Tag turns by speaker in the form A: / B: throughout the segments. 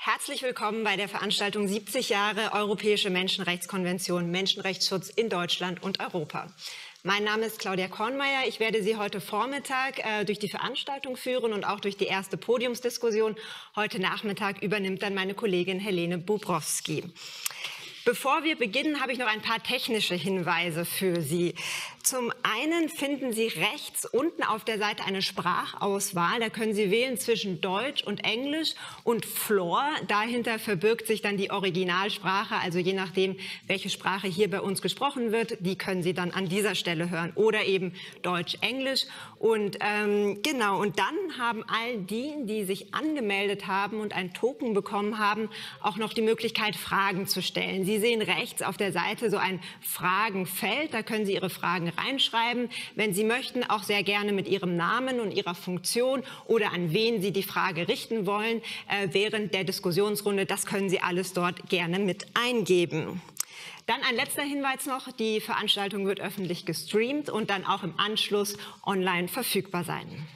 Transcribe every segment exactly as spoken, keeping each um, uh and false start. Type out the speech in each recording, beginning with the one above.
A: Herzlich willkommen bei der Veranstaltung siebzig Jahre Europäische Menschenrechtskonvention, Menschenrechtsschutz in Deutschland und Europa. Mein Name ist Claudia Kornmeier. Ich werde Sie heute Vormittag äh, durch die Veranstaltung führen und auch durch die erste Podiumsdiskussion. Heute Nachmittag übernimmt dann meine Kollegin Helene Bobrowski. Bevor wir beginnen, habe ich noch ein paar technische Hinweise für Sie. Zum einen finden Sie rechts unten auf der Seite eine Sprachauswahl. Da können Sie wählen zwischen Deutsch und Englisch und Floor. Dahinter verbirgt sich dann die Originalsprache. Also je nachdem, welche Sprache hier bei uns gesprochen wird, die können Sie dann an dieser Stelle hören. Oder eben Deutsch, Englisch. Und ähm, genau, und dann haben all die, die sich angemeldet haben und ein Token bekommen haben, auch noch die Möglichkeit, Fragen zu stellen. Sie sehen rechts auf der Seite so ein Fragenfeld. Da können Sie Ihre Fragen reinschreiben. Wenn Sie möchten, auch sehr gerne mit Ihrem Namen und Ihrer Funktion oder an wen Sie die Frage richten wollen äh, während der Diskussionsrunde. Das können Sie alles dort gerne mit eingeben. Dann ein letzter Hinweis noch, die Veranstaltung wird öffentlich gestreamt und dann auch im Anschluss online verfügbar sein.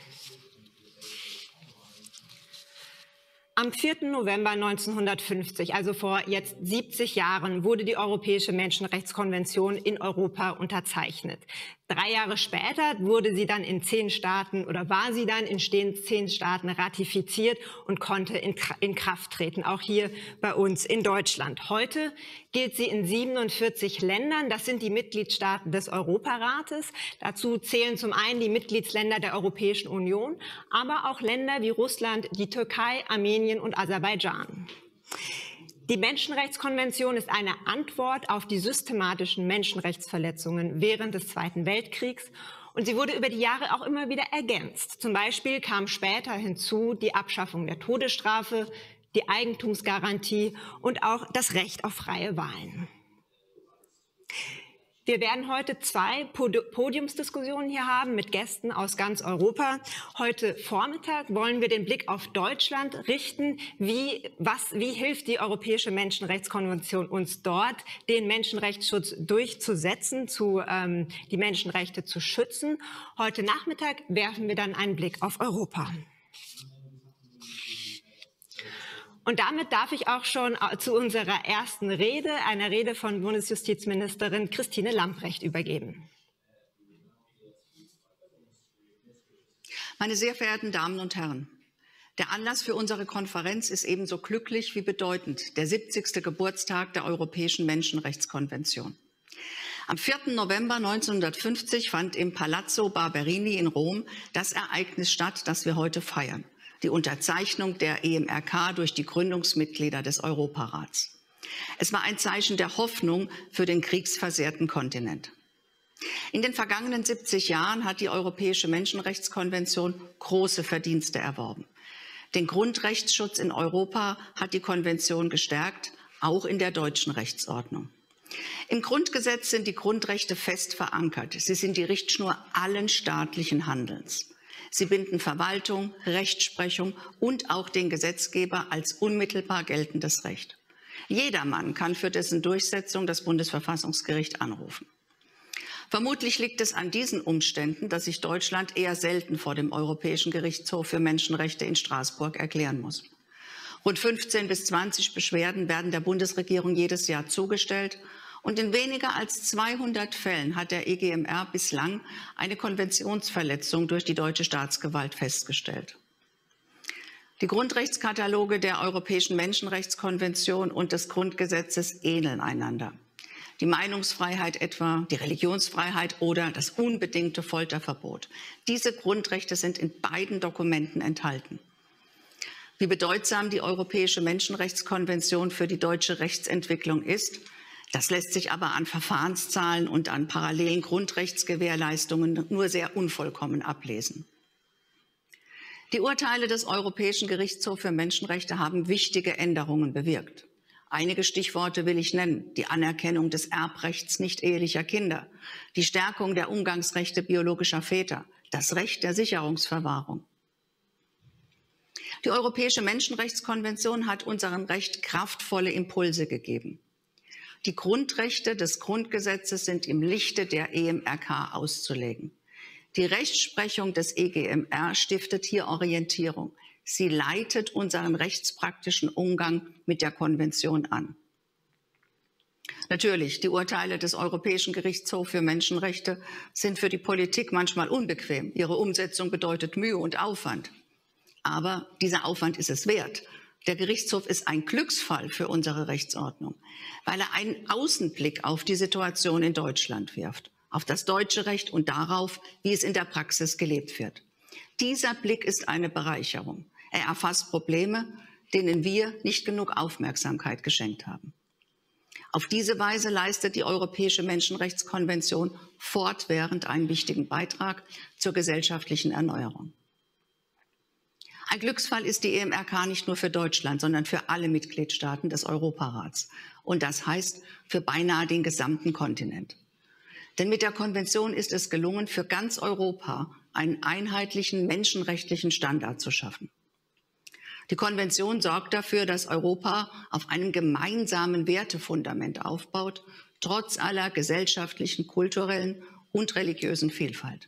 A: Am vierten November neunzehnhundertfünfzig, also vor jetzt siebzig Jahren, wurde die Europäische Menschenrechtskonvention in Europa unterzeichnet. Drei Jahre später wurde sie dann in zehn Staaten oder war sie dann in zehn Staaten ratifiziert und konnte in, in Kraft treten, auch hier bei uns in Deutschland. Heute gilt sie in siebenundvierzig Ländern. Das sind die Mitgliedstaaten des Europarates. Dazu zählen zum einen die Mitgliedsländer der Europäischen Union, aber auch Länder wie Russland, die Türkei, Armenien und Aserbaidschan. Die Menschenrechtskonvention ist eine Antwort auf die systematischen Menschenrechtsverletzungen während des Zweiten Weltkriegs. Und sie wurde über die Jahre auch immer wieder ergänzt. Zum Beispiel kam später hinzu die Abschaffung der Todesstrafe, die Eigentumsgarantie und auch das Recht auf freie Wahlen. Wir werden heute zwei Podiumsdiskussionen hier haben mit Gästen aus ganz Europa. Heute Vormittag wollen wir den Blick auf Deutschland richten. Wie, was, wie hilft die Europäische Menschenrechtskonvention uns dort, den Menschenrechtsschutz durchzusetzen, zu, ähm, die Menschenrechte zu schützen? Heute Nachmittag werfen wir dann einen Blick auf Europa. Und damit darf ich auch schon zu unserer ersten Rede, einer Rede von Bundesjustizministerin Christine Lambrecht, übergeben.
B: Meine sehr verehrten Damen und Herren, der Anlass für unsere Konferenz ist ebenso glücklich wie bedeutend, der siebzigste Geburtstag der Europäischen Menschenrechtskonvention. Am vierten November neunzehnhundertfünfzig fand im Palazzo Barberini in Rom das Ereignis statt, das wir heute feiern: die Unterzeichnung der E M R K durch die Gründungsmitglieder des Europarats. Es war ein Zeichen der Hoffnung für den kriegsversehrten Kontinent. In den vergangenen siebzig Jahren hat die Europäische Menschenrechtskonvention große Verdienste erworben. Den Grundrechtsschutz in Europa hat die Konvention gestärkt, auch in der deutschen Rechtsordnung. Im Grundgesetz sind die Grundrechte fest verankert. Sie sind die Richtschnur allen staatlichen Handelns. Sie binden Verwaltung, Rechtsprechung und auch den Gesetzgeber als unmittelbar geltendes Recht. Jedermann kann für dessen Durchsetzung das Bundesverfassungsgericht anrufen. Vermutlich liegt es an diesen Umständen, dass sich Deutschland eher selten vor dem Europäischen Gerichtshof für Menschenrechte in Straßburg erklären muss. Rund fünfzehn bis zwanzig Beschwerden werden der Bundesregierung jedes Jahr zugestellt. Und in weniger als zweihundert Fällen hat der E G M R bislang eine Konventionsverletzung durch die deutsche Staatsgewalt festgestellt. Die Grundrechtskataloge der Europäischen Menschenrechtskonvention und des Grundgesetzes ähneln einander. Die Meinungsfreiheit etwa, die Religionsfreiheit oder das unbedingte Folterverbot. Diese Grundrechte sind in beiden Dokumenten enthalten. Wie bedeutsam die Europäische Menschenrechtskonvention für die deutsche Rechtsentwicklung ist, das lässt sich aber an Verfahrenszahlen und an parallelen Grundrechtsgewährleistungen nur sehr unvollkommen ablesen. Die Urteile des Europäischen Gerichtshofs für Menschenrechte haben wichtige Änderungen bewirkt. Einige Stichworte will ich nennen: die Anerkennung des Erbrechts nicht-ehelicher Kinder, die Stärkung der Umgangsrechte biologischer Väter, das Recht der Sicherungsverwahrung. Die Europäische Menschenrechtskonvention hat unserem Recht kraftvolle Impulse gegeben. Die Grundrechte des Grundgesetzes sind im Lichte der E M R K auszulegen. Die Rechtsprechung des E G M R stiftet hier Orientierung. Sie leitet unseren rechtspraktischen Umgang mit der Konvention an. Natürlich, die Urteile des Europäischen Gerichtshofs für Menschenrechte sind für die Politik manchmal unbequem. Ihre Umsetzung bedeutet Mühe und Aufwand. Aber dieser Aufwand ist es wert. Der Gerichtshof ist ein Glücksfall für unsere Rechtsordnung, weil er einen Außenblick auf die Situation in Deutschland wirft, auf das deutsche Recht und darauf, wie es in der Praxis gelebt wird. Dieser Blick ist eine Bereicherung. Er erfasst Probleme, denen wir nicht genug Aufmerksamkeit geschenkt haben. Auf diese Weise leistet die Europäische Menschenrechtskonvention fortwährend einen wichtigen Beitrag zur gesellschaftlichen Erneuerung. Ein Glücksfall ist die E M R K nicht nur für Deutschland, sondern für alle Mitgliedstaaten des Europarats. Und das heißt für beinahe den gesamten Kontinent. Denn mit der Konvention ist es gelungen, für ganz Europa einen einheitlichen menschenrechtlichen Standard zu schaffen. Die Konvention sorgt dafür, dass Europa auf einem gemeinsamen Wertefundament aufbaut, trotz aller gesellschaftlichen, kulturellen und religiösen Vielfalt.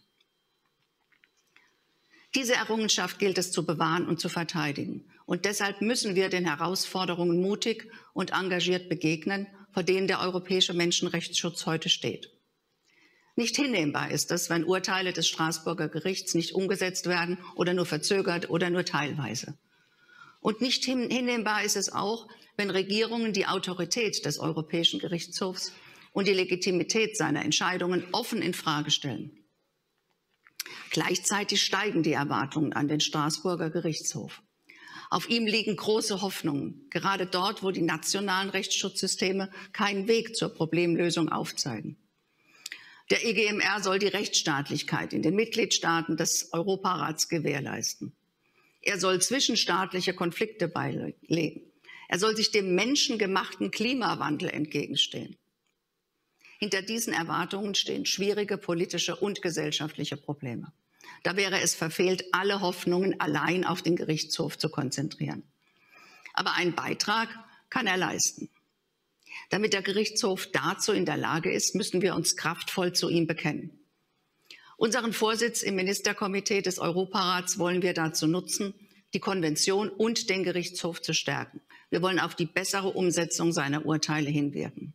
B: Diese Errungenschaft gilt es zu bewahren und zu verteidigen. Und deshalb müssen wir den Herausforderungen mutig und engagiert begegnen, vor denen der europäische Menschenrechtsschutz heute steht. Nicht hinnehmbar ist es, wenn Urteile des Straßburger Gerichts nicht umgesetzt werden oder nur verzögert oder nur teilweise. Und nicht hinnehmbar ist es auch, wenn Regierungen die Autorität des Europäischen Gerichtshofs und die Legitimität seiner Entscheidungen offen in Frage stellen. Gleichzeitig steigen die Erwartungen an den Straßburger Gerichtshof. Auf ihm liegen große Hoffnungen, gerade dort, wo die nationalen Rechtsschutzsysteme keinen Weg zur Problemlösung aufzeigen. Der E G M R soll die Rechtsstaatlichkeit in den Mitgliedstaaten des Europarats gewährleisten. Er soll zwischenstaatliche Konflikte beilegen. Er soll sich dem menschengemachten Klimawandel entgegenstehen. Hinter diesen Erwartungen stehen schwierige politische und gesellschaftliche Probleme. Da wäre es verfehlt, alle Hoffnungen allein auf den Gerichtshof zu konzentrieren. Aber einen Beitrag kann er leisten. Damit der Gerichtshof dazu in der Lage ist, müssen wir uns kraftvoll zu ihm bekennen. Unseren Vorsitz im Ministerkomitee des Europarats wollen wir dazu nutzen, die Konvention und den Gerichtshof zu stärken. Wir wollen auf die bessere Umsetzung seiner Urteile hinwirken.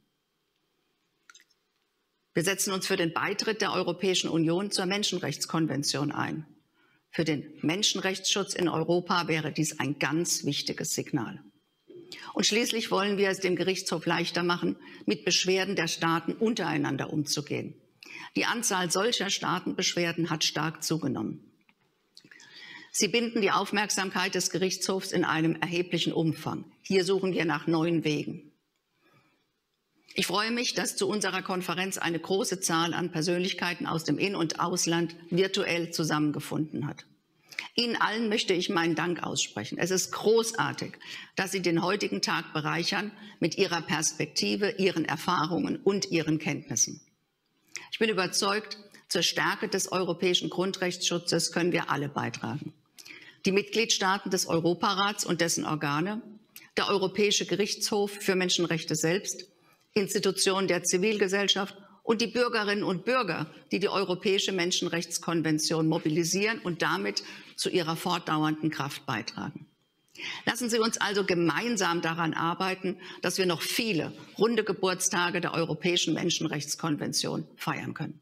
B: Wir setzen uns für den Beitritt der Europäischen Union zur Menschenrechtskonvention ein. Für den Menschenrechtsschutz in Europa wäre dies ein ganz wichtiges Signal. Und schließlich wollen wir es dem Gerichtshof leichter machen, mit Beschwerden der Staaten untereinander umzugehen. Die Anzahl solcher Staatenbeschwerden hat stark zugenommen. Sie binden die Aufmerksamkeit des Gerichtshofs in einem erheblichen Umfang. Hier suchen wir nach neuen Wegen. Ich freue mich, dass zu unserer Konferenz eine große Zahl an Persönlichkeiten aus dem In- und Ausland virtuell zusammengefunden hat. Ihnen allen möchte ich meinen Dank aussprechen. Es ist großartig, dass Sie den heutigen Tag bereichern mit Ihrer Perspektive, Ihren Erfahrungen und Ihren Kenntnissen. Ich bin überzeugt, zur Stärke des europäischen Grundrechtsschutzes können wir alle beitragen. Die Mitgliedstaaten des Europarats und dessen Organe, der Europäische Gerichtshof für Menschenrechte selbst, Institutionen der Zivilgesellschaft und die Bürgerinnen und Bürger, die die Europäische Menschenrechtskonvention mobilisieren und damit zu ihrer fortdauernden Kraft beitragen. Lassen Sie uns also gemeinsam daran arbeiten, dass wir noch viele runde Geburtstage der Europäischen Menschenrechtskonvention feiern können.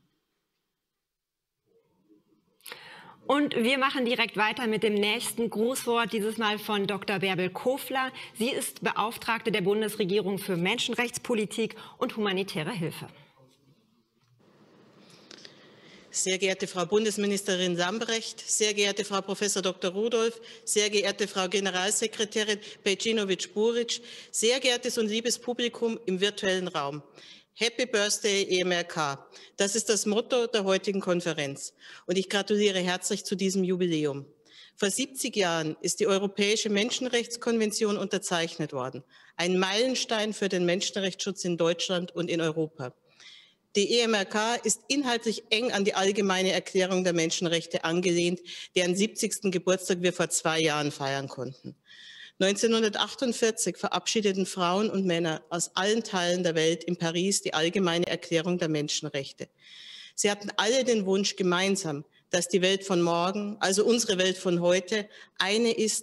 A: Und wir machen direkt weiter mit dem nächsten Grußwort, dieses Mal von Doktor Bärbel Kofler. Sie ist Beauftragte der Bundesregierung für Menschenrechtspolitik und humanitäre Hilfe.
C: Sehr geehrte Frau Bundesministerin Lambrecht, sehr geehrte Frau Professor Doktor Rudolph, sehr geehrte Frau Generalsekretärin Pejcinovic-Buric, sehr geehrtes und liebes Publikum im virtuellen Raum. Happy Birthday E M R K. Das ist das Motto der heutigen Konferenz. Und ich gratuliere herzlich zu diesem Jubiläum. Vor siebzig Jahren ist die Europäische Menschenrechtskonvention unterzeichnet worden. Ein Meilenstein für den Menschenrechtsschutz in Deutschland und in Europa. Die E M R K ist inhaltlich eng an die Allgemeine Erklärung der Menschenrechte angelehnt, deren siebzigsten Geburtstag wir vor zwei Jahren feiern konnten. neunzehnhundertachtundvierzig verabschiedeten Frauen und Männer aus allen Teilen der Welt in Paris die Allgemeine Erklärung der Menschenrechte. Sie hatten alle den Wunsch gemeinsam, dass die Welt von morgen, also unsere Welt von heute, eine ist,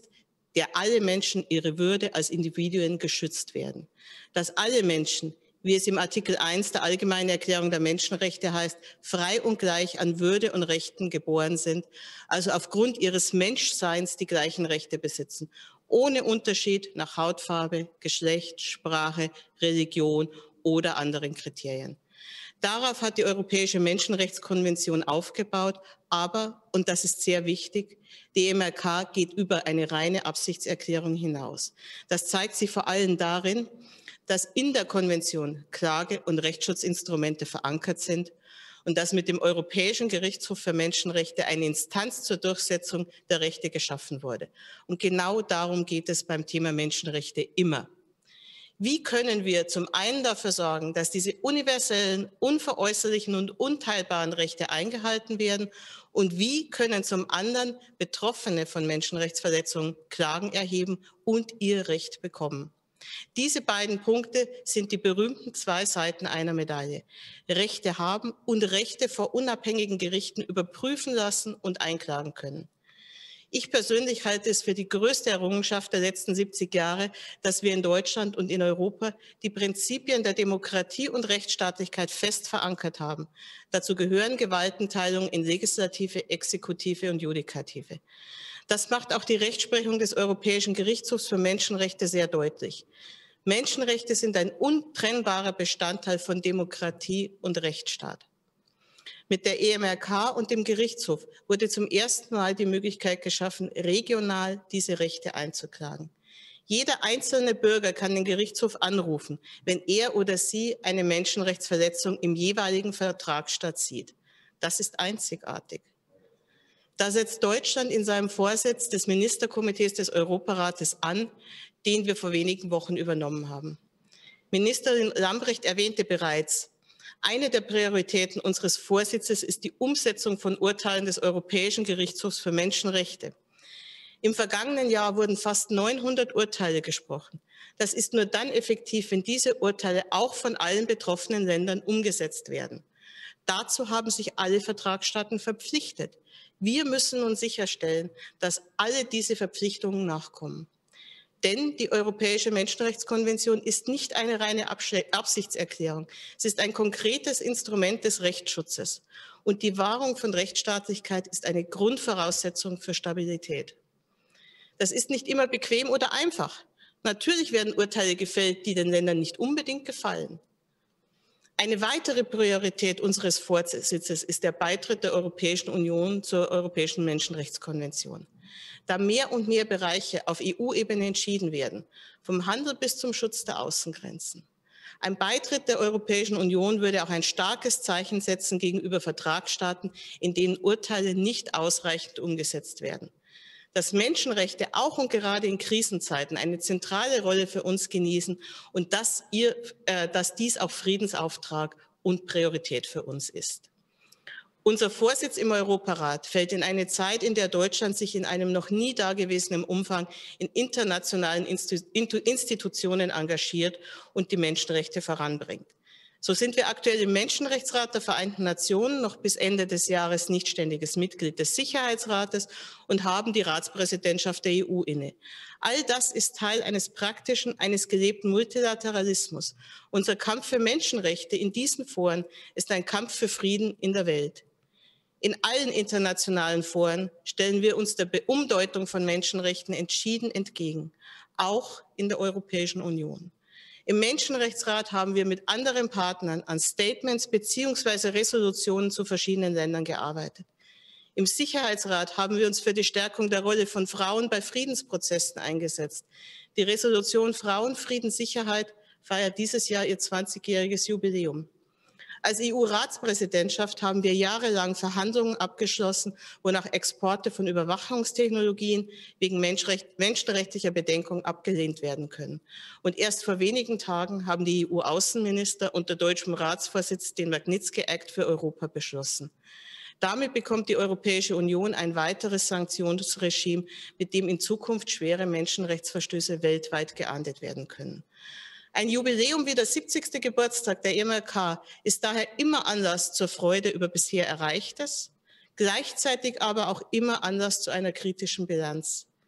C: der alle Menschen ihre Würde als Individuen geschützt werden. Dass alle Menschen, wie es im Artikel eins der Allgemeinen Erklärung der Menschenrechte heißt, frei und gleich an Würde und Rechten geboren sind, also aufgrund ihres Menschseins die gleichen Rechte besitzen, ohne Unterschied nach Hautfarbe, Geschlecht, Sprache, Religion oder anderen Kriterien. Darauf hat die Europäische Menschenrechtskonvention aufgebaut, aber, und das ist sehr wichtig, die E M R K geht über eine reine Absichtserklärung hinaus. Das zeigt sich vor allem darin, dass in der Konvention Klage- und Rechtsschutzinstrumente verankert sind und dass mit dem Europäischen Gerichtshof für Menschenrechte eine Instanz zur Durchsetzung der Rechte geschaffen wurde. Und genau darum geht es beim Thema Menschenrechte immer. Wie können wir zum einen dafür sorgen, dass diese universellen, unveräußerlichen und unteilbaren Rechte eingehalten werden? Und wie können zum anderen Betroffene von Menschenrechtsverletzungen Klagen erheben und ihr Recht bekommen? Diese beiden Punkte sind die berühmten zwei Seiten einer Medaille. Rechte haben und Rechte vor unabhängigen Gerichten überprüfen lassen und einklagen können. Ich persönlich halte es für die größte Errungenschaft der letzten siebzig Jahre, dass wir in Deutschland und in Europa die Prinzipien der Demokratie und Rechtsstaatlichkeit fest verankert haben. Dazu gehören Gewaltenteilung in Legislative, Exekutive und Judikative. Das macht auch die Rechtsprechung des Europäischen Gerichtshofs für Menschenrechte sehr deutlich. Menschenrechte sind ein untrennbarer Bestandteil von Demokratie und Rechtsstaat. Mit der E M R K und dem Gerichtshof wurde zum ersten Mal die Möglichkeit geschaffen, regional diese Rechte einzuklagen. Jeder einzelne Bürger kann den Gerichtshof anrufen, wenn er oder sie eine Menschenrechtsverletzung im jeweiligen Vertragsstaat sieht. Das ist einzigartig. Da setzt Deutschland in seinem Vorsitz des Ministerkomitees des Europarates an, den wir vor wenigen Wochen übernommen haben. Ministerin Lambrecht erwähnte bereits, eine der Prioritäten unseres Vorsitzes ist die Umsetzung von Urteilen des Europäischen Gerichtshofs für Menschenrechte. Im vergangenen Jahr wurden fast neunhundert Urteile gesprochen. Das ist nur dann effektiv, wenn diese Urteile auch von allen betroffenen Ländern umgesetzt werden. Dazu haben sich alle Vertragsstaaten verpflichtet. Wir müssen nun sicherstellen, dass alle diese Verpflichtungen nachkommen. Denn die Europäische Menschenrechtskonvention ist nicht eine reine Absichtserklärung. Es ist ein konkretes Instrument des Rechtsschutzes. Und die Wahrung von Rechtsstaatlichkeit ist eine Grundvoraussetzung für Stabilität. Das ist nicht immer bequem oder einfach. Natürlich werden Urteile gefällt, die den Ländern nicht unbedingt gefallen. Eine weitere Priorität unseres Vorsitzes ist der Beitritt der Europäischen Union zur Europäischen Menschenrechtskonvention. Da mehr und mehr Bereiche auf E U-Ebene entschieden werden, vom Handel bis zum Schutz der Außengrenzen. Ein Beitritt der Europäischen Union würde auch ein starkes Zeichen setzen gegenüber Vertragsstaaten, in denen Urteile nicht ausreichend umgesetzt werden. Dass Menschenrechte auch und gerade in Krisenzeiten eine zentrale Rolle für uns genießen und dass, ihr, äh, dass dies auch Friedensauftrag und Priorität für uns ist. Unser Vorsitz im Europarat fällt in eine Zeit, in der Deutschland sich in einem noch nie dagewesenen Umfang in internationalen Institutionen engagiert und die Menschenrechte voranbringt. So sind wir aktuell im Menschenrechtsrat der Vereinten Nationen noch bis Ende des Jahres nicht ständiges Mitglied des Sicherheitsrates und haben die Ratspräsidentschaft der E U inne. All das ist Teil eines praktischen, eines gelebten Multilateralismus. Unser Kampf für Menschenrechte in diesen Foren ist ein Kampf für Frieden in der Welt. In allen internationalen Foren stellen wir uns der Umdeutung von Menschenrechten entschieden entgegen, auch in der Europäischen Union. Im Menschenrechtsrat haben wir mit anderen Partnern an Statements bzw. Resolutionen zu verschiedenen Ländern gearbeitet. Im Sicherheitsrat haben wir uns für die Stärkung der Rolle von Frauen bei Friedensprozessen eingesetzt. Die Resolution Frauen, Frieden, Sicherheit feiert dieses Jahr ihr zwanzigjähriges Jubiläum. Als E U-Ratspräsidentschaft haben wir jahrelang Verhandlungen abgeschlossen, wonach Exporte von Überwachungstechnologien wegen Menschenrecht, menschenrechtlicher Bedenkung abgelehnt werden können. Und erst vor wenigen Tagen haben die E U-Außenminister unter deutschem Ratsvorsitz den Magnitsky-Act für Europa beschlossen. Damit bekommt die Europäische Union ein weiteres Sanktionsregime, mit dem in Zukunft schwere Menschenrechtsverstöße weltweit geahndet werden können. Ein Jubiläum wie der siebzigste Geburtstag der E M R K ist daher immer Anlass zur Freude über bisher Erreichtes, gleichzeitig aber auch immer Anlass zu einer kritischen Bilanz.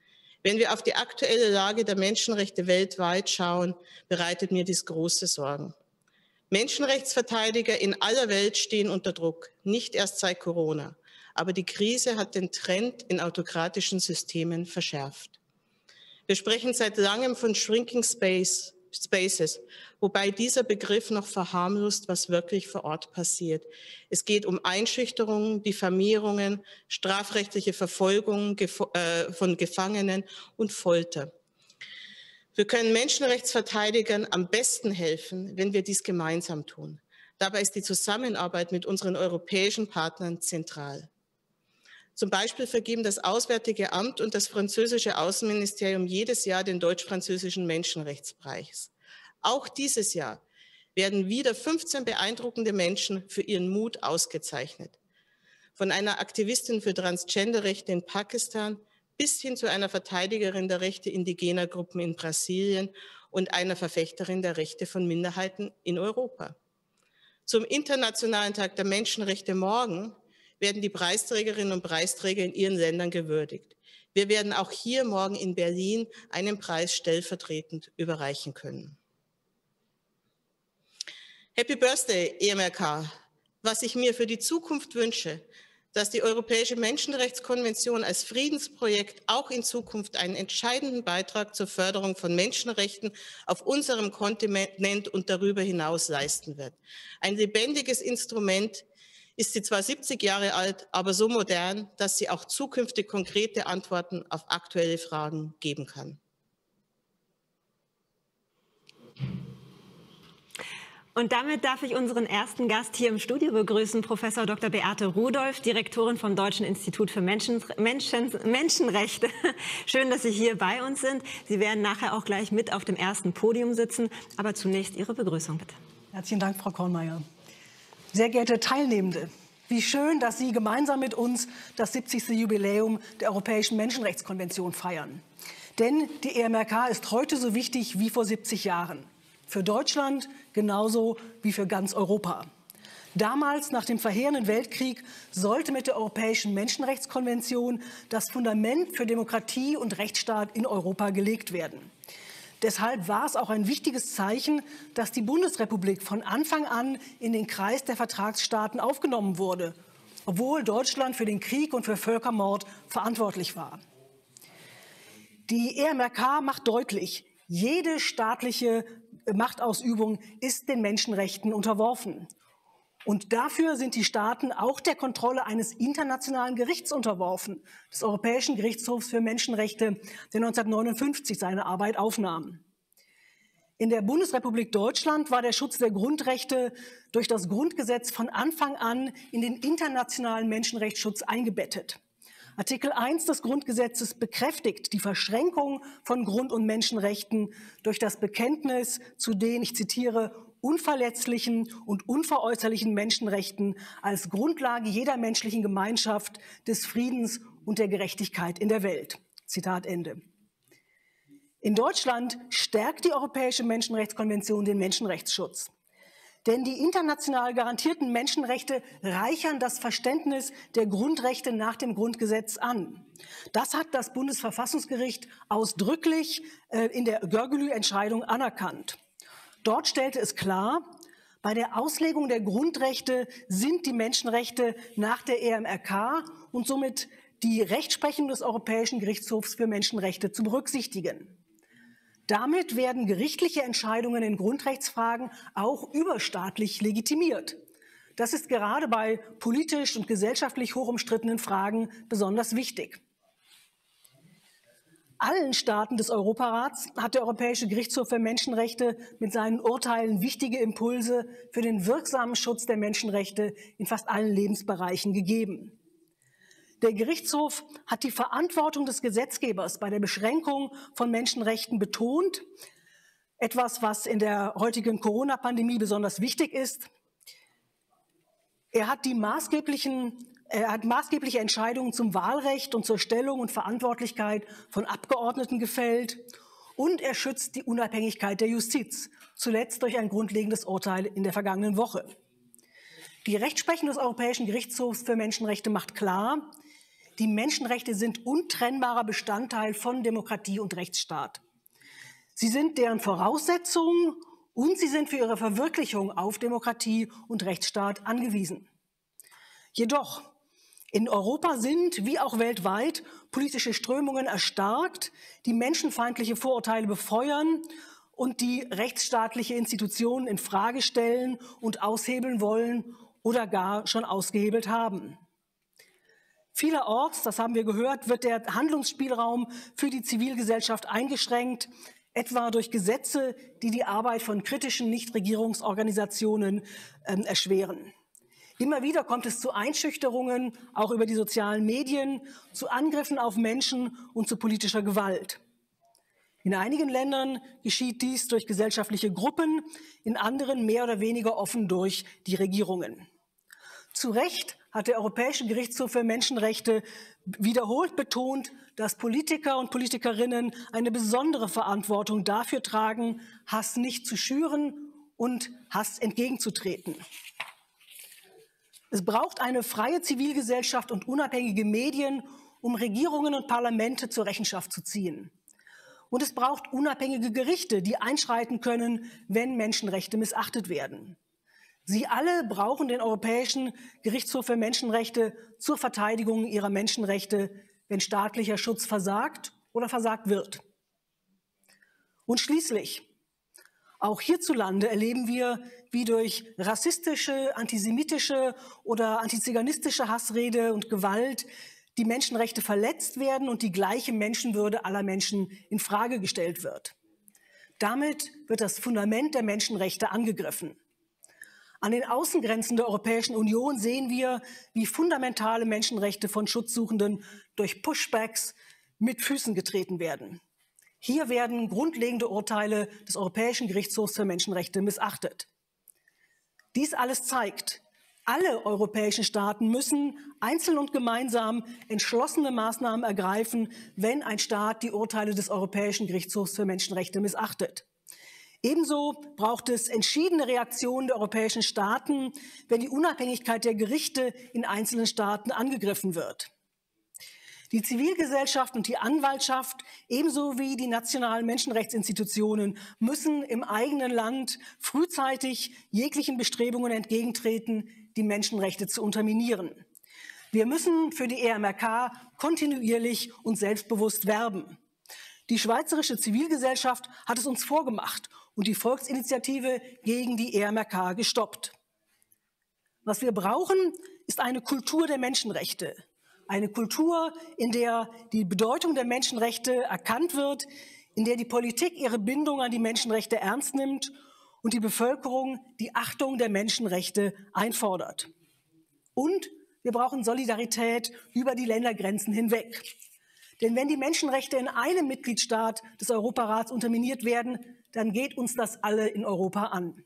C: Wenn wir auf die aktuelle Lage der Menschenrechte weltweit schauen, bereitet mir dies große Sorgen. Menschenrechtsverteidiger in aller Welt stehen unter Druck, nicht erst seit Corona. Aber die Krise hat den Trend in autokratischen Systemen verschärft. Wir sprechen seit langem von Shrinking Space, Spaces, wobei dieser Begriff noch verharmlost, was wirklich vor Ort passiert. Es geht um Einschüchterungen, Diffamierungen, strafrechtliche Verfolgung von Gefangenen und Folter. Wir können Menschenrechtsverteidigern am besten helfen, wenn wir dies gemeinsam tun. Dabei ist die Zusammenarbeit mit unseren europäischen Partnern zentral. Zum Beispiel vergeben das Auswärtige Amt und das französische Außenministerium jedes Jahr den deutsch-französischen Menschenrechtspreis. Auch dieses Jahr werden wieder fünfzehn beeindruckende Menschen für ihren Mut ausgezeichnet. Von einer Aktivistin für Transgenderrechte in Pakistan bis hin zu einer Verteidigerin der Rechte indigener Gruppen in Brasilien und einer Verfechterin der Rechte von Minderheiten in Europa. Zum Internationalen Tag der Menschenrechte morgen werden die Preisträgerinnen und Preisträger in ihren Ländern gewürdigt. Wir werden auch hier morgen in Berlin einen Preis stellvertretend überreichen können. Happy Birthday, E M R K! Was ich mir für die Zukunft wünsche, dass die Europäische Menschenrechtskonvention als Friedensprojekt auch in Zukunft einen entscheidenden Beitrag zur Förderung von Menschenrechten auf unserem Kontinent und darüber hinaus leisten wird. Ein lebendiges Instrument, ist sie zwar siebzig Jahre alt, aber so modern, dass sie auch zukünftig konkrete Antworten auf aktuelle Fragen geben kann.
A: Und damit darf ich unseren ersten Gast hier im Studio begrüßen, Professor Doktor Beate Rudolph, Direktorin vom Deutschen Institut für Menschen, Menschen, Menschenrechte. Schön, dass Sie hier bei uns sind. Sie werden nachher auch gleich mit auf dem ersten Podium sitzen. Aber zunächst Ihre Begrüßung, bitte.
D: Herzlichen Dank, Frau Kornmeier. Sehr geehrte Teilnehmende, wie schön, dass Sie gemeinsam mit uns das siebzigste Jubiläum der Europäischen Menschenrechtskonvention feiern. Denn die E M R K ist heute so wichtig wie vor siebzig Jahren. Für Deutschland genauso wie für ganz Europa. Damals, nach dem verheerenden Weltkrieg, sollte mit der Europäischen Menschenrechtskonvention das Fundament für Demokratie und Rechtsstaat in Europa gelegt werden. Deshalb war es auch ein wichtiges Zeichen, dass die Bundesrepublik von Anfang an in den Kreis der Vertragsstaaten aufgenommen wurde, obwohl Deutschland für den Krieg und für Völkermord verantwortlich war. Die E M R K macht deutlich, jede staatliche Machtausübung ist den Menschenrechten unterworfen. Und dafür sind die Staaten auch der Kontrolle eines internationalen Gerichts unterworfen, des Europäischen Gerichtshofs für Menschenrechte, der neunzehnhundertneunundfünfzig seine Arbeit aufnahm. In der Bundesrepublik Deutschland war der Schutz der Grundrechte durch das Grundgesetz von Anfang an in den internationalen Menschenrechtsschutz eingebettet. Artikel eins des Grundgesetzes bekräftigt die Verschränkung von Grund- und Menschenrechten durch das Bekenntnis zu den, ich zitiere, unverletzlichen und unveräußerlichen Menschenrechten als Grundlage jeder menschlichen Gemeinschaft, des Friedens und der Gerechtigkeit in der Welt. Zitat Ende. In Deutschland stärkt die Europäische Menschenrechtskonvention den Menschenrechtsschutz. Denn die international garantierten Menschenrechte reichern das Verständnis der Grundrechte nach dem Grundgesetz an. Das hat das Bundesverfassungsgericht ausdrücklich äh, in der Görgely-Entscheidung anerkannt. Dort stellte es klar, bei der Auslegung der Grundrechte sind die Menschenrechte nach der E M R K und somit die Rechtsprechung des Europäischen Gerichtshofs für Menschenrechte zu berücksichtigen. Damit werden gerichtliche Entscheidungen in Grundrechtsfragen auch überstaatlich legitimiert. Das ist gerade bei politisch und gesellschaftlich hochumstrittenen Fragen besonders wichtig. Allen Staaten des Europarats hat der Europäische Gerichtshof für Menschenrechte mit seinen Urteilen wichtige Impulse für den wirksamen Schutz der Menschenrechte in fast allen Lebensbereichen gegeben. Der Gerichtshof hat die Verantwortung des Gesetzgebers bei der Beschränkung von Menschenrechten betont, etwas, was in der heutigen Corona-Pandemie besonders wichtig ist. Er hat die maßgeblichen Er hat maßgebliche Entscheidungen zum Wahlrecht und zur Stellung und Verantwortlichkeit von Abgeordneten gefällt. Und er schützt die Unabhängigkeit der Justiz, zuletzt durch ein grundlegendes Urteil in der vergangenen Woche. Die Rechtsprechung des Europäischen Gerichtshofs für Menschenrechte macht klar, Die Menschenrechte sind untrennbarer Bestandteil von Demokratie und Rechtsstaat. Sie sind deren Voraussetzung und sie sind für ihre Verwirklichung auf Demokratie und Rechtsstaat angewiesen. Jedoch, in Europa sind, wie auch weltweit, politische Strömungen erstarkt, die menschenfeindliche Vorurteile befeuern und die rechtsstaatliche Institutionen in Frage stellen und aushebeln wollen oder gar schon ausgehebelt haben. Vielerorts, das haben wir gehört, wird der Handlungsspielraum für die Zivilgesellschaft eingeschränkt, etwa durch Gesetze, die die Arbeit von kritischen Nichtregierungsorganisationen äh, erschweren. Immer wieder kommt es zu Einschüchterungen, auch über die sozialen Medien, zu Angriffen auf Menschen und zu politischer Gewalt. In einigen Ländern geschieht dies durch gesellschaftliche Gruppen, in anderen mehr oder weniger offen durch die Regierungen. Zu Recht hat der Europäische Gerichtshof für Menschenrechte wiederholt betont, dass Politiker und Politikerinnen eine besondere Verantwortung dafür tragen, Hass nicht zu schüren und Hass entgegenzutreten. Es braucht eine freie Zivilgesellschaft und unabhängige Medien, um Regierungen und Parlamente zur Rechenschaft zu ziehen. Und es braucht unabhängige Gerichte, die einschreiten können, wenn Menschenrechte missachtet werden. Sie alle brauchen den Europäischen Gerichtshof für Menschenrechte zur Verteidigung ihrer Menschenrechte, wenn staatlicher Schutz versagt oder versagt wird. Und schließlich, auch hierzulande erleben wir, wie durch rassistische, antisemitische oder antiziganistische Hassrede und Gewalt die Menschenrechte verletzt werden und die gleiche Menschenwürde aller Menschen in Frage gestellt wird. Damit wird das Fundament der Menschenrechte angegriffen. An den Außengrenzen der Europäischen Union sehen wir, wie fundamentale Menschenrechte von Schutzsuchenden durch Pushbacks mit Füßen getreten werden. Hier werden grundlegende Urteile des Europäischen Gerichtshofs für Menschenrechte missachtet. Dies alles zeigt, alle europäischen Staaten müssen einzeln und gemeinsam entschlossene Maßnahmen ergreifen, wenn ein Staat die Urteile des Europäischen Gerichtshofs für Menschenrechte missachtet. Ebenso braucht es entschiedene Reaktionen der europäischen Staaten, wenn die Unabhängigkeit der Gerichte in einzelnen Staaten angegriffen wird. Die Zivilgesellschaft und die Anwaltschaft, ebenso wie die nationalen Menschenrechtsinstitutionen, müssen im eigenen Land frühzeitig jeglichen Bestrebungen entgegentreten, die Menschenrechte zu unterminieren. Wir müssen für die E M R K kontinuierlich und selbstbewusst werben. Die schweizerische Zivilgesellschaft hat es uns vorgemacht und die Volksinitiative gegen die E M R K gestoppt. Was wir brauchen, ist eine Kultur der Menschenrechte. Eine Kultur, in der die Bedeutung der Menschenrechte erkannt wird, in der die Politik ihre Bindung an die Menschenrechte ernst nimmt und die Bevölkerung die Achtung der Menschenrechte einfordert. Und wir brauchen Solidarität über die Ländergrenzen hinweg. Denn wenn die Menschenrechte in einem Mitgliedstaat des Europarats unterminiert werden, dann geht uns das alle in Europa an.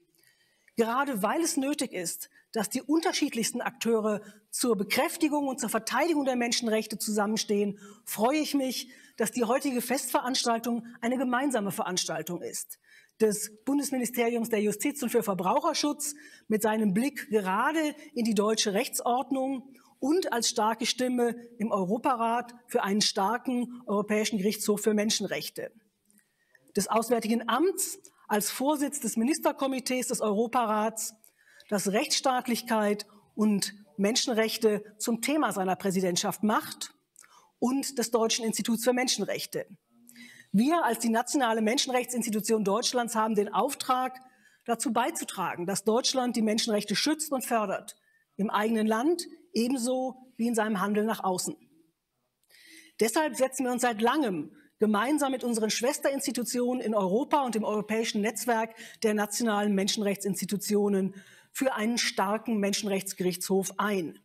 D: Gerade weil es nötig ist, dass die unterschiedlichsten Akteure zur Bekräftigung und zur Verteidigung der Menschenrechte zusammenstehen, freue ich mich, dass die heutige Festveranstaltung eine gemeinsame Veranstaltung ist. Des Bundesministeriums der Justiz und für Verbraucherschutz mit seinem Blick gerade in die deutsche Rechtsordnung und als starke Stimme im Europarat für einen starken Europäischen Gerichtshof für Menschenrechte. Des Auswärtigen Amts als Vorsitz des Ministerkomitees des Europarats, das Rechtsstaatlichkeit und Menschenrechte zum Thema seiner Präsidentschaft macht, und des Deutschen Instituts für Menschenrechte. Wir als die nationale Menschenrechtsinstitution Deutschlands haben den Auftrag, dazu beizutragen, dass Deutschland die Menschenrechte schützt und fördert, im eigenen Land ebenso wie in seinem Handeln nach außen. Deshalb setzen wir uns seit langem gemeinsam mit unseren Schwesterinstitutionen in Europa und dem europäischen Netzwerk der nationalen Menschenrechtsinstitutionen für einen starken Menschenrechtsgerichtshof ein.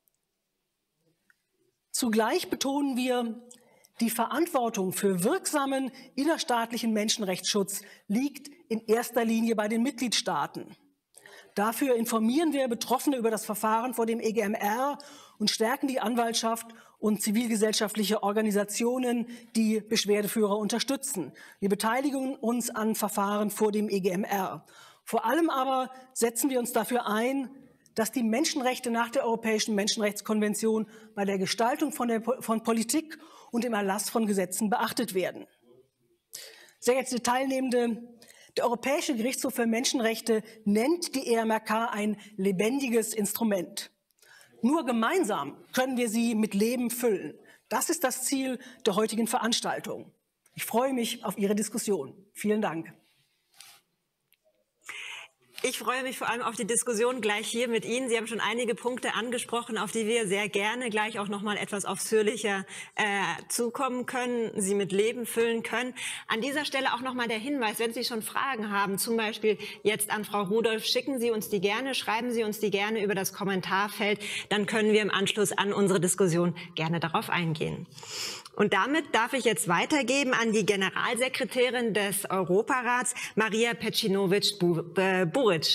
D: Zugleich betonen wir, die Verantwortung für wirksamen innerstaatlichen Menschenrechtsschutz liegt in erster Linie bei den Mitgliedstaaten. Dafür informieren wir Betroffene über das Verfahren vor dem E G M R und stärken die Anwaltschaft und zivilgesellschaftliche Organisationen, die Beschwerdeführer unterstützen. Wir beteiligen uns an Verfahren vor dem E G M R. Vor allem aber setzen wir uns dafür ein, dass die Menschenrechte nach der Europäischen Menschenrechtskonvention bei der Gestaltung von, der, von Politik und im Erlass von Gesetzen beachtet werden. Sehr geehrte Teilnehmende, der Europäische Gerichtshof für Menschenrechte nennt die E M R K ein lebendiges Instrument. Nur gemeinsam können wir sie mit Leben füllen. Das ist das Ziel der heutigen Veranstaltung. Ich freue mich auf Ihre Diskussion. Vielen Dank.
A: Ich freue mich vor allem auf die Diskussion gleich hier mit Ihnen. Sie haben schon einige Punkte angesprochen, auf die wir sehr gerne gleich auch noch mal etwas ausführlicher äh, zukommen können, sie mit Leben füllen können. An dieser Stelle auch noch mal der Hinweis, wenn Sie schon Fragen haben, zum Beispiel jetzt an Frau Rudolph, schicken Sie uns die gerne, schreiben Sie uns die gerne über das Kommentarfeld. Dann können wir im Anschluss an unsere Diskussion gerne darauf eingehen. Und damit darf ich jetzt weitergeben an die Generalsekretärin des Europarats, Maria Pejcinovic-Buric.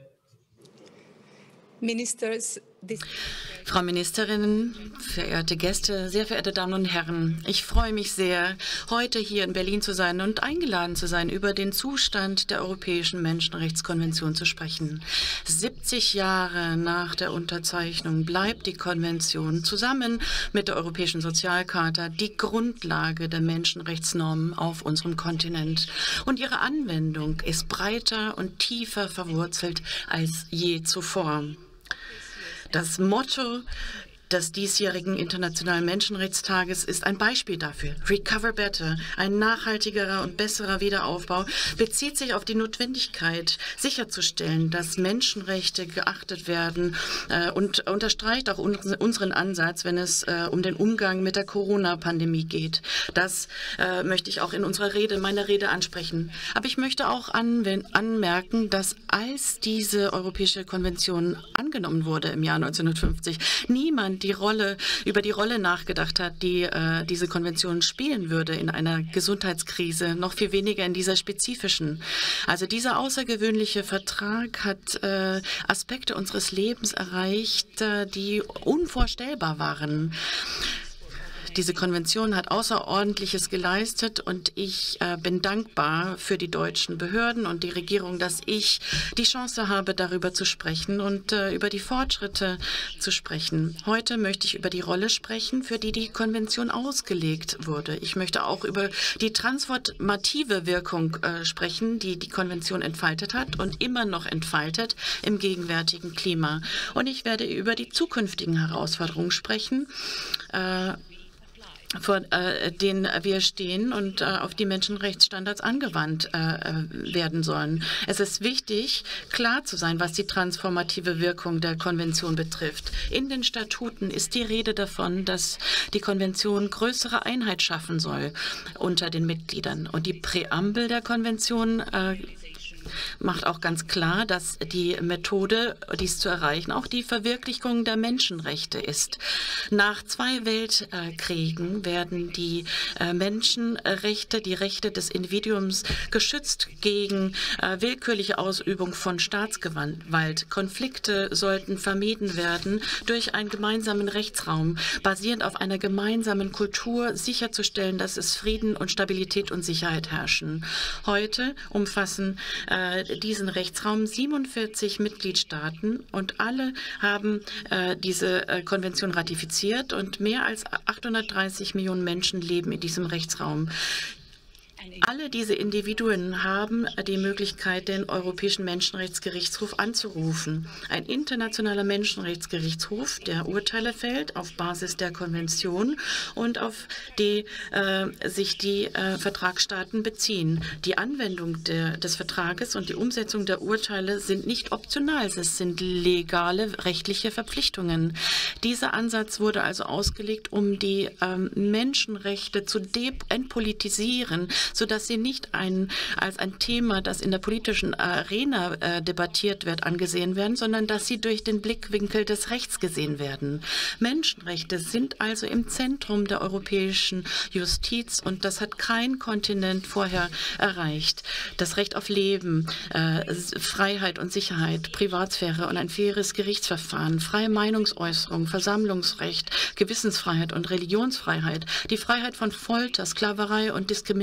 E: Ministers,
F: Frau Ministerin, verehrte Gäste, sehr verehrte Damen und Herren, ich freue mich sehr, heute hier in Berlin zu sein und eingeladen zu sein, über den Zustand der Europäischen Menschenrechtskonvention zu sprechen. siebzig Jahre nach der Unterzeichnung bleibt die Konvention zusammen mit der Europäischen Sozialcharta die Grundlage der Menschenrechtsnormen auf unserem Kontinent. Und ihre Anwendung ist breiter und tiefer verwurzelt als je zuvor. Das Motto des diesjährigen Internationalen Menschenrechtstages ist ein Beispiel dafür. Recover Better, ein nachhaltigerer und besserer Wiederaufbau, bezieht sich auf die Notwendigkeit, sicherzustellen, dass Menschenrechte geachtet werden äh, und unterstreicht auch un unseren Ansatz, wenn es äh, um den Umgang mit der Corona-Pandemie geht. Das äh, möchte ich auch in unserer Rede, meiner Rede ansprechen. Aber ich möchte auch anmerken, dass als diese Europäische Konvention angenommen wurde im Jahr neunzehnhundertfünfzig, niemand die Rolle, über die Rolle nachgedacht hat, die äh, diese Konvention spielen würde in einer Gesundheitskrise, noch viel weniger in dieser spezifischen. Also dieser außergewöhnliche Vertrag hat äh, Aspekte unseres Lebens erreicht, äh, die unvorstellbar waren. Diese Konvention hat Außerordentliches geleistet und ich äh, bin dankbar für die deutschen Behörden und die Regierung, dass ich die Chance habe, darüber zu sprechen und äh, über die Fortschritte zu sprechen. Heute möchte ich über die Rolle sprechen, für die die Konvention ausgelegt wurde. Ich möchte auch über die transformative Wirkung äh, sprechen, die die Konvention entfaltet hat und immer noch entfaltet im gegenwärtigen Klima. Und ich werde über die zukünftigen Herausforderungen sprechen, äh, vor äh, denen wir stehen und äh, auf die Menschenrechtsstandards angewandt äh, werden sollen. Es ist wichtig, klar zu sein, was die transformative Wirkung der Konvention betrifft. In den Statuten ist die Rede davon, dass die Konvention größere Einheit schaffen soll unter den Mitgliedern. Und die Präambel der Konvention äh, macht auch ganz klar, dass die Methode, dies zu erreichen, auch die Verwirklichung der Menschenrechte ist. Nach zwei Weltkriegen werden die Menschenrechte, die Rechte des Individuums geschützt gegen willkürliche Ausübung von Staatsgewalt. Konflikte sollten vermieden werden durch einen gemeinsamen Rechtsraum, basierend auf einer gemeinsamen Kultur, sicherzustellen, dass es Frieden und Stabilität und Sicherheit herrschen. Heute umfassen äh, diesen Rechtsraum siebenundvierzig Mitgliedstaaten und alle haben äh, diese äh, Konvention ratifiziert und mehr als achthundertdreißig Millionen Menschen leben in diesem Rechtsraum. Alle diese Individuen haben die Möglichkeit, den Europäischen Menschenrechtsgerichtshof anzurufen. Ein internationaler Menschenrechtsgerichtshof, der Urteile fällt auf Basis der Konvention und auf die äh, sich die äh, Vertragsstaaten beziehen. Die Anwendung der, des Vertrages und die Umsetzung der Urteile sind nicht optional, es sind legale rechtliche Verpflichtungen. Dieser Ansatz wurde also ausgelegt, um die ähm, Menschenrechte zu entpolitisieren, sodass sie nicht ein, als ein Thema, das in der politischen Arena äh, debattiert wird, angesehen werden, sondern dass sie durch den Blickwinkel des Rechts gesehen werden. Menschenrechte sind also im Zentrum der europäischen Justiz und das hat kein Kontinent vorher erreicht. Das Recht auf Leben, äh, Freiheit und Sicherheit, Privatsphäre und ein faires Gerichtsverfahren, freie Meinungsäußerung, Versammlungsrecht, Gewissensfreiheit und Religionsfreiheit, die Freiheit von Folter, Sklaverei und Diskriminierung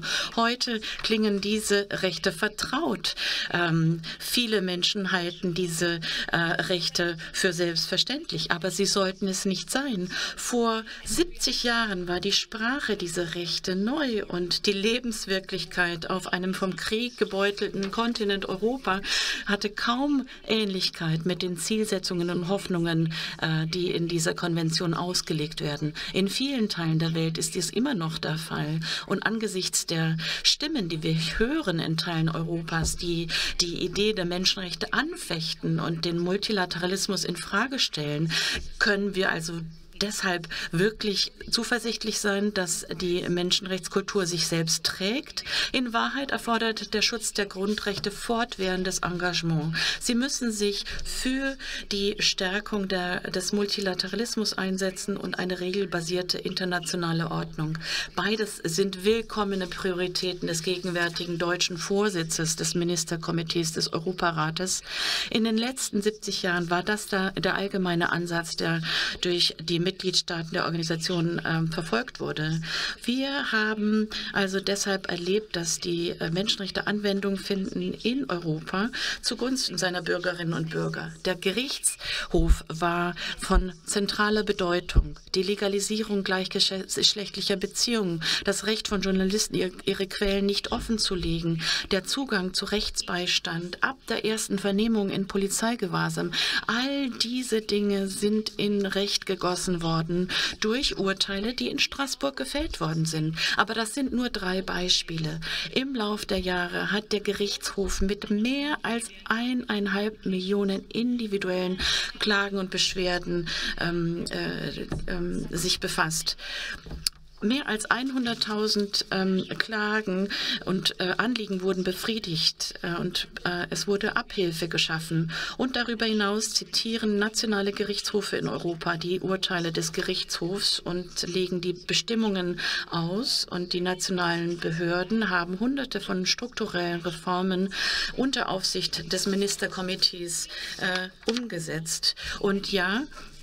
F: Heute klingen diese Rechte vertraut. Ähm, viele Menschen halten diese äh, Rechte für selbstverständlich, aber sie sollten es nicht sein. Vor siebzig Jahren war die Sprache dieser Rechte neu und die Lebenswirklichkeit auf einem vom Krieg gebeutelten Kontinent Europa hatte kaum Ähnlichkeit mit den Zielsetzungen und Hoffnungen, äh, die in dieser Konvention ausgelegt werden. In vielen Teilen der Welt ist dies immer noch der Fall. Und angesichts der Stimmen, die wir hören in Teilen Europas, die die Idee der Menschenrechte anfechten und den Multilateralismus in Frage stellen, können wir also deshalb wirklich zuversichtlich sein, dass die Menschenrechtskultur sich selbst trägt. In Wahrheit erfordert der Schutz der Grundrechte fortwährendes Engagement. Sie müssen sich für die Stärkung der, des Multilateralismus einsetzen und eine regelbasierte internationale Ordnung. Beides sind willkommene Prioritäten des gegenwärtigen deutschen Vorsitzes des Ministerkomitees des Europarates. In den letzten siebzig Jahren war das da der allgemeine Ansatz, der durch die Mitgliedstaaten der Organisation äh, verfolgt wurde. Wir haben also deshalb erlebt, dass die äh, Menschenrechte Anwendung finden in Europa zugunsten seiner Bürgerinnen und Bürger. Der Gerichtshof war von zentraler Bedeutung. Die Legalisierung gleichgeschlechtlicher Beziehungen, das Recht von Journalisten, ihr, ihre Quellen nicht offenzulegen, der Zugang zu Rechtsbeistand ab der ersten Vernehmung in Polizeigewahrsam, all diese Dinge sind in Recht gegossen worden durch Urteile, die in Straßburg gefällt worden sind. Aber das sind nur drei Beispiele. Im Lauf der Jahre hat der Gerichtshof mit mehr als eineinhalb Millionen individuellen Klagen und Beschwerden ähm, äh, ähm, sich befasst. Mehr als hunderttausend ähm, Klagen und äh, Anliegen wurden befriedigt äh, und äh, es wurde Abhilfe geschaffen. Und darüber hinaus zitieren nationale Gerichtshofe in Europa die Urteile des Gerichtshofs und legen die Bestimmungen aus. Und die nationalen Behörden haben hunderte von strukturellen Reformen unter Aufsicht des Ministerkomitees äh, umgesetzt. Und ja,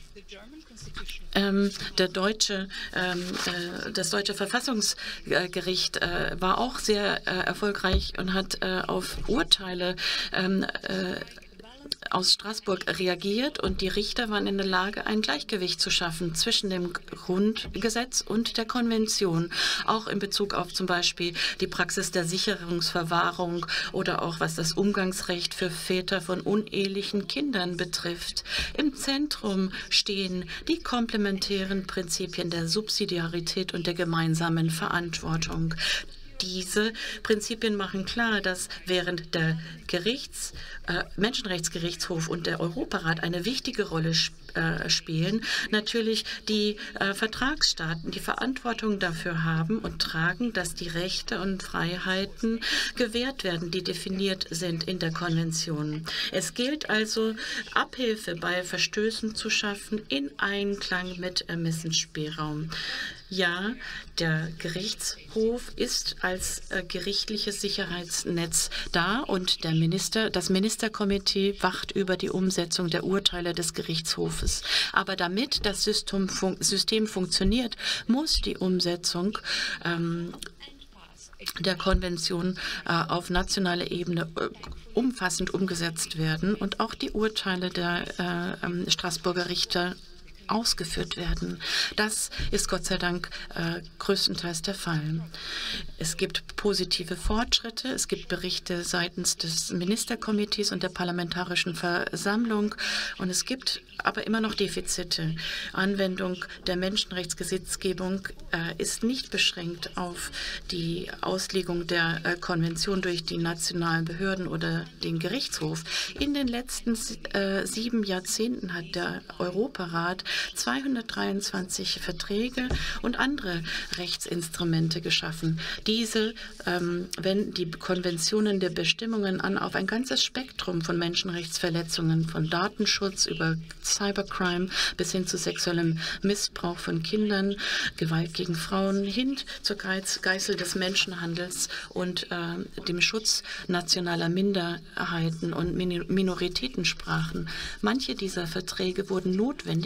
F: Ähm, der deutsche, ähm, äh, das deutsche Verfassungsgericht äh, war auch sehr äh, erfolgreich und hat äh, auf Urteile ähm, äh, aus Straßburg reagiert und die Richter waren in der Lage, ein Gleichgewicht zu schaffen zwischen dem Grundgesetz und der Konvention, auch in Bezug auf zum Beispiel die Praxis der Sicherungsverwahrung oder auch was das Umgangsrecht für Väter von unehelichen Kindern betrifft. Im Zentrum stehen die komplementären Prinzipien der Subsidiarität und der gemeinsamen Verantwortung. Diese Prinzipien machen klar, dass während der Gerichts, äh, Menschenrechtsgerichtshof und der Europarat eine wichtige Rolle sp äh, spielen, natürlich die äh, Vertragsstaaten die Verantwortung dafür haben und tragen, dass die Rechte und Freiheiten gewährt werden, die definiert sind in der Konvention. Es gilt also, Abhilfe bei Verstößen zu schaffen in Einklang mit Ermessensspielraum. Ja, der Gerichtshof ist als äh, gerichtliches Sicherheitsnetz da und der Minister, das Ministerkomitee wacht über die Umsetzung der Urteile des Gerichtshofes. Aber damit das System, fun System funktioniert, muss die Umsetzung ähm, der Konvention äh, auf nationaler Ebene äh, umfassend umgesetzt werden und auch die Urteile der äh, ähm, Straßburger Richter ausgeführt werden. Das ist Gott sei Dank äh, größtenteils der Fall. Es gibt positive Fortschritte, es gibt Berichte seitens des Ministerkomitees und der Parlamentarischen Versammlung und es gibt aber immer noch Defizite. Anwendung der Menschenrechtsgesetzgebung äh, ist nicht beschränkt auf die Auslegung der äh, Konvention durch die nationalen Behörden oder den Gerichtshof. In den letzten äh, sieben Jahrzehnten hat der Europarat zweihundertdreiundzwanzig Verträge und andere Rechtsinstrumente geschaffen. Diese ähm, wenden die Konventionen der Bestimmungen an auf ein ganzes Spektrum von Menschenrechtsverletzungen, von Datenschutz über Cybercrime bis hin zu sexuellem Missbrauch von Kindern, Gewalt gegen Frauen, hin zur Geißel des Menschenhandels und äh, dem Schutz nationaler Minderheiten und Min Minoritätensprachen. Manche dieser Verträge wurden notwendig, weil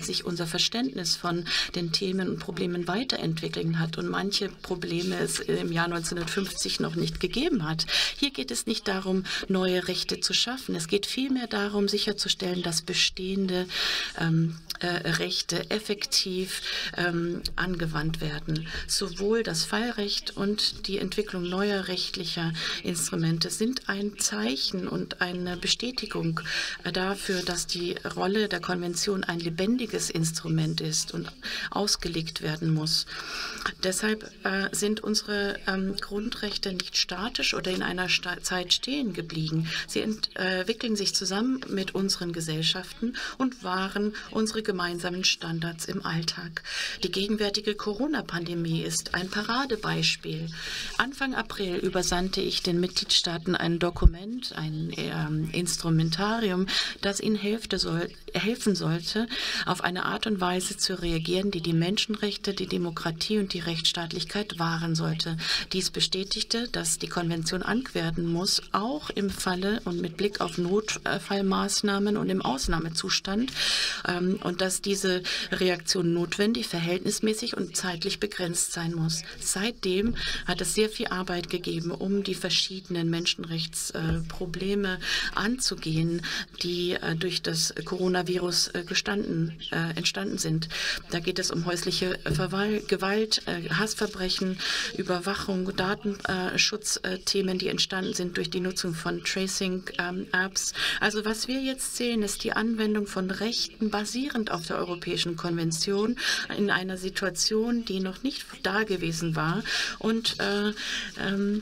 F: sich unser Verständnis von den Themen und Problemen weiterentwickeln hat und manche Probleme es im Jahr neunzehnhundertfünfzig noch nicht gegeben hat. Hier geht es nicht darum, neue Rechte zu schaffen. Es geht vielmehr darum, sicherzustellen, dass bestehende ähm, äh, Rechte effektiv ähm, angewandt werden. Sowohl das Fallrecht und die Entwicklung neuer rechtlicher Instrumente sind ein Zeichen und eine Bestätigung äh, dafür, dass die Rolle der Konvention ein lebendiges Instrument ist und ausgelegt werden muss. Deshalb äh, sind unsere ähm, Grundrechte nicht statisch oder in einer Sta- Zeit stehen geblieben. Sie entwickeln sich zusammen mit unseren Gesellschaften und wahren unsere gemeinsamen Standards im Alltag. Die gegenwärtige Corona-Pandemie ist ein Paradebeispiel. Anfang April übersandte ich den Mitgliedstaaten ein Dokument, ein äh, Instrumentarium, das ihnen helfen, soll, helfen sollte, auf eine Art und Weise zu reagieren, die die Menschenrechte, die Demokratie und die Rechtsstaatlichkeit wahren sollte. Dies bestätigte, dass die Konvention angewendet werden muss, auch im Falle und mit Blick auf Notfallmaßnahmen und im Ausnahmezustand, ähm, und dass diese Reaktion notwendig, verhältnismäßig und zeitlich begrenzt sein muss. Seitdem hat es sehr viel Arbeit gegeben, um die verschiedenen Menschenrechtsprobleme äh, anzugehen, die äh, durch das Coronavirus äh, gestanden, äh, entstanden sind. Da geht es um häusliche Verwal- Gewalt, äh, Hassverbrechen, Überwachung, Datenschutzthemen, die entstanden sind durch die Nutzung von Tracing-Apps. Ähm, also was wir jetzt sehen, ist die Anwendung von Rechten basierend auf der Europäischen Konvention in einer Situation, die noch nicht da gewesen war und äh, ähm,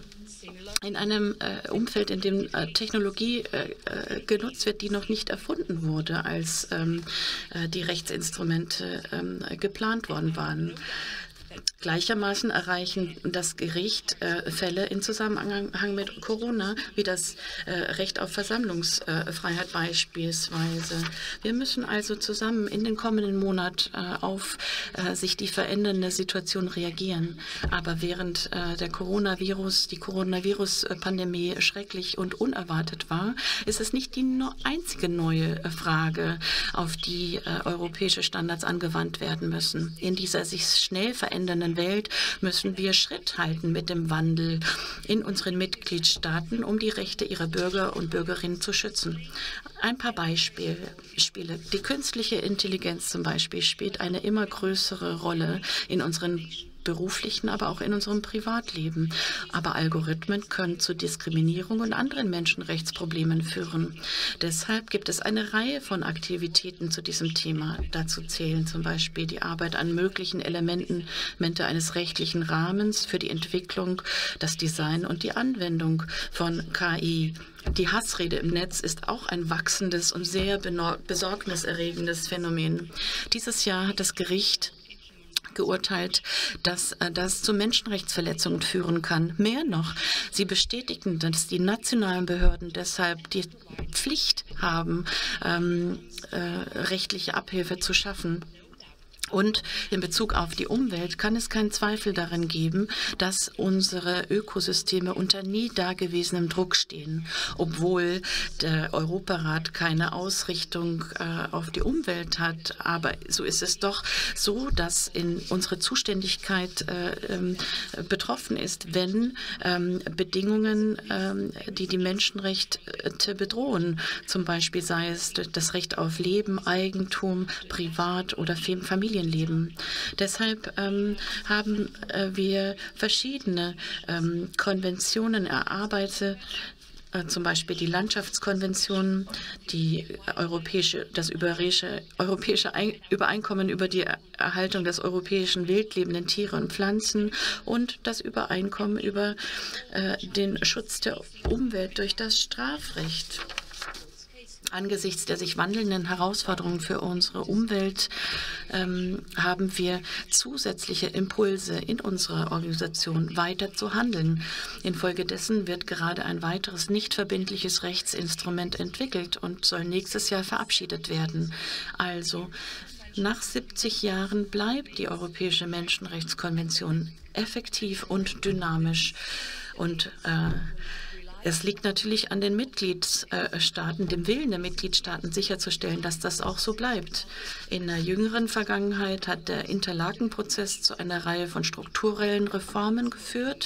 F: in einem äh, Umfeld, in dem äh, Technologie äh, äh, genutzt wird, die noch nicht erfunden wurde, als ähm, äh, die Rechtsinstrumente ähm, geplant worden waren. Gleichermaßen erreichen das Gericht äh, Fälle in Zusammenhang mit Corona, wie das äh, Recht auf Versammlungsfreiheit äh, beispielsweise. Wir müssen also zusammen in den kommenden Monat äh, auf äh, sich die verändernde Situation reagieren. Aber während äh, der Coronavirus, die Coronavirus-Pandemie schrecklich und unerwartet war, ist es nicht die no- einzige neue Frage, auf die äh, europäische Standards angewandt werden müssen. In dieser sich schnell verändernden Welt müssen wir Schritt halten mit dem Wandel in unseren Mitgliedstaaten, um die Rechte ihrer Bürger und Bürgerinnen zu schützen. Ein paar Beispiele. Die künstliche Intelligenz zum Beispiel spielt eine immer größere Rolle in unseren beruflichen, aber auch in unserem Privatleben. Aber Algorithmen können zu Diskriminierung und anderen Menschenrechtsproblemen führen. Deshalb gibt es eine Reihe von Aktivitäten zu diesem Thema. Dazu zählen zum Beispiel die Arbeit an möglichen Elementen eines rechtlichen Rahmens für die Entwicklung, das Design und die Anwendung von K I. Die Hassrede im Netz ist auch ein wachsendes und sehr besorgniserregendes Phänomen. Dieses Jahr hat das Gericht geurteilt, dass äh, das zu Menschenrechtsverletzungen führen kann. Mehr noch, sie bestätigten, dass die nationalen Behörden deshalb die Pflicht haben, ähm, äh, rechtliche Abhilfe zu schaffen. Und in Bezug auf die Umwelt kann es keinen Zweifel daran geben, dass unsere Ökosysteme unter nie dagewesenem Druck stehen. Obwohl der Europarat keine Ausrichtung äh, auf die Umwelt hat, aber so ist es doch so, dass in unsere Zuständigkeit äh, äh, betroffen ist, wenn ähm, Bedingungen, äh, die die Menschenrechte bedrohen, zum Beispiel sei es das Recht auf Leben, Eigentum, Privat- oder Familienleben. Deshalb ähm, haben äh, wir verschiedene ähm, Konventionen erarbeitet, äh, zum Beispiel die Landschaftskonvention, die europäische, das europäische, europäische Ein- Übereinkommen über die Erhaltung des europäischen wildlebenden Tiere und Pflanzen und das Übereinkommen über äh, den Schutz der Umwelt durch das Strafrecht. Angesichts der sich wandelnden Herausforderungen für unsere Umwelt ähm, haben wir zusätzliche Impulse in unserer Organisation, weiter zu handeln. Infolgedessen wird gerade ein weiteres nicht verbindliches Rechtsinstrument entwickelt und soll nächstes Jahr verabschiedet werden. Also nach siebzig Jahren bleibt die Europäische Menschenrechtskonvention effektiv und dynamisch und äh, Es liegt natürlich an den Mitgliedstaaten, dem Willen der Mitgliedstaaten sicherzustellen, dass das auch so bleibt. In der jüngeren Vergangenheit hat der Interlaken-Prozess zu einer Reihe von strukturellen Reformen geführt.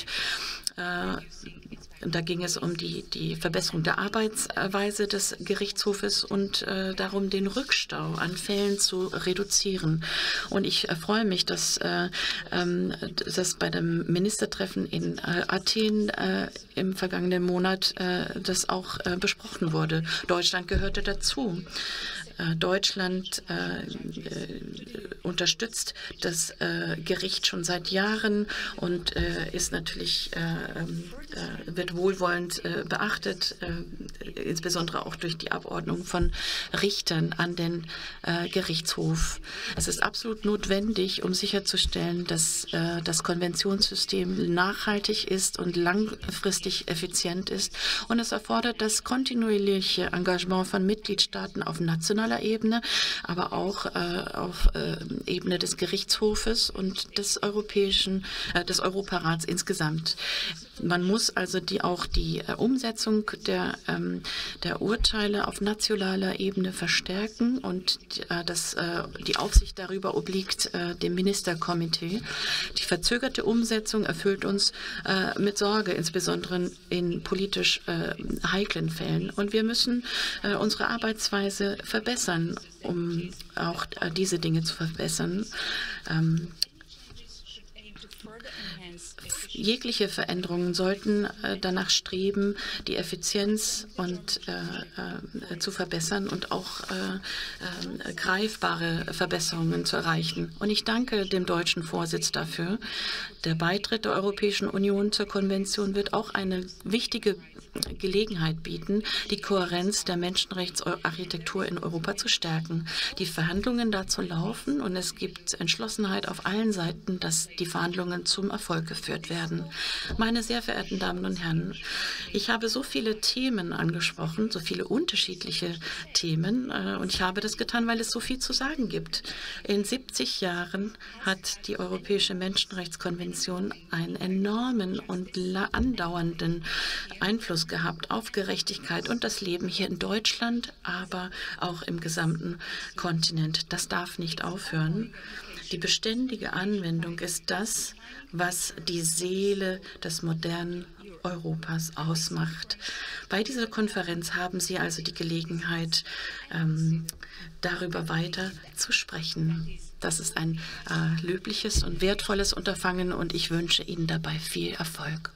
F: Da ging es um die, die Verbesserung der Arbeitsweise des Gerichtshofes und äh, darum, den Rückstau an Fällen zu reduzieren. Und ich äh, freue mich, dass äh, ähm, das bei dem Ministertreffen in äh, Athen äh, im vergangenen Monat äh, das auch äh, besprochen wurde. Deutschland gehörte dazu. Deutschland äh, äh, unterstützt das äh, Gericht schon seit Jahren und äh, ist natürlich äh, äh, wird wohlwollend äh, beachtet, äh, insbesondere auch durch die Abordnung von Richtern an den äh, Gerichtshof. Es ist absolut notwendig, um sicherzustellen, dass äh, das Konventionssystem nachhaltig ist und langfristig effizient ist. Und es erfordert das kontinuierliche Engagement von Mitgliedstaaten auf nationaler Ebene, aber auch äh, auf äh, Ebene des Gerichtshofes und des europäischen, äh, des Europarats insgesamt. Man muss also die, auch die äh, Umsetzung der, ähm, der Urteile auf nationaler Ebene verstärken und äh, das, äh, die Aufsicht darüber obliegt äh, dem Ministerkomitee. Die verzögerte Umsetzung erfüllt uns äh, mit Sorge, insbesondere in politisch äh, heiklen Fällen. Und wir müssen äh, unsere Arbeitsweise verbessern, um auch äh, diese Dinge zu verbessern. Ähm, Jegliche Veränderungen sollten äh, danach streben, die Effizienz und, äh, äh, zu verbessern und auch äh, äh, greifbare Verbesserungen zu erreichen. Und ich danke dem deutschen Vorsitz dafür. Der Beitritt der Europäischen Union zur Konvention wird auch eine wichtige Gelegenheit bieten, die Kohärenz der Menschenrechtsarchitektur in Europa zu stärken. Die Verhandlungen dazu laufen und es gibt Entschlossenheit auf allen Seiten, dass die Verhandlungen zum Erfolg geführt werden. Meine sehr verehrten Damen und Herren, ich habe so viele Themen angesprochen, so viele unterschiedliche Themen und ich habe das getan, weil es so viel zu sagen gibt. In siebzig Jahren hat die Europäische Menschenrechtskonvention einen enormen und andauernden Einfluss gehabt auf Gerechtigkeit und das Leben hier in Deutschland, aber auch im gesamten Kontinent. Das darf nicht aufhören. Die beständige Anwendung ist das, was die Seele des modernen Europas ausmacht. Bei dieser Konferenz haben Sie also die Gelegenheit, ähm, darüber weiter zu sprechen. Das ist ein äh, löbliches und wertvolles Unterfangen und ich wünsche Ihnen dabei viel Erfolg.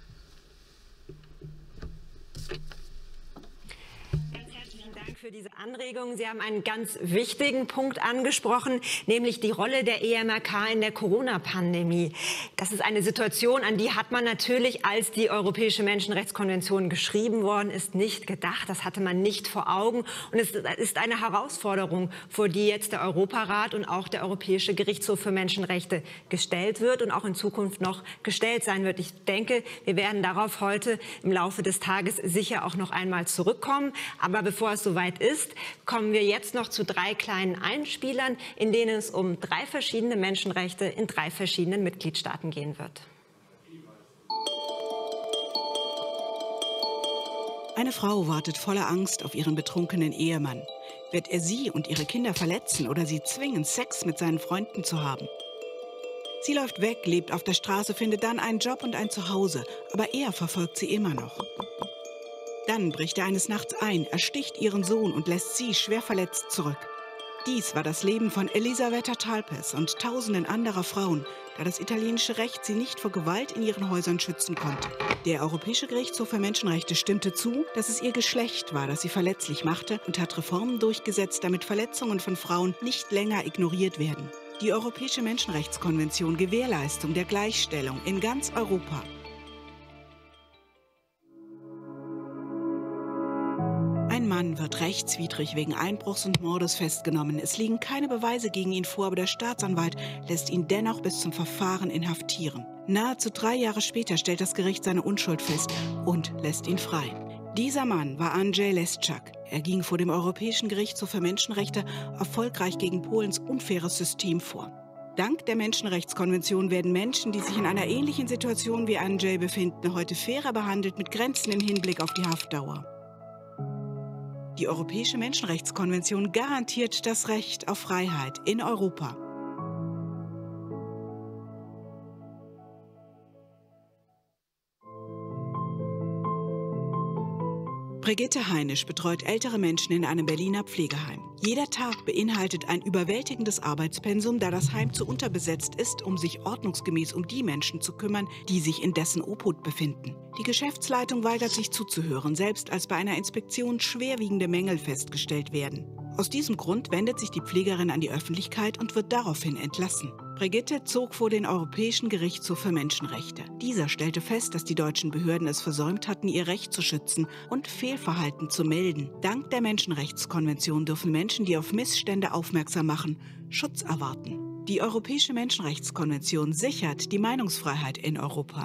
A: Für diese Anregung. Sie haben einen ganz wichtigen Punkt angesprochen, nämlich die Rolle der E M R K in der Corona-Pandemie. Das ist eine Situation, an die hat man natürlich, als die Europäische Menschenrechtskonvention geschrieben worden ist, nicht gedacht. Das hatte man nicht vor Augen. Und es ist eine Herausforderung, vor die jetzt der Europarat und auch der Europäische Gerichtshof für Menschenrechte gestellt wird und auch in Zukunft noch gestellt sein wird. Ich denke, wir werden darauf heute im Laufe des Tages sicher auch noch einmal zurückkommen. Aber bevor es soweit ist, kommen wir jetzt noch zu drei kleinen Einspielern, in denen es um drei verschiedene Menschenrechte in drei verschiedenen Mitgliedstaaten gehen wird.
E: Eine Frau wartet voller Angst auf ihren betrunkenen Ehemann. Wird er sie und ihre Kinder verletzen oder sie zwingen, Sex mit seinen Freunden zu haben? Sie läuft weg, lebt auf der Straße, findet dann einen Job und ein Zuhause, aber er verfolgt sie immer noch. Dann bricht er eines Nachts ein, ersticht ihren Sohn und lässt sie schwer verletzt zurück. Dies war das Leben von Elisabetta Talpes und tausenden anderer Frauen, da das italienische Recht sie nicht vor Gewalt in ihren Häusern schützen konnte. Der Europäische Gerichtshof für Menschenrechte stimmte zu, dass es ihr Geschlecht war, das sie verletzlich machte und hat Reformen durchgesetzt, damit Verletzungen von Frauen nicht länger ignoriert werden. Die Europäische Menschenrechtskonvention Gewährleistung der Gleichstellung in ganz Europa. Ein Mann wird rechtswidrig wegen Einbruchs und Mordes festgenommen. Es liegen keine Beweise gegen ihn vor, aber der Staatsanwalt lässt ihn dennoch bis zum Verfahren inhaftieren. Nahezu drei Jahre später stellt das Gericht seine Unschuld fest und lässt ihn frei. Dieser Mann war Andrzej Leszczak. Er ging vor dem Europäischen Gerichtshof für Menschenrechte erfolgreich gegen Polens unfaires System vor. Dank der Menschenrechtskonvention werden Menschen, die sich in einer ähnlichen Situation wie Andrzej befinden, heute fairer behandelt mit Grenzen im Hinblick auf die Haftdauer. Die Europäische Menschenrechtskonvention garantiert das Recht auf Freiheit in Europa. Brigitte Heinisch betreut ältere Menschen in einem Berliner Pflegeheim. Jeder Tag beinhaltet ein überwältigendes Arbeitspensum, da das Heim zu unterbesetzt ist, um sich ordnungsgemäß um die Menschen zu kümmern, die sich in dessen Obhut befinden. Die Geschäftsleitung weigert sich zuzuhören, selbst als bei einer Inspektion schwerwiegende Mängel festgestellt werden. Aus diesem Grund wendet sich die Pflegerin an die Öffentlichkeit und wird daraufhin entlassen. Brigitte zog vor den Europäischen Gerichtshof für Menschenrechte. Dieser stellte fest, dass die deutschen Behörden es versäumt hatten, ihr Recht zu schützen und Fehlverhalten zu melden. Dank der Menschenrechtskonvention dürfen Menschen, die auf Missstände aufmerksam machen, Schutz erwarten. Die Europäische Menschenrechtskonvention sichert die Meinungsfreiheit in Europa.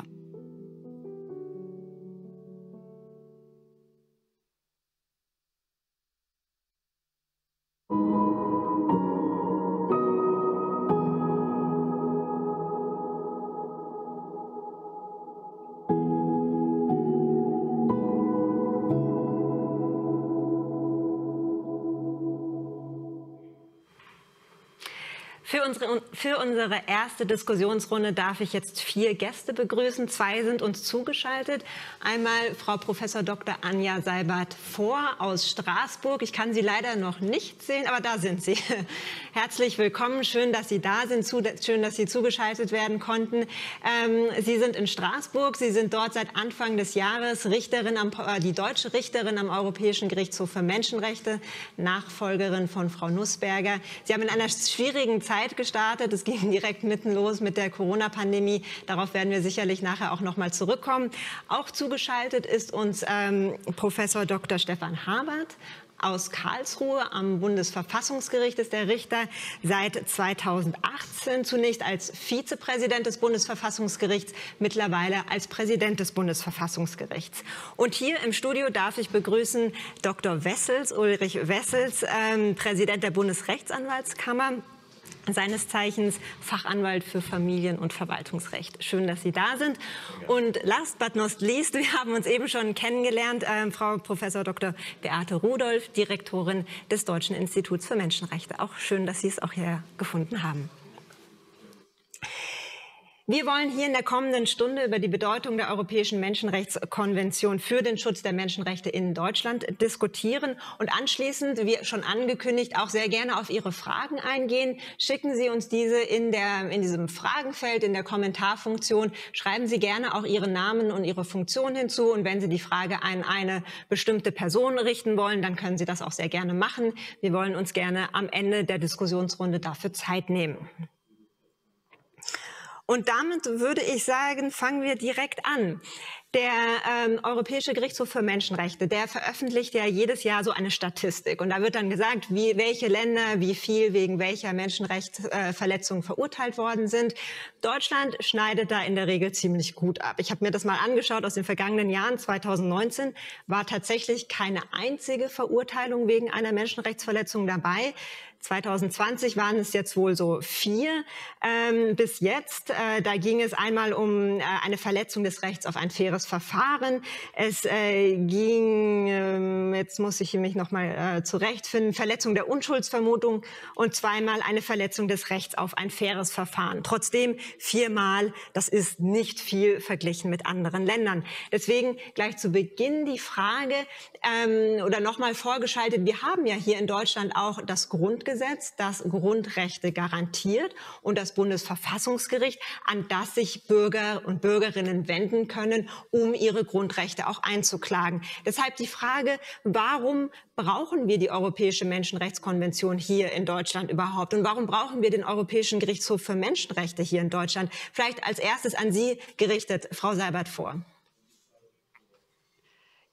A: Für unsere, für unsere erste Diskussionsrunde darf ich jetzt vier Gäste begrüßen. Zwei sind uns zugeschaltet. Einmal Frau Professor Doktor Anja Seibert-Fohr aus Straßburg. Ich kann Sie leider noch nicht sehen, aber da sind Sie. Herzlich willkommen. Schön, dass Sie da sind. Schön, dass Sie zugeschaltet werden konnten. Ähm, Sie sind in Straßburg. Sie sind dort seit Anfang des Jahres Richterin am, äh, die deutsche Richterin am Europäischen Gerichtshof für Menschenrechte, Nachfolgerin von Frau Nussberger. Sie haben in einer schwierigen Zeit gestartet. Es ging direkt mitten los mit der Corona-Pandemie. Darauf werden wir sicherlich nachher auch noch mal zurückkommen. Auch zugeschaltet ist uns ähm, Professor Doktor Stefan Habert aus Karlsruhe am Bundesverfassungsgericht, ist der Richter seit zweitausendachtzehn, zunächst als Vizepräsident des Bundesverfassungsgerichts, mittlerweile als Präsident des Bundesverfassungsgerichts. Und hier im Studio darf ich begrüßen Doktor Wessels, Ulrich Wessels, ähm, Präsident der Bundesrechtsanwaltskammer, seines Zeichens Fachanwalt für Familien- und Verwaltungsrecht. Schön, dass Sie da sind. Und last but not least, wir haben uns eben schon kennengelernt, äh, Frau Professor Doktor Beate Rudolph, Direktorin des Deutschen Instituts für Menschenrechte. Auch schön, dass Sie es auch hier gefunden haben. Wir wollen hier in der kommenden Stunde über die Bedeutung der Europäischen Menschenrechtskonvention für den Schutz der Menschenrechte in Deutschland diskutieren und anschließend, wie schon angekündigt, auch sehr gerne auf Ihre Fragen eingehen. Schicken Sie uns diese in, der, in diesem Fragenfeld, in der Kommentarfunktion. Schreiben Sie gerne auch Ihren Namen und Ihre Funktion hinzu. Und wenn Sie die Frage an eine bestimmte Person richten wollen, dann können Sie das auch sehr gerne machen. Wir wollen uns gerne am Ende der Diskussionsrunde dafür Zeit nehmen. Und damit würde ich sagen, fangen wir direkt an. Der ähm, Europäische Gerichtshof für Menschenrechte, der veröffentlicht ja jedes Jahr so eine Statistik. Und da wird dann gesagt, wie, welche Länder wie viel wegen welcher Menschenrechtsverletzung äh, verurteilt worden sind. Deutschland schneidet da in der Regel ziemlich gut ab. Ich habe mir das mal angeschaut aus den vergangenen Jahren. zweitausendneunzehn war tatsächlich keine einzige Verurteilung wegen einer Menschenrechtsverletzung dabei. zweitausendzwanzig waren es jetzt wohl so vier ähm, bis jetzt. Äh, da ging es einmal um äh, eine Verletzung des Rechts auf ein faires Verfahren. Es äh, ging, äh, jetzt muss ich mich noch mal äh, zurechtfinden, Verletzung der Unschuldsvermutung und zweimal eine Verletzung des Rechts auf ein faires Verfahren. Trotzdem viermal, das ist nicht viel verglichen mit anderen Ländern. Deswegen gleich zu Beginn die Frage ähm, oder noch mal vorgeschaltet, wir haben ja hier in Deutschland auch das Grundgesetz, das Grundrechte garantiert und das Bundesverfassungsgericht, an das sich Bürger und Bürgerinnen wenden können, um ihre Grundrechte auch einzuklagen. Deshalb die Frage, warum brauchen wir die Europäische Menschenrechtskonvention hier in Deutschland überhaupt? Und warum brauchen wir den Europäischen Gerichtshof für Menschenrechte hier in Deutschland? Vielleicht als erstes an Sie gerichtet, Frau Seibert-Fohr.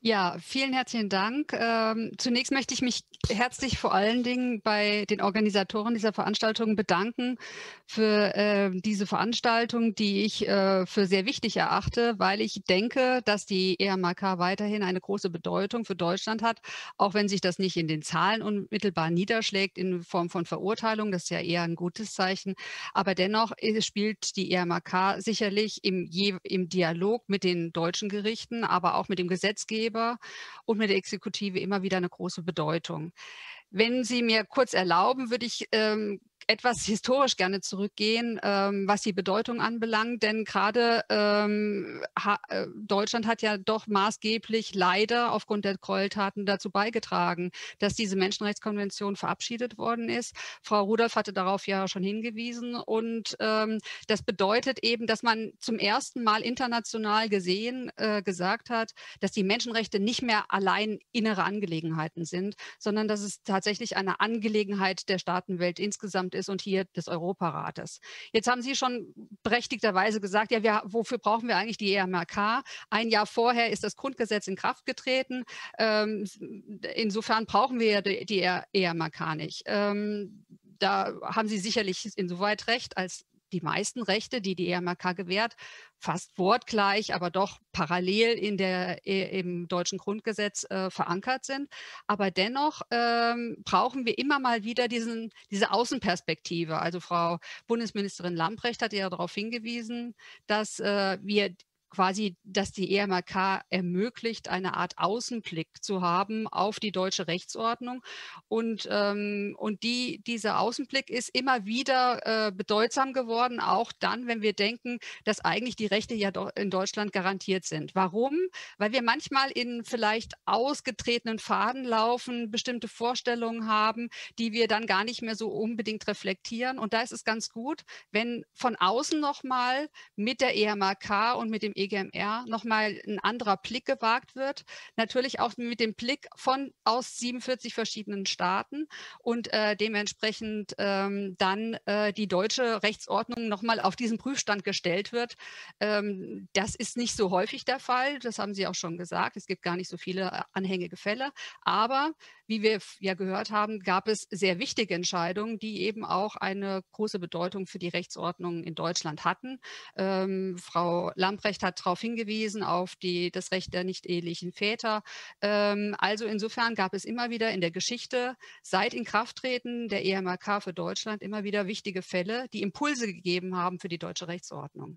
G: Ja, vielen herzlichen Dank. Ähm, zunächst möchte ich mich herzlich vor allen Dingen bei den Organisatoren dieser Veranstaltung bedanken für äh, diese Veranstaltung, die ich äh, für sehr wichtig erachte, weil ich denke, dass die E M A K weiterhin eine große Bedeutung für Deutschland hat, auch wenn sich das nicht in den Zahlen unmittelbar niederschlägt in Form von Verurteilung. Das ist ja eher ein gutes Zeichen. Aber dennoch spielt die E M A K sicherlich im, im Dialog mit den deutschen Gerichten, aber auch mit dem Gesetzgeber und mit der Exekutive immer wieder eine große Bedeutung. Wenn Sie mir kurz erlauben, würde ich ähm, etwas historisch gerne zurückgehen, ähm, was die Bedeutung anbelangt, denn gerade ähm, ha, äh, Deutschland hat ja doch maßgeblich leider aufgrund der Gräueltaten dazu beigetragen, dass diese Menschenrechtskonvention verabschiedet worden ist. Frau Rudolph hatte darauf ja schon hingewiesen und ähm, das bedeutet eben, dass man zum ersten Mal international gesehen äh, gesagt hat, dass die Menschenrechte nicht mehr allein innere Angelegenheiten sind, sondern dass es tatsächlich eine Angelegenheit der Staatenwelt insgesamt ist und hier des Europarates. Jetzt haben Sie schon berechtigterweise gesagt, ja, wir, wofür brauchen wir eigentlich die E M A K? Ein Jahr vorher ist das Grundgesetz in Kraft getreten. Ähm, insofern brauchen wir die, die E M A K nicht. Ähm, da haben Sie sicherlich insoweit recht, als die meisten Rechte, die die E M A K gewährt, fast wortgleich, aber doch parallel in der, im deutschen Grundgesetz äh, verankert sind. Aber dennoch ähm, brauchen wir immer mal wieder diesen, diese Außenperspektive. Also Frau Bundesministerin Lambrecht hat ja darauf hingewiesen, dass äh, wir quasi, dass die E M A K ermöglicht, eine Art Außenblick zu haben auf die deutsche Rechtsordnung. Und, ähm, und die, dieser Außenblick ist immer wieder äh, bedeutsam geworden, auch dann, wenn wir denken, dass eigentlich die Rechte ja in Deutschland garantiert sind. Warum? Weil wir manchmal in vielleicht ausgetretenen Pfaden laufen, bestimmte Vorstellungen haben, die wir dann gar nicht mehr so unbedingt reflektieren. Und da ist es ganz gut, wenn von außen nochmal mit der E M A K und mit dem E G M R nochmal ein anderer Blick gewagt wird. Natürlich auch mit dem Blick von aus siebenundvierzig verschiedenen Staaten und äh, dementsprechend ähm, dann äh, die deutsche Rechtsordnung nochmal auf diesen Prüfstand gestellt wird. Ähm, das ist nicht so häufig der Fall, das haben Sie auch schon gesagt. Es gibt gar nicht so viele anhängige Fälle, aber wie wir ja gehört haben, gab es sehr wichtige Entscheidungen, die eben auch eine große Bedeutung für die Rechtsordnung in Deutschland hatten. Ähm, Frau Lambrecht hat darauf hingewiesen, auf die, das Recht der nicht-ehelichen Väter. Ähm, also insofern gab es immer wieder in der Geschichte seit Inkrafttreten der E M A K für Deutschland immer wieder wichtige Fälle, die Impulse gegeben haben für die deutsche Rechtsordnung.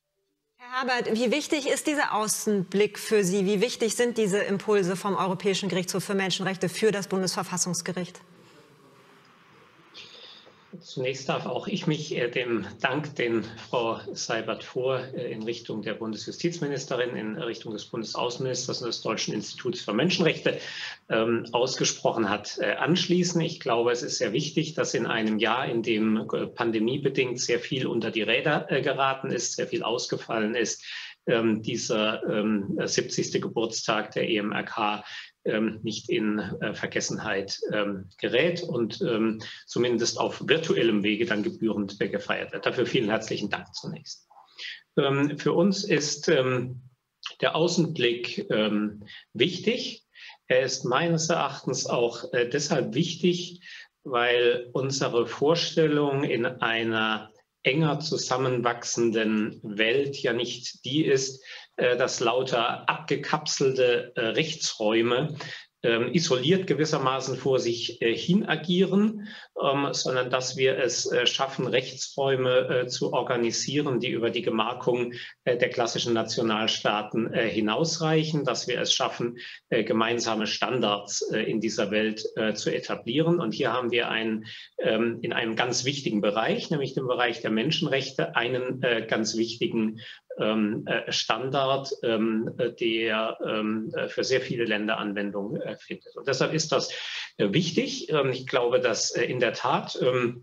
A: Herr Habert, wie wichtig ist dieser Außenblick für Sie? Wie wichtig sind diese Impulse vom Europäischen Gerichtshof für Menschenrechte für das Bundesverfassungsgericht?
H: Zunächst darf auch ich mich äh, dem Dank, den Frau Seibert-Vohr äh, in Richtung der Bundesjustizministerin, in Richtung des Bundesaußenministers und des Deutschen Instituts für Menschenrechte ähm, ausgesprochen hat, äh, anschließen. Ich glaube, es ist sehr wichtig, dass in einem Jahr, in dem äh, pandemiebedingt sehr viel unter die Räder äh, geraten ist, sehr viel ausgefallen ist, ähm, dieser ähm, siebzigste Geburtstag der E M A K Ähm, nicht in äh, Vergessenheit ähm, gerät und ähm, zumindest auf virtuellem Wege dann gebührend äh, gefeiert wird. Dafür vielen herzlichen Dank zunächst. Ähm, für uns ist ähm, der Außenblick ähm, wichtig. Er ist meines Erachtens auch äh, deshalb wichtig, weil unsere Vorstellung in einer enger zusammenwachsenden Welt ja nicht die ist, dass lauter abgekapselte Rechtsräume ähm, isoliert gewissermaßen vor sich äh, hin agieren, ähm, sondern dass wir es äh, schaffen, Rechtsräume äh, zu organisieren, die über die Gemarkung äh, der klassischen Nationalstaaten äh, hinausreichen, dass wir es schaffen, äh, gemeinsame Standards äh, in dieser Welt äh, zu etablieren. Und hier haben wir einen, ähm, in einem ganz wichtigen Bereich, nämlich dem Bereich der Menschenrechte, einen äh, ganz wichtigen Standard, der für sehr viele Länder Anwendung findet. Und deshalb ist das wichtig. Ich glaube, dass in der Tat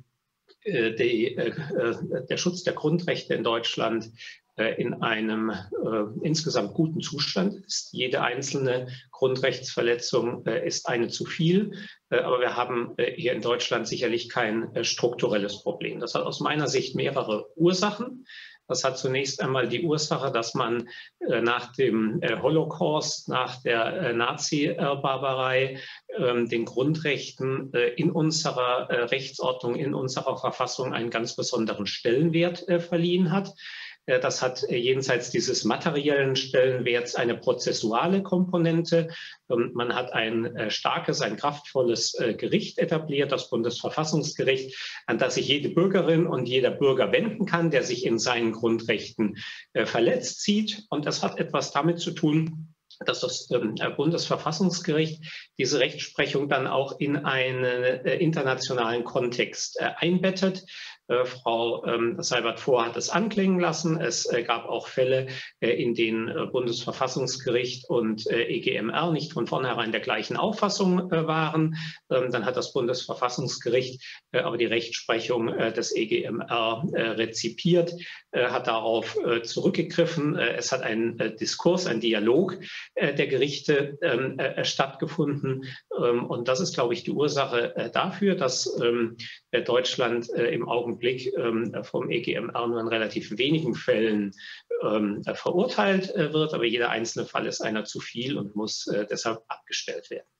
H: der Schutz der Grundrechte in Deutschland in einem insgesamt guten Zustand ist. Jede einzelne Grundrechtsverletzung ist eine zu viel. Aber wir haben hier in Deutschland sicherlich kein strukturelles Problem. Das hat aus meiner Sicht mehrere Ursachen. Das hat zunächst einmal die Ursache, dass man äh, nach dem äh, Holocaust, nach der äh, Nazi-Barbarei äh, den Grundrechten äh, in unserer äh, Rechtsordnung, in unserer Verfassung einen ganz besonderen Stellenwert äh, verliehen hat. Das hat jenseits dieses materiellen Stellenwerts eine prozessuale Komponente. Man hat ein starkes, ein kraftvolles Gericht etabliert, das Bundesverfassungsgericht, an das sich jede Bürgerin und jeder Bürger wenden kann, der sich in seinen Grundrechten verletzt sieht. Und das hat etwas damit zu tun, dass das Bundesverfassungsgericht diese Rechtsprechung dann auch in einen internationalen Kontext einbettet. Frau Seibert-Vohr hat es anklingen lassen. Es gab auch Fälle, in denen Bundesverfassungsgericht und E G M R nicht von vornherein der gleichen Auffassung waren. Dann hat das Bundesverfassungsgericht aber die Rechtsprechung des E G M R rezipiert, hat darauf zurückgegriffen. Es hat ein Diskurs, ein Dialog der Gerichte stattgefunden. Und das ist, glaube ich, die Ursache dafür, dass Deutschland im Augenblick vom E G M R nur in relativ wenigen Fällen verurteilt wird. Aber jeder einzelne Fall ist einer zu viel und muss deshalb abgestellt werden.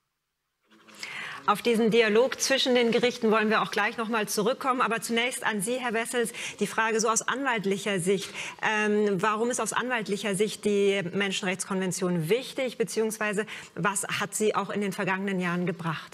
A: Auf diesen Dialog zwischen den Gerichten wollen wir auch gleich noch mal zurückkommen. Aber zunächst an Sie, Herr Wessels, die Frage so aus anwaltlicher Sicht. Ähm, warum ist aus anwaltlicher Sicht die Menschenrechtskonvention wichtig, beziehungsweise was hat sie auch in den vergangenen Jahren gebracht?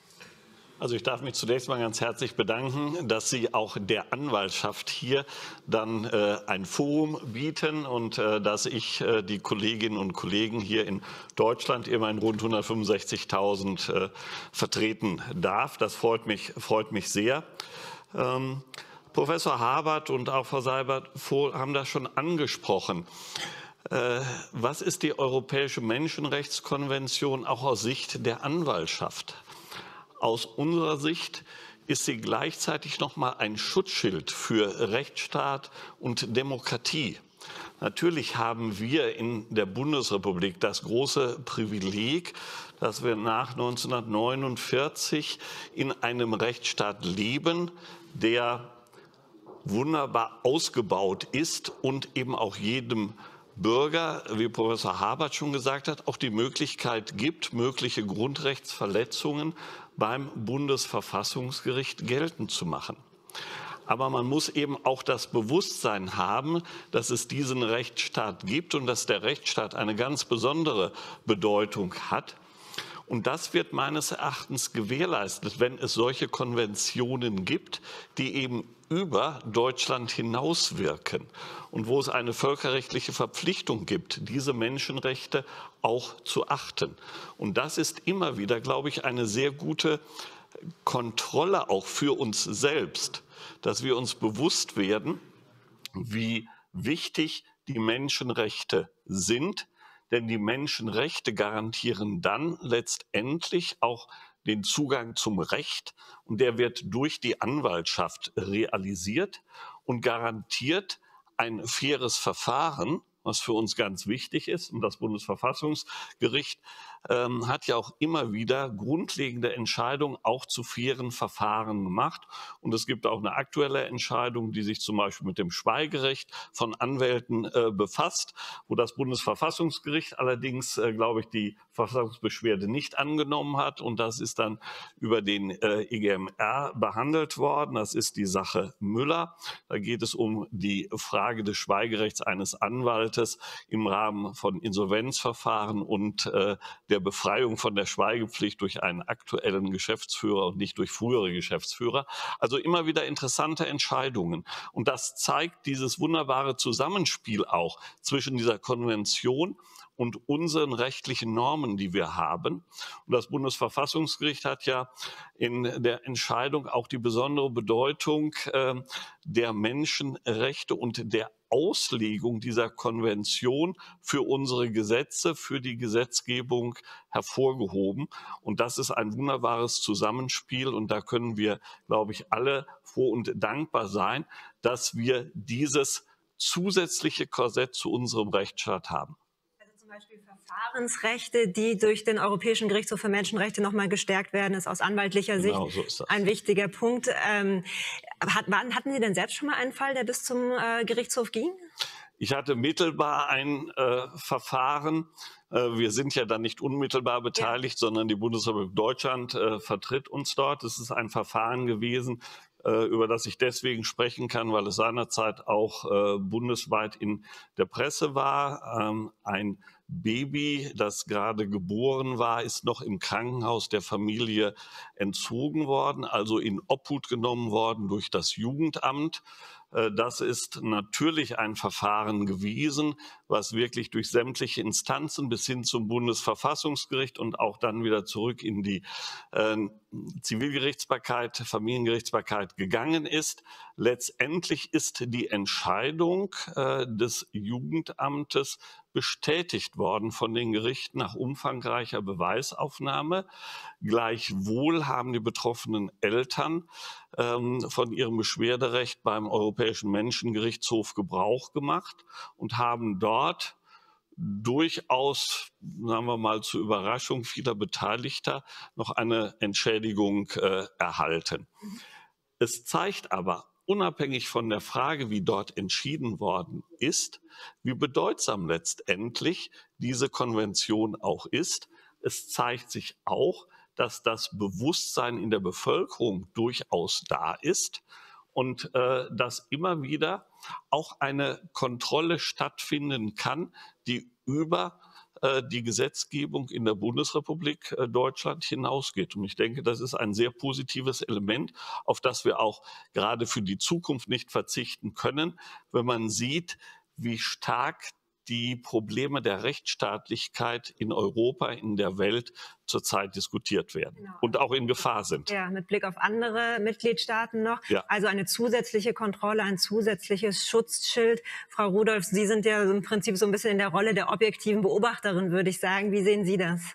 I: Also ich darf mich zunächst mal ganz herzlich bedanken, dass Sie auch der Anwaltschaft hier dann äh, ein Forum bieten und äh, dass ich äh, die Kolleginnen und Kollegen hier in Deutschland, immerhin rund hundertfünfundsechzigtausend, äh, vertreten darf. Das freut mich, freut mich sehr. Ähm, Professor Habert und auch Frau Seibert-Vohr haben das schon angesprochen. Äh, was ist die Europäische Menschenrechtskonvention auch aus Sicht der Anwaltschaft? Aus unserer Sicht ist sie gleichzeitig noch mal ein Schutzschild für Rechtsstaat und Demokratie. Natürlich haben wir in der Bundesrepublik das große Privileg, dass wir nach neunzehnhundertneunundvierzig in einem Rechtsstaat leben, der wunderbar ausgebaut ist und eben auch jedem Bürger, wie Professor Habert schon gesagt hat, auch die Möglichkeit gibt, mögliche Grundrechtsverletzungen beim Bundesverfassungsgericht geltend zu machen. Aber man muss eben auch das Bewusstsein haben, dass es diesen Rechtsstaat gibt und dass der Rechtsstaat eine ganz besondere Bedeutung hat. Und das wird meines Erachtens gewährleistet, wenn es solche Konventionen gibt, die eben über Deutschland hinaus wirken und wo es eine völkerrechtliche Verpflichtung gibt, diese Menschenrechte auch zu achten. Und das ist immer wieder, glaube ich, eine sehr gute Kontrolle auch für uns selbst, dass wir uns bewusst werden, wie wichtig die Menschenrechte sind. Denn die Menschenrechte garantieren dann letztendlich auch den Zugang zum Recht. Und der wird durch die Anwaltschaft realisiert und garantiert ein faires Verfahren, was für uns ganz wichtig ist. Und das Bundesverfassungsgericht ähm, hat ja auch immer wieder grundlegende Entscheidungen auch zu fairen Verfahren gemacht. Und es gibt auch eine aktuelle Entscheidung, die sich zum Beispiel mit dem Schweigerecht von Anwälten äh, befasst, wo das Bundesverfassungsgericht allerdings, äh, glaube ich, die Verfassungsbeschwerde nicht angenommen hat. Und das ist dann über den äh, E G M R behandelt worden. Das ist die Sache Müller. Da geht es um die Frage des Schweigerechts eines Anwaltes im Rahmen von Insolvenzverfahren und äh, der Befreiung von der Schweigepflicht durch einen aktuellen Geschäftsführer und nicht durch frühere Geschäftsführer. Also immer wieder interessante Entscheidungen. Und das zeigt dieses wunderbare Zusammenspiel auch zwischen dieser Konvention und unseren rechtlichen Normen, die wir haben. Und das Bundesverfassungsgericht hat ja in der Entscheidung auch die besondere Bedeutung äh, der Menschenrechte und der Auslegung dieser Konvention für unsere Gesetze, für die Gesetzgebung hervorgehoben. Und das ist ein wunderbares Zusammenspiel. Und da können wir, glaube ich, alle froh und dankbar sein, dass wir dieses zusätzliche Korsett zu unserem Rechtsstaat haben.
A: Zum Beispiel Verfahrensrechte, die durch den Europäischen Gerichtshof für Menschenrechte noch mal gestärkt werden, ist aus anwaltlicher Sicht genau, so ist das. Ein wichtiger Punkt. Ähm, hat, wann, hatten Sie denn selbst schon mal einen Fall, der bis zum äh, Gerichtshof ging?
I: Ich hatte mittelbar ein äh, Verfahren. Äh, wir sind ja dann nicht unmittelbar beteiligt, ja. sondern die Bundesrepublik Deutschland äh, vertritt uns dort. Es ist ein Verfahren gewesen, äh, über das ich deswegen sprechen kann, weil es seinerzeit auch äh, bundesweit in der Presse war. Ähm, ein Baby, das gerade geboren war, ist noch im Krankenhaus der Familie entzogen worden, also in Obhut genommen worden durch das Jugendamt. Das ist natürlich ein Verfahren gewesen, was wirklich durch sämtliche Instanzen bis hin zum Bundesverfassungsgericht und auch dann wieder zurück in die äh, Zivilgerichtsbarkeit, Familiengerichtsbarkeit gegangen ist. Letztendlich ist die Entscheidung äh, des Jugendamtes bestätigt worden von den Gerichten nach umfangreicher Beweisaufnahme. Gleichwohl haben die betroffenen Eltern ähm, von ihrem Beschwerderecht beim Europäischen Menschengerichtshof Gebrauch gemacht und haben dort durchaus, sagen wir mal, zur Überraschung vieler Beteiligter noch eine Entschädigung äh, erhalten. Mhm. Es zeigt aber, unabhängig von der Frage, wie dort entschieden worden ist, wie bedeutsam letztendlich diese Konvention auch ist. Es zeigt sich auch, dass das Bewusstsein in der Bevölkerung durchaus da ist und äh, dass immer wieder auch eine Kontrolle stattfinden kann, die über äh, die Gesetzgebung in der Bundesrepublik äh, Deutschland hinausgeht. Und ich denke, das ist ein sehr positives Element, auf das wir auch gerade für die Zukunft nicht verzichten können, wenn man sieht, wie stark die Probleme der Rechtsstaatlichkeit in Europa, in der Welt zurzeit diskutiert werden genau. und auch in Gefahr sind.
A: Ja, mit Blick auf andere Mitgliedstaaten noch. Ja. Also eine zusätzliche Kontrolle, ein zusätzliches Schutzschild. Frau Rudolph, Sie sind ja im Prinzip so ein bisschen in der Rolle der objektiven Beobachterin, würde ich sagen. Wie sehen Sie das?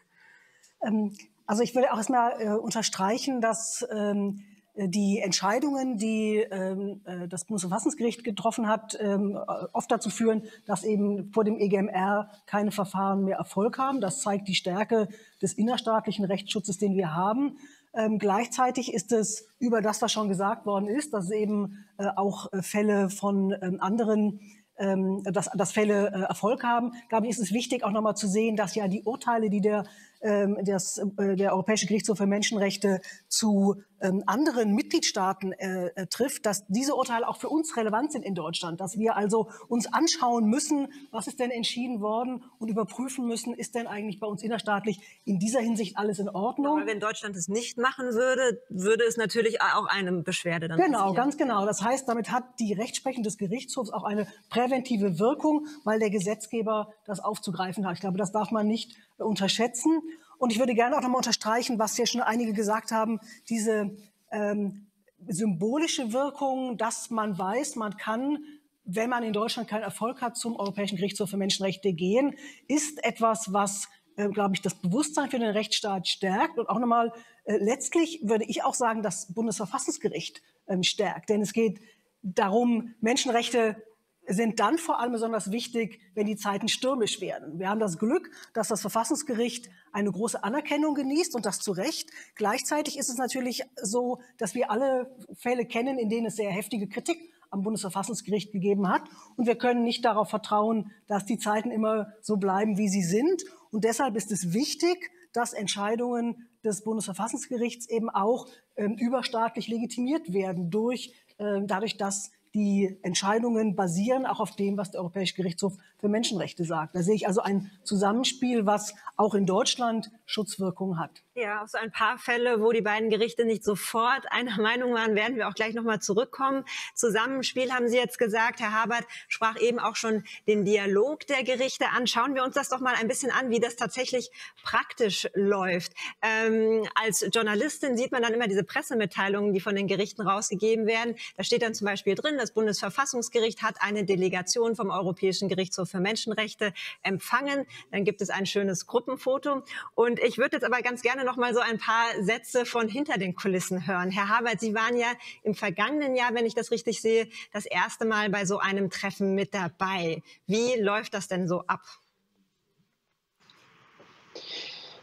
D: Ähm, also ich will auch erstmal äh, unterstreichen, dass ähm, die Entscheidungen, die ähm, das Bundesverfassungsgericht getroffen hat, ähm, oft dazu führen, dass eben vor dem E G M R keine Verfahren mehr Erfolg haben. Das zeigt die Stärke des innerstaatlichen Rechtsschutzes, den wir haben. Ähm, gleichzeitig ist es über das, was schon gesagt worden ist, dass es eben äh, auch Fälle von ähm, anderen ähm, dass, dass Fälle äh, Erfolg haben. Glaube ich, ist es wichtig, auch nochmal zu sehen, dass ja die Urteile, die der, ähm, das, äh, der Europäische Gerichtshof für Menschenrechte zu ähm, anderen Mitgliedstaaten äh, äh, trifft, dass diese Urteile auch für uns relevant sind in Deutschland, dass wir also uns anschauen müssen, was ist denn entschieden worden und überprüfen müssen, ist denn eigentlich bei uns innerstaatlich in dieser Hinsicht alles in Ordnung.
A: Aber wenn Deutschland es nicht machen würde, würde es natürlich auch eine Beschwerde dann
D: Genau,
A: passieren.
D: Ganz genau. Das heißt, damit hat die Rechtsprechung des Gerichtshofs auch eine präventive Wirkung, weil der Gesetzgeber das aufzugreifen hat. Ich glaube, das darf man nicht unterschätzen. Und ich würde gerne auch noch mal unterstreichen, was ja schon einige gesagt haben, diese ähm, symbolische Wirkung, dass man weiß, man kann, wenn man in Deutschland keinen Erfolg hat, zum Europäischen Gerichtshof für Menschenrechte gehen, ist etwas, was, äh, glaube ich, das Bewusstsein für den Rechtsstaat stärkt. Und auch nochmal, äh, letztlich würde ich auch sagen, das Bundesverfassungsgericht ähm, stärkt. Denn es geht darum, Menschenrechte sind dann vor allem besonders wichtig, wenn die Zeiten stürmisch werden. Wir haben das Glück, dass das Verfassungsgericht eine große Anerkennung genießt und das zu Recht. Gleichzeitig ist es natürlich so, dass wir alle Fälle kennen, in denen es sehr heftige Kritik am Bundesverfassungsgericht gegeben hat. Und wir können nicht darauf vertrauen, dass die Zeiten immer so bleiben, wie sie sind. Und deshalb ist es wichtig, dass Entscheidungen des Bundesverfassungsgerichts eben auch ähm, überstaatlich legitimiert werden, durch, äh, dadurch, dass die Entscheidungen basieren auch auf dem, was der Europäische Gerichtshof für Menschenrechte sagt. Da sehe ich also ein Zusammenspiel, was auch in Deutschland Schutzwirkung hat.
A: Ja, auf so ein paar Fälle, wo die beiden Gerichte nicht sofort einer Meinung waren, werden wir auch gleich nochmal zurückkommen. Zusammenspiel haben Sie jetzt gesagt. Herr Habert sprach eben auch schon den Dialog der Gerichte an. Schauen wir uns das doch mal ein bisschen an, wie das tatsächlich praktisch läuft. Ähm, als Journalistin sieht man dann immer diese Pressemitteilungen, die von den Gerichten rausgegeben werden. Da steht dann zum Beispiel drin, das Bundesverfassungsgericht hat eine Delegation vom Europäischen Gerichtshof für Menschenrechte empfangen. Dann gibt es ein schönes Gruppenfoto. Und ich würde jetzt aber ganz gerne noch mal so ein paar Sätze von hinter den Kulissen hören. Herr Habert, Sie waren ja im vergangenen Jahr, wenn ich das richtig sehe, das erste Mal bei so einem Treffen mit dabei. Wie läuft das denn so ab?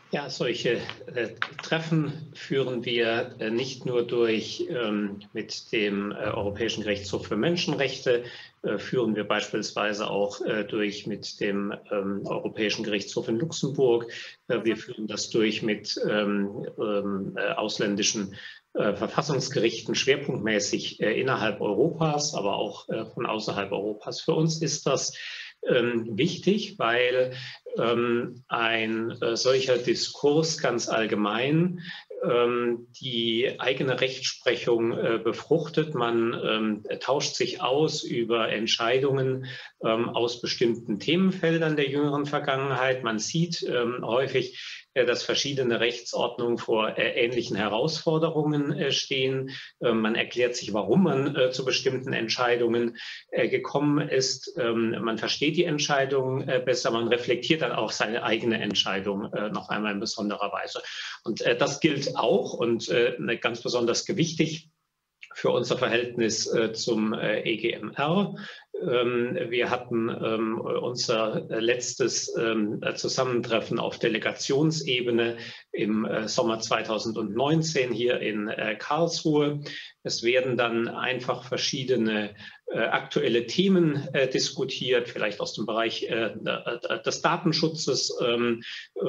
H: Ja, solche äh, Treffen führen wir äh, nicht nur durch ähm, mit dem äh, Europäischen Gerichtshof für Menschenrechte, äh, führen wir beispielsweise auch äh, durch mit dem ähm, Europäischen Gerichtshof in Luxemburg. Äh, wir führen das durch mit ähm, äh, ausländischen äh, Verfassungsgerichten, schwerpunktmäßig äh, innerhalb Europas, aber auch äh, von außerhalb Europas. Für uns ist das ähm, wichtig, weil ähm, ein äh, solcher Diskurs ganz allgemein ähm, die eigene Rechtsprechung äh, befruchtet. Man ähm, tauscht sich aus über Entscheidungen ähm, aus bestimmten Themenfeldern der jüngeren Vergangenheit. Man sieht ähm, häufig, äh, dass verschiedene Rechtsordnungen vor äh, ähnlichen Herausforderungen äh, stehen. Äh, man erklärt sich, warum man äh, zu bestimmten Entscheidungen äh, gekommen ist. Ähm, man versteht die Entscheidung äh, besser. Man reflektiert dann auch seine eigene Entscheidung äh, noch einmal in besonderer Weise. Und äh, das gilt auch und äh, ganz besonders gewichtig für unser Verhältnis äh, zum äh, E G M R. Ähm, wir hatten ähm, unser letztes ähm, Zusammentreffen auf Delegationsebene im äh, Sommer zweitausendneunzehn hier in äh, Karlsruhe. Es werden dann einfach verschiedene äh, aktuelle Themen äh, diskutiert, vielleicht aus dem Bereich äh, des Datenschutzes, ähm,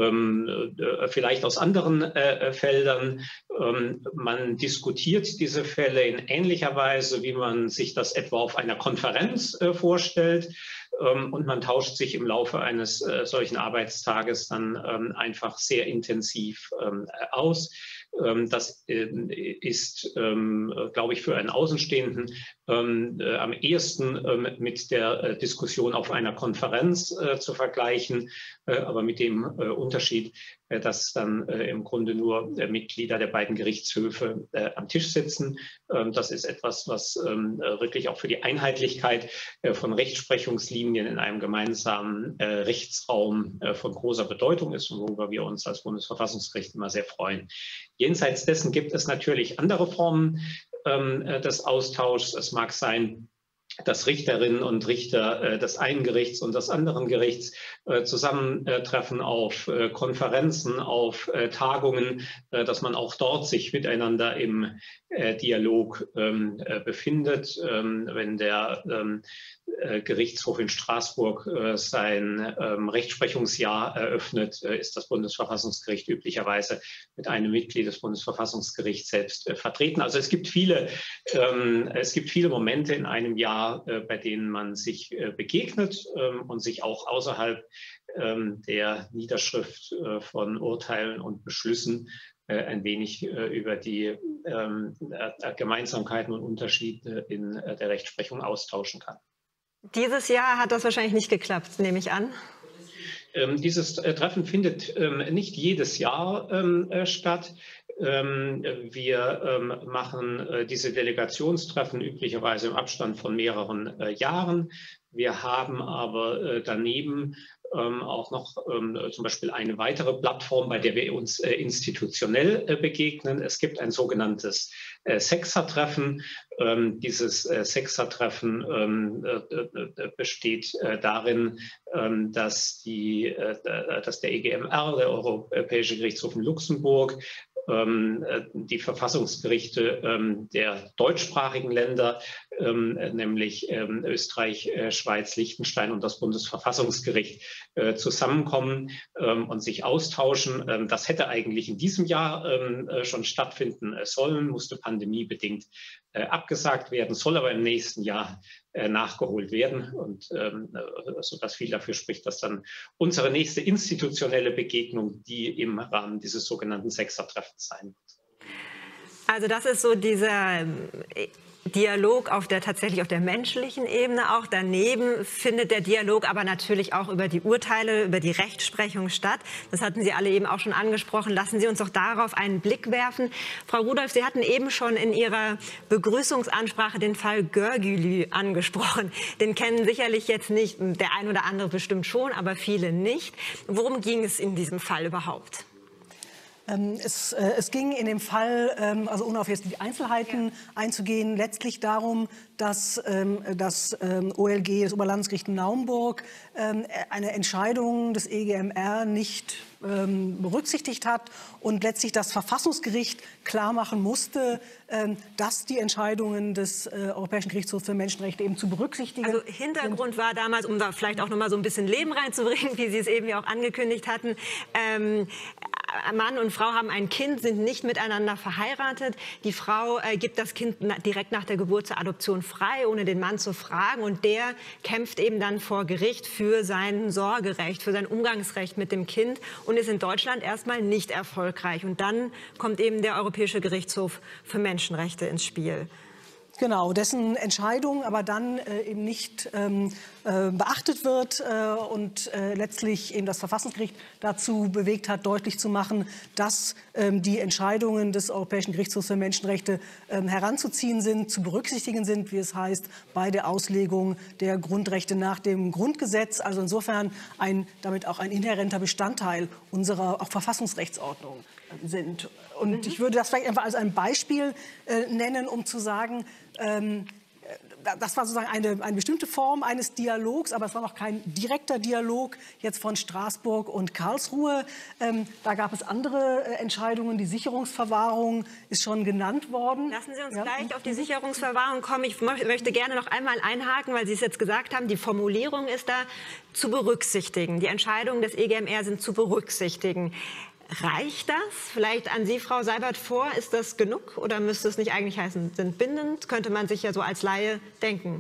H: äh, vielleicht aus anderen äh, Feldern. Ähm, man diskutiert diese Fälle in ähnlicher Weise, wie man sich das etwa auf einer Konferenz äh, vorstellt. Ähm, und man tauscht sich im Laufe eines äh, solchen Arbeitstages dann ähm, einfach sehr intensiv ähm, aus. Das ist, glaube ich, für einen Außenstehenden am ehesten mit der Diskussion auf einer Konferenz zu vergleichen, aber mit dem Unterschied, dass dann im Grunde nur Mitglieder der beiden Gerichtshöfe am Tisch sitzen. Das ist etwas, was wirklich auch für die Einheitlichkeit von Rechtsprechungslinien in einem gemeinsamen Rechtsraum von großer Bedeutung ist und worüber wir uns als Bundesverfassungsgericht immer sehr freuen. Jenseits dessen gibt es natürlich andere Formen ähm, des Austauschs. Es mag sein, dass Richterinnen und Richter äh, des einen Gerichts und des anderen Gerichts äh, zusammentreffen auf äh, Konferenzen, auf äh, Tagungen, äh, dass man auch dort sich miteinander im äh, Dialog ähm, äh, befindet. Ähm, wenn der ähm, äh, Gerichtshof in Straßburg äh, sein ähm, Rechtsprechungsjahr eröffnet, äh, ist das Bundesverfassungsgericht üblicherweise mit einem Mitglied des Bundesverfassungsgerichts selbst äh, vertreten. Also es gibt viele, ähm, es gibt viele Momente in einem Jahr, bei denen man sich begegnet und sich auch außerhalb der Niederschrift von Urteilen und Beschlüssen ein wenig über die Gemeinsamkeiten und Unterschiede in der Rechtsprechung austauschen kann.
A: Dieses Jahr hat das wahrscheinlich nicht geklappt, nehme ich an.
H: Dieses Treffen findet nicht jedes Jahr statt. Wir machen diese Delegationstreffen üblicherweise im Abstand von mehreren Jahren. Wir haben aber daneben auch noch zum Beispiel eine weitere Plattform, bei der wir uns institutionell begegnen. Es gibt ein sogenanntes Sechser-Treffen. Dieses Sechser-Treffen besteht darin, dass, die, dass der E G M R, der Europäische Gerichtshof in Luxemburg, die Verfassungsgerichte der deutschsprachigen Länder, nämlich Österreich, Schweiz, Liechtenstein und das Bundesverfassungsgericht zusammenkommen und sich austauschen. Das hätte eigentlich in diesem Jahr schon stattfinden sollen, musste pandemiebedingt abgesagt werden, soll aber im nächsten Jahr nachgeholt werden, und ähm, sodass viel dafür spricht, dass dann unsere nächste institutionelle Begegnung, die im Rahmen dieses sogenannten Sechser-Treffens sein wird.
A: Also das ist so dieser Dialog auf der tatsächlich auf der menschlichen Ebene auch. Daneben findet der Dialog aber natürlich auch über die Urteile, über die Rechtsprechung statt. Das hatten Sie alle eben auch schon angesprochen. Lassen Sie uns doch darauf einen Blick werfen. Frau Rudolph, Sie hatten eben schon in Ihrer Begrüßungsansprache den Fall Görgülü angesprochen. Den kennen sicherlich jetzt nicht, der ein oder andere bestimmt schon, aber viele nicht. Worum ging es in diesem Fall überhaupt?
D: Ähm, es, äh, es ging in dem Fall, ähm, also ohne auf jetzt die Einzelheiten ja. einzugehen, letztlich darum, dass ähm, das ähm, O L G, das Oberlandesgericht Naumburg, ähm, eine Entscheidung des E G M R nicht ähm, berücksichtigt hat und letztlich das Verfassungsgericht klar machen musste, ähm, dass die Entscheidungen des äh, Europäischen Gerichtshofs für Menschenrechte eben zu berücksichtigen
A: Also Hintergrund sind. war damals, um da vielleicht auch noch mal so ein bisschen Leben reinzubringen, wie Sie es eben ja auch angekündigt hatten, ähm, Mann und Frau haben ein Kind, sind nicht miteinander verheiratet. Die Frau äh, gibt das Kind na, direkt nach der Geburt zur Adoption frei, ohne den Mann zu fragen. Und der kämpft eben dann vor Gericht für sein Sorgerecht, für sein Umgangsrecht mit dem Kind und ist in Deutschland erstmal nicht erfolgreich. Und dann kommt eben der Europäische Gerichtshof für Menschenrechte ins Spiel.
D: Genau, dessen Entscheidung aber dann äh, eben nicht ähm, äh, beachtet wird äh, und äh, letztlich eben das Verfassungsgericht dazu bewegt hat, deutlich zu machen, dass ähm, die Entscheidungen des Europäischen Gerichtshofs für Menschenrechte ähm, heranzuziehen sind, zu berücksichtigen sind, wie es heißt, bei der Auslegung der Grundrechte nach dem Grundgesetz. Also insofern ein, damit auch ein inhärenter Bestandteil unserer auch Verfassungsrechtsordnung sind. Und ich würde das vielleicht einfach als ein Beispiel äh, nennen, um zu sagen, ähm, das war sozusagen eine, eine bestimmte Form eines Dialogs, aber es war noch kein direkter Dialog jetzt von Straßburg und Karlsruhe. Ähm, da gab es andere äh, Entscheidungen. Die Sicherungsverwahrung ist schon genannt worden.
A: Lassen Sie uns
D: ja.
A: gleich auf die Sicherungsverwahrung kommen. Ich möchte gerne noch einmal einhaken, weil Sie es jetzt gesagt haben, die Formulierung ist da zu berücksichtigen. Die Entscheidungen des E G M R sind zu berücksichtigen. Reicht das? Vielleicht an Sie, Frau Seibert, vor. Ist das genug oder müsste es nicht eigentlich heißen, sind bindend? Könnte man sich ja so als Laie denken.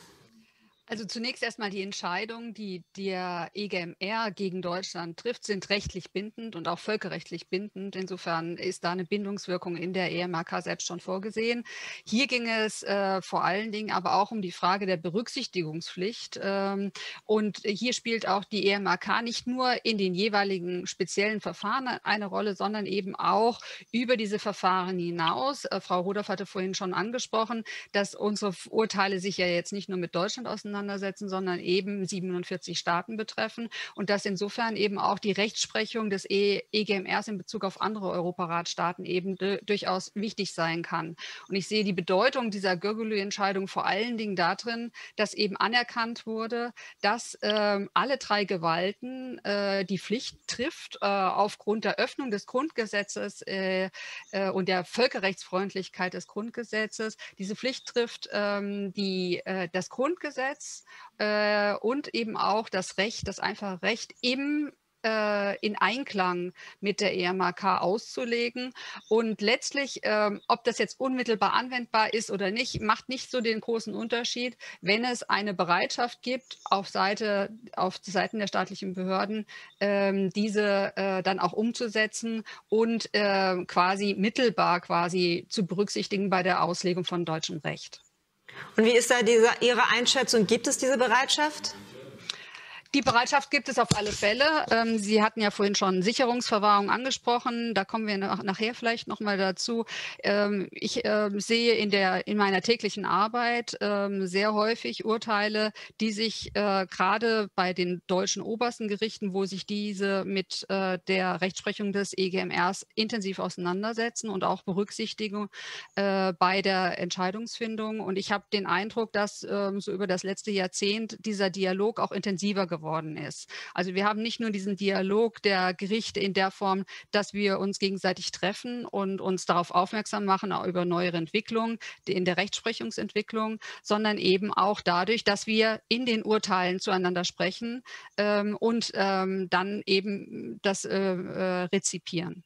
G: Also zunächst erstmal die Entscheidungen, die der E G M R gegen Deutschland trifft, sind rechtlich bindend und auch völkerrechtlich bindend. Insofern ist da eine Bindungswirkung in der E M R K selbst schon vorgesehen. Hier ging es äh, vor allen Dingen aber auch um die Frage der Berücksichtigungspflicht. Ähm, und hier spielt auch die E M R K nicht nur in den jeweiligen speziellen Verfahren eine Rolle, sondern eben auch über diese Verfahren hinaus. Äh, Frau Rudolph hatte vorhin schon angesprochen, dass unsere Urteile sich ja jetzt nicht nur mit Deutschland auseinandersetzen, sondern eben siebenundvierzig Staaten betreffen und dass insofern eben auch die Rechtsprechung des E G M Rs in Bezug auf andere Europaratstaaten eben durchaus wichtig sein kann. Und ich sehe die Bedeutung dieser Gürgülü-Entscheidung vor allen Dingen darin, dass eben anerkannt wurde, dass äh, alle drei Gewalten äh, die Pflicht trifft, äh, aufgrund der Öffnung des Grundgesetzes äh, äh, und der Völkerrechtsfreundlichkeit des Grundgesetzes, diese Pflicht trifft, ähm, die, äh, das Grundgesetz Äh, und eben auch das Recht, das einfache Recht im äh, in Einklang mit der E M R K auszulegen. Und letztlich, ähm, ob das jetzt unmittelbar anwendbar ist oder nicht, macht nicht so den großen Unterschied, wenn es eine Bereitschaft gibt, auf, Seite, auf Seiten der staatlichen Behörden ähm, diese äh, dann auch umzusetzen und äh, quasi mittelbar quasi zu berücksichtigen bei der Auslegung von deutschem Recht.
A: Und wie ist da diese, Ihre Einschätzung? Gibt es diese Bereitschaft?
G: Die Bereitschaft gibt es auf alle Fälle. Ähm, Sie hatten ja vorhin schon Sicherungsverwahrung angesprochen. Da kommen wir nach, nachher vielleicht noch mal dazu. Ähm, ich äh, sehe in, der, in meiner täglichen Arbeit ähm, sehr häufig Urteile, die sich äh, gerade bei den deutschen obersten Gerichten, wo sich diese mit äh, der Rechtsprechung des E G M Rs intensiv auseinandersetzen und auch berücksichtigen äh, bei der Entscheidungsfindung. Und ich habe den Eindruck, dass ähm, so über das letzte Jahrzehnt dieser Dialog auch intensiver geworden worden ist. Also wir haben nicht nur diesen Dialog der Gerichte in der Form, dass wir uns gegenseitig treffen und uns darauf aufmerksam machen, auch über neuere Entwicklungen in der Rechtsprechungsentwicklung, sondern eben auch dadurch, dass wir in den Urteilen zueinander sprechen ähm, und ähm, dann eben das äh, äh, rezipieren.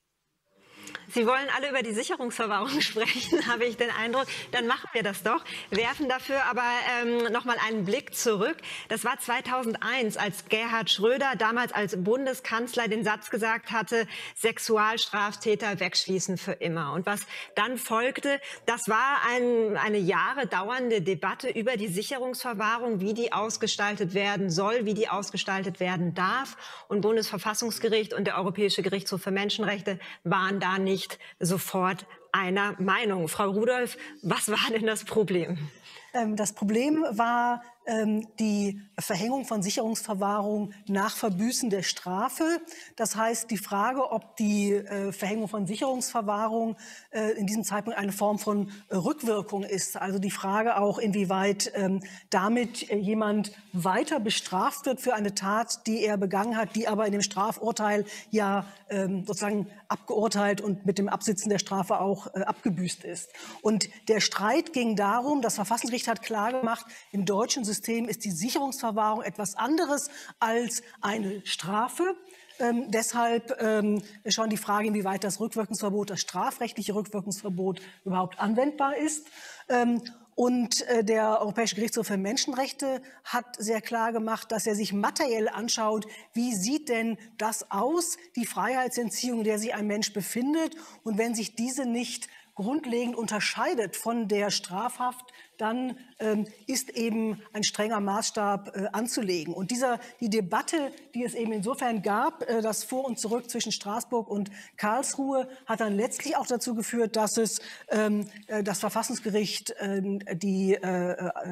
A: Sie wollen alle über die Sicherungsverwahrung sprechen, habe ich den Eindruck. Dann machen wir das doch. Werfen dafür aber ähm, noch mal einen Blick zurück. Das war zweitausendeins, als Gerhard Schröder damals als Bundeskanzler den Satz gesagt hatte, Sexualstraftäter wegschließen für immer. Und was dann folgte, das war ein, eine Jahre dauernde Debatte über die Sicherungsverwahrung, wie die ausgestaltet werden soll, wie die ausgestaltet werden darf. Und Bundesverfassungsgericht und der Europäische Gerichtshof für Menschenrechte waren da nicht sofort einer Meinung. Frau Rudolph, was war denn das Problem?
D: Das Problem war ähm, die Verhängung von Sicherungsverwahrung nach Verbüßen der Strafe. Das heißt, die Frage, ob die äh, Verhängung von Sicherungsverwahrung äh, in diesem Zeitpunkt eine Form von äh, Rückwirkung ist. Also die Frage auch, inwieweit ähm, damit äh, jemand weiter bestraft wird für eine Tat, die er begangen hat, die aber in dem Strafurteil ja ähm, sozusagen abgeurteilt und mit dem Absitzen der Strafe auch äh, abgebüßt ist. Und der Streit ging darum, das Verfassungsgericht hat klargemacht, im deutschen System ist die Sicherungsverwahrung etwas anderes als eine Strafe. Ähm, deshalb ähm, schon die Frage, inwieweit das Rückwirkungsverbot, das strafrechtliche Rückwirkungsverbot überhaupt anwendbar ist. Ähm, Und äh, der Europäische Gerichtshof für Menschenrechte hat sehr klar gemacht, dass er sich materiell anschaut, wie sieht denn das aus, die Freiheitsentziehung, in der sich ein Mensch befindet. Und wenn sich diese nicht grundlegend unterscheidet von der Strafhaft, dann ähm, ist eben ein strenger Maßstab äh, anzulegen. Und dieser, die Debatte, die es eben insofern gab, äh, das Vor und Zurück zwischen Straßburg und Karlsruhe, hat dann letztlich auch dazu geführt, dass es ähm, äh, das Verfassungsgericht äh, die, äh,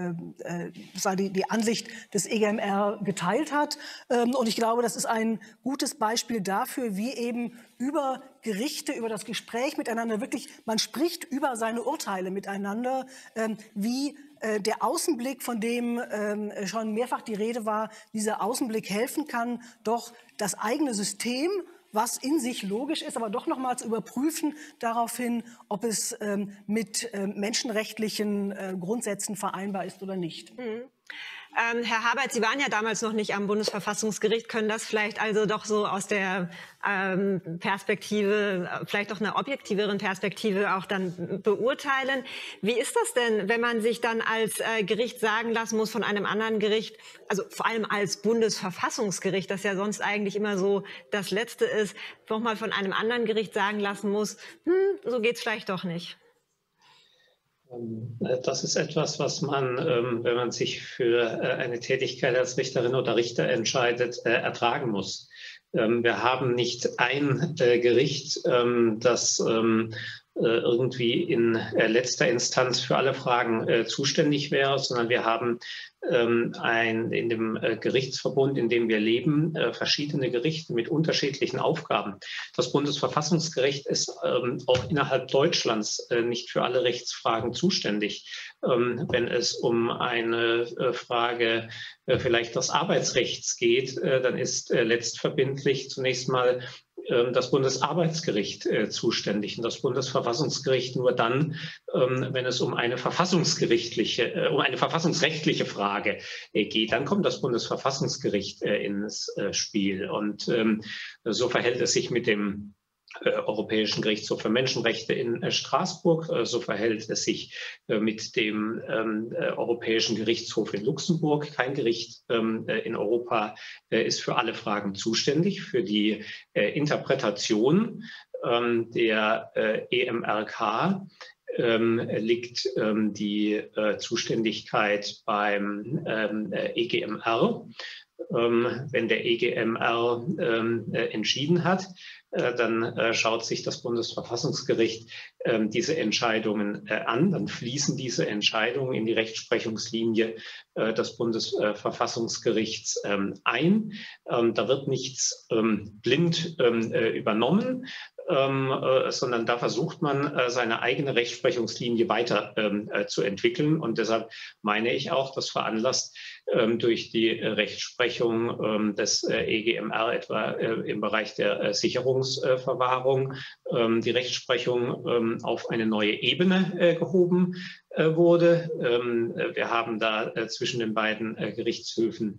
D: äh, äh, die, die Ansicht des E G M R geteilt hat. Ähm, und ich glaube, das ist ein gutes Beispiel dafür, wie eben über Gerichte, über das Gespräch miteinander wirklich, man spricht über seine Urteile miteinander, ähm, wie äh, der Außenblick, von dem ähm, schon mehrfach die Rede war, dieser Außenblick helfen kann, doch das eigene System, was in sich logisch ist, aber doch nochmals überprüfen daraufhin, ob es ähm, mit äh, menschenrechtlichen äh, Grundsätzen vereinbar ist oder nicht.
A: Mhm. Ähm, Herr Habert, Sie waren ja damals noch nicht am Bundesverfassungsgericht, können das vielleicht also doch so aus der ähm, Perspektive, vielleicht auch einer objektiveren Perspektive auch dann beurteilen. Wie ist das denn, wenn man sich dann als äh, Gericht sagen lassen muss von einem anderen Gericht, also vor allem als Bundesverfassungsgericht, das ja sonst eigentlich immer so das Letzte ist, nochmal von einem anderen Gericht sagen lassen muss, hm, so geht's vielleicht doch nicht?
H: Das ist etwas, was man, wenn man sich für eine Tätigkeit als Richterin oder Richter entscheidet, ertragen muss. Wir haben nicht ein Gericht, das irgendwie in letzter Instanz für alle Fragen zuständig wäre, sondern wir haben ein, in dem Gerichtsverbund, in dem wir leben, verschiedene Gerichte mit unterschiedlichen Aufgaben. Das Bundesverfassungsgericht ist auch innerhalb Deutschlands nicht für alle Rechtsfragen zuständig. Wenn es um eine Frage vielleicht des Arbeitsrechts geht, dann ist letztverbindlich zunächst mal das Bundesarbeitsgericht äh, zuständig und das Bundesverfassungsgericht nur dann, ähm, wenn es um eine verfassungsgerichtliche, äh, um eine verfassungsrechtliche Frage äh, geht. Dann kommt das Bundesverfassungsgericht äh, ins äh, Spiel. Und ähm, so verhält es sich mit dem Äh, Europäischen Gerichtshof für Menschenrechte in äh, Straßburg. Äh, so verhält es sich äh, mit dem ähm, äh, Europäischen Gerichtshof in Luxemburg. Kein Gericht ähm, äh, in Europa äh, ist für alle Fragen zuständig. Für die äh, Interpretation ähm, der äh, E M R K ähm, liegt ähm, die äh, Zuständigkeit beim ähm, äh, E G M R. Ähm, wenn der E G M R ähm, äh, entschieden hat, äh, dann äh, schaut sich das Bundesverfassungsgericht äh, diese Entscheidungen äh, an. Dann fließen diese Entscheidungen in die Rechtsprechungslinie äh, des Bundesverfassungsgerichts äh, ein. Ähm, da wird nichts ähm, blind äh, übernommen. Ähm, äh, sondern da versucht man, äh, seine eigene Rechtsprechungslinie weiter ähm, äh, zu entwickeln. Und deshalb meine ich auch, dass veranlasst ähm, durch die äh, Rechtsprechung ähm, des äh, E G M R, etwa äh, im Bereich der äh, Sicherungsverwahrung, ähm, die Rechtsprechung ähm, auf eine neue Ebene äh, gehoben äh, wurde. Ähm, wir haben da äh, zwischen den beiden äh, Gerichtshöfen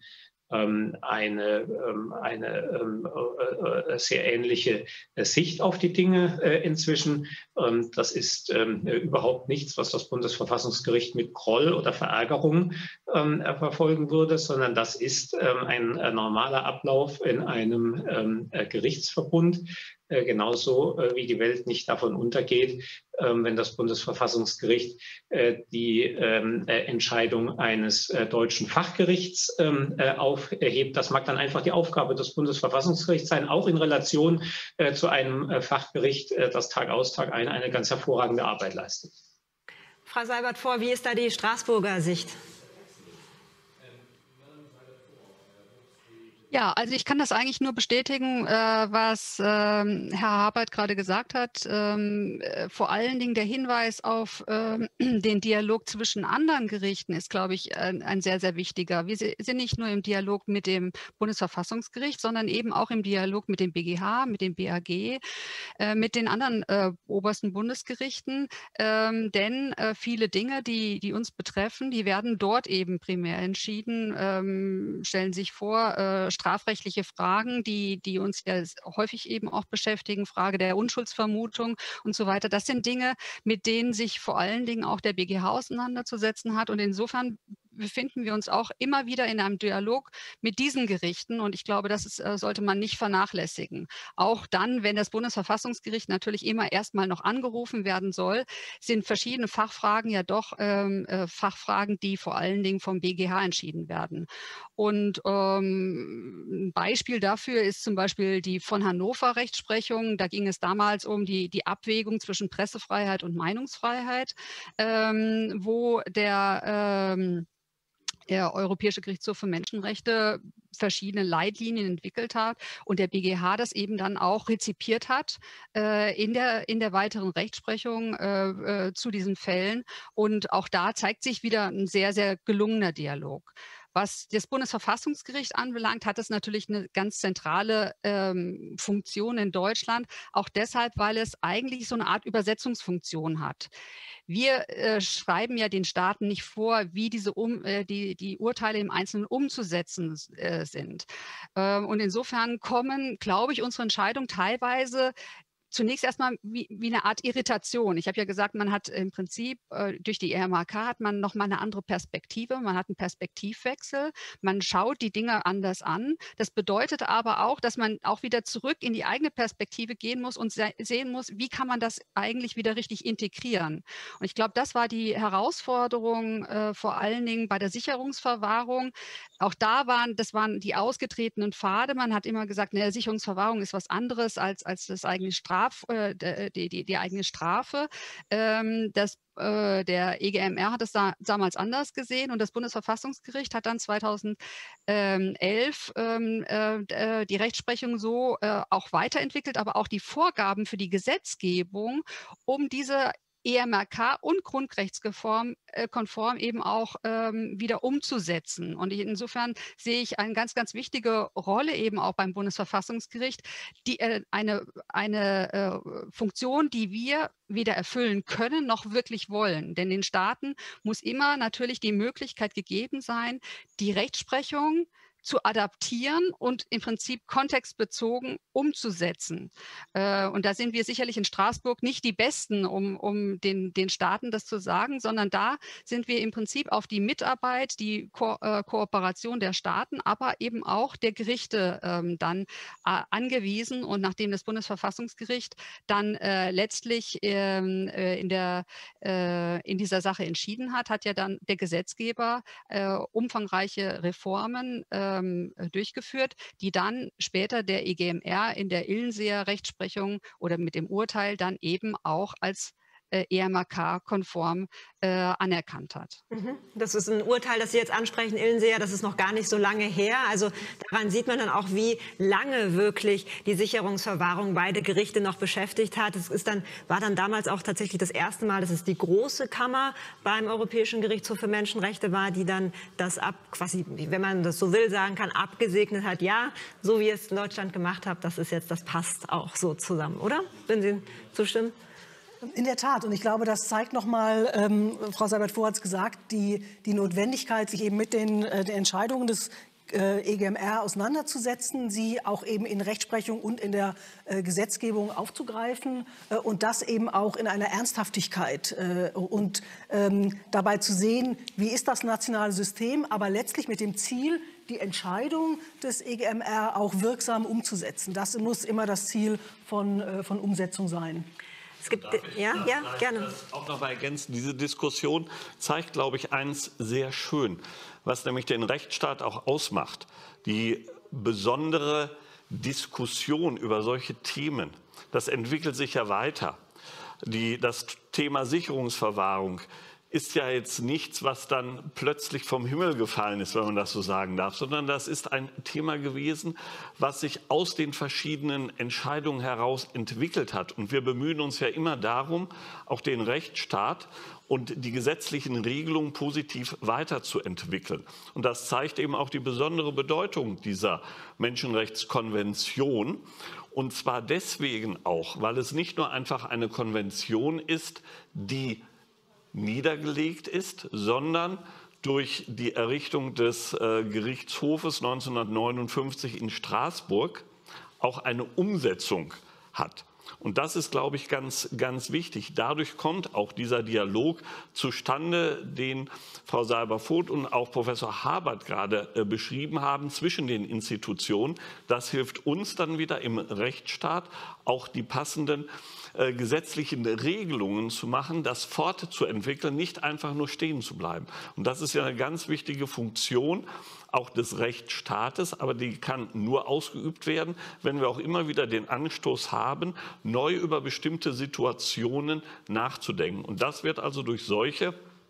H: eine, eine sehr ähnliche Sicht auf die Dinge inzwischen. Das ist überhaupt nichts, was das Bundesverfassungsgericht mit Groll oder Verärgerung verfolgen würde, sondern das ist ein normaler Ablauf in einem Gerichtsverbund. Genauso wie die Welt nicht davon untergeht, wenn das Bundesverfassungsgericht die Entscheidung eines deutschen Fachgerichts aufhebt. Das mag dann einfach die Aufgabe des Bundesverfassungsgerichts sein, auch in Relation zu einem Fachgericht, das Tag aus, Tag ein eine ganz hervorragende Arbeit leistet.
A: Frau Seibert-Vohr, wie ist da die Straßburger Sicht?
G: Ja, also ich kann das eigentlich nur bestätigen, äh, was ähm, Herr Habert gerade gesagt hat. Ähm, äh, vor allen Dingen der Hinweis auf ähm, den Dialog zwischen anderen Gerichten ist, glaube ich, ein, ein sehr, sehr wichtiger. Wir sind nicht nur im Dialog mit dem Bundesverfassungsgericht, sondern eben auch im Dialog mit dem B G H, mit dem B A G, äh, mit den anderen äh, obersten Bundesgerichten. Ähm, denn äh, viele Dinge, die, die uns betreffen, die werden dort eben primär entschieden. Ähm, stellen sich vor, äh, strafrechtliche Fragen, die, die uns ja häufig eben auch beschäftigen, Frage der Unschuldsvermutung und so weiter. Das sind Dinge, mit denen sich vor allen Dingen auch der B G H auseinanderzusetzen hat. Und insofern befinden wir uns auch immer wieder in einem Dialog mit diesen Gerichten. Und ich glaube, das ist, sollte man nicht vernachlässigen. Auch dann, wenn das Bundesverfassungsgericht natürlich immer erstmal noch angerufen werden soll, sind verschiedene Fachfragen ja doch ähm, äh, Fachfragen, die vor allen Dingen vom B G H entschieden werden. Und ähm, ein Beispiel dafür ist zum Beispiel die von Hannover Rechtsprechung. Da ging es damals um die, die Abwägung zwischen Pressefreiheit und Meinungsfreiheit, ähm, wo der ähm, der Europäische Gerichtshof für Menschenrechte verschiedene Leitlinien entwickelt hat und der B G H das eben dann auch rezipiert hat äh, in, der, in der weiteren Rechtsprechung äh, äh, zu diesen Fällen. Und auch da zeigt sich wieder ein sehr, sehr gelungener Dialog. Was das Bundesverfassungsgericht anbelangt, hat es natürlich eine ganz zentrale ähm, Funktion in Deutschland, auch deshalb, weil es eigentlich so eine Art Übersetzungsfunktion hat. Wir äh, schreiben ja den Staaten nicht vor, wie diese um, äh, die, die Urteile im Einzelnen umzusetzen äh, sind. Äh, und insofern kommen, glaube ich, unsere Entscheidungen teilweise zunächst erstmal wie, wie eine Art Irritation. Ich habe ja gesagt, man hat im Prinzip äh, durch die E M A K hat man nochmal eine andere Perspektive, man hat einen Perspektivwechsel, man schaut die Dinge anders an. Das bedeutet aber auch, dass man auch wieder zurück in die eigene Perspektive gehen muss und se sehen muss, wie kann man das eigentlich wieder richtig integrieren. Und ich glaube, das war die Herausforderung äh, vor allen Dingen bei der Sicherungsverwahrung. Auch da waren, das waren die ausgetretenen Pfade. Man hat immer gesagt, ne, Sicherungsverwahrung ist was anderes als, als das eigene Straf Die, die, die eigene Strafe. Ähm, das, äh, der E G M R hat es da, damals anders gesehen und das Bundesverfassungsgericht hat dann zweitausendelf ähm, äh, die Rechtsprechung so äh, auch weiterentwickelt, aber auch die Vorgaben für die Gesetzgebung, um diese E M R K und grundrechtskonform äh, konform eben auch ähm, wieder umzusetzen. Und insofern sehe ich eine ganz, ganz wichtige Rolle eben auch beim Bundesverfassungsgericht, die äh, eine, eine äh, Funktion, die wir weder erfüllen können noch wirklich wollen. Denn den Staaten muss immer natürlich die Möglichkeit gegeben sein, die Rechtsprechung zu adaptieren und im Prinzip kontextbezogen umzusetzen. Äh, und da sind wir sicherlich in Straßburg nicht die Besten, um, um den, den Staaten das zu sagen, sondern da sind wir im Prinzip auf die Mitarbeit, die Ko äh, Kooperation der Staaten, aber eben auch der Gerichte ähm, dann äh, angewiesen. Und nachdem das Bundesverfassungsgericht dann äh, letztlich ähm, äh, in, der, äh, in dieser Sache entschieden hat, hat ja dann der Gesetzgeber äh, umfangreiche Reformen äh, durchgeführt, die dann später der E G M R in der Illenseer Rechtsprechung oder mit dem Urteil dann eben auch als äh, E M A K-konform äh, anerkannt hat.
A: Mhm. Das ist ein Urteil, das Sie jetzt ansprechen, Illenseer, das ist noch gar nicht so lange her. Also daran sieht man dann auch, wie lange wirklich die Sicherungsverwahrung beide Gerichte noch beschäftigt hat. Es ist dann, war dann damals auch tatsächlich das erste Mal, dass es die große Kammer beim Europäischen Gerichtshof für Menschenrechte war, die dann das ab, quasi, wenn man das so will, sagen kann, abgesegnet hat. Ja, so wie ihr es in Deutschland gemacht habt, das ist jetzt, das passt auch so zusammen, oder? Wenn Sie zustimmen?
D: In der Tat. Und ich glaube, das zeigt noch mal, ähm, Frau Seibert-Vohr hat es gesagt, die, die Notwendigkeit, sich eben mit den, äh, den Entscheidungen des äh, E G M R auseinanderzusetzen, sie auch eben in Rechtsprechung und in der äh, Gesetzgebung aufzugreifen äh, und das eben auch in einer Ernsthaftigkeit äh, und ähm, dabei zu sehen, wie ist das nationale System, aber letztlich mit dem Ziel, die Entscheidung des E G M R auch wirksam umzusetzen. Das muss immer das Ziel von, äh, von Umsetzung sein.
A: Es gibt, ja, ja, gerne.
I: Das auch noch mal ergänzen. Diese Diskussion zeigt, glaube ich, eins sehr schön, was nämlich den Rechtsstaat auch ausmacht. Die besondere Diskussion über solche Themen, das entwickelt sich ja weiter. Die, das Thema Sicherungsverwahrung ist ja jetzt nichts, was dann plötzlich vom Himmel gefallen ist, wenn man das so sagen darf, sondern das ist ein Thema gewesen, was sich aus den verschiedenen Entscheidungen heraus entwickelt hat. Und wir bemühen uns ja immer darum, auch den Rechtsstaat und die gesetzlichen Regelungen positiv weiterzuentwickeln. Und das zeigt eben auch die besondere Bedeutung dieser Menschenrechtskonvention. Und zwar deswegen auch, weil es nicht nur einfach eine Konvention ist, die niedergelegt ist, sondern durch die Errichtung des äh, Gerichtshofes neunzehnhundertneunundfünfzig in Straßburg auch eine Umsetzung hat. Und das ist, glaube ich, ganz, ganz wichtig. Dadurch kommt auch dieser Dialog zustande, den Frau Seiber-Voth und auch Professor Habert gerade äh, beschrieben haben zwischen den Institutionen. Das hilft uns dann wieder im Rechtsstaat, auch die passenden äh, gesetzlichen Regelungen zu machen, das fortzuentwickeln, nicht einfach nur stehen zu bleiben. Und das ist ja eine ganz wichtige Funktion auch des Rechtsstaates, aber die kann nur ausgeübt werden, wenn wir auch immer wieder den Anstoß haben, neu über bestimmte Situationen nachzudenken. Und das wird also durch solche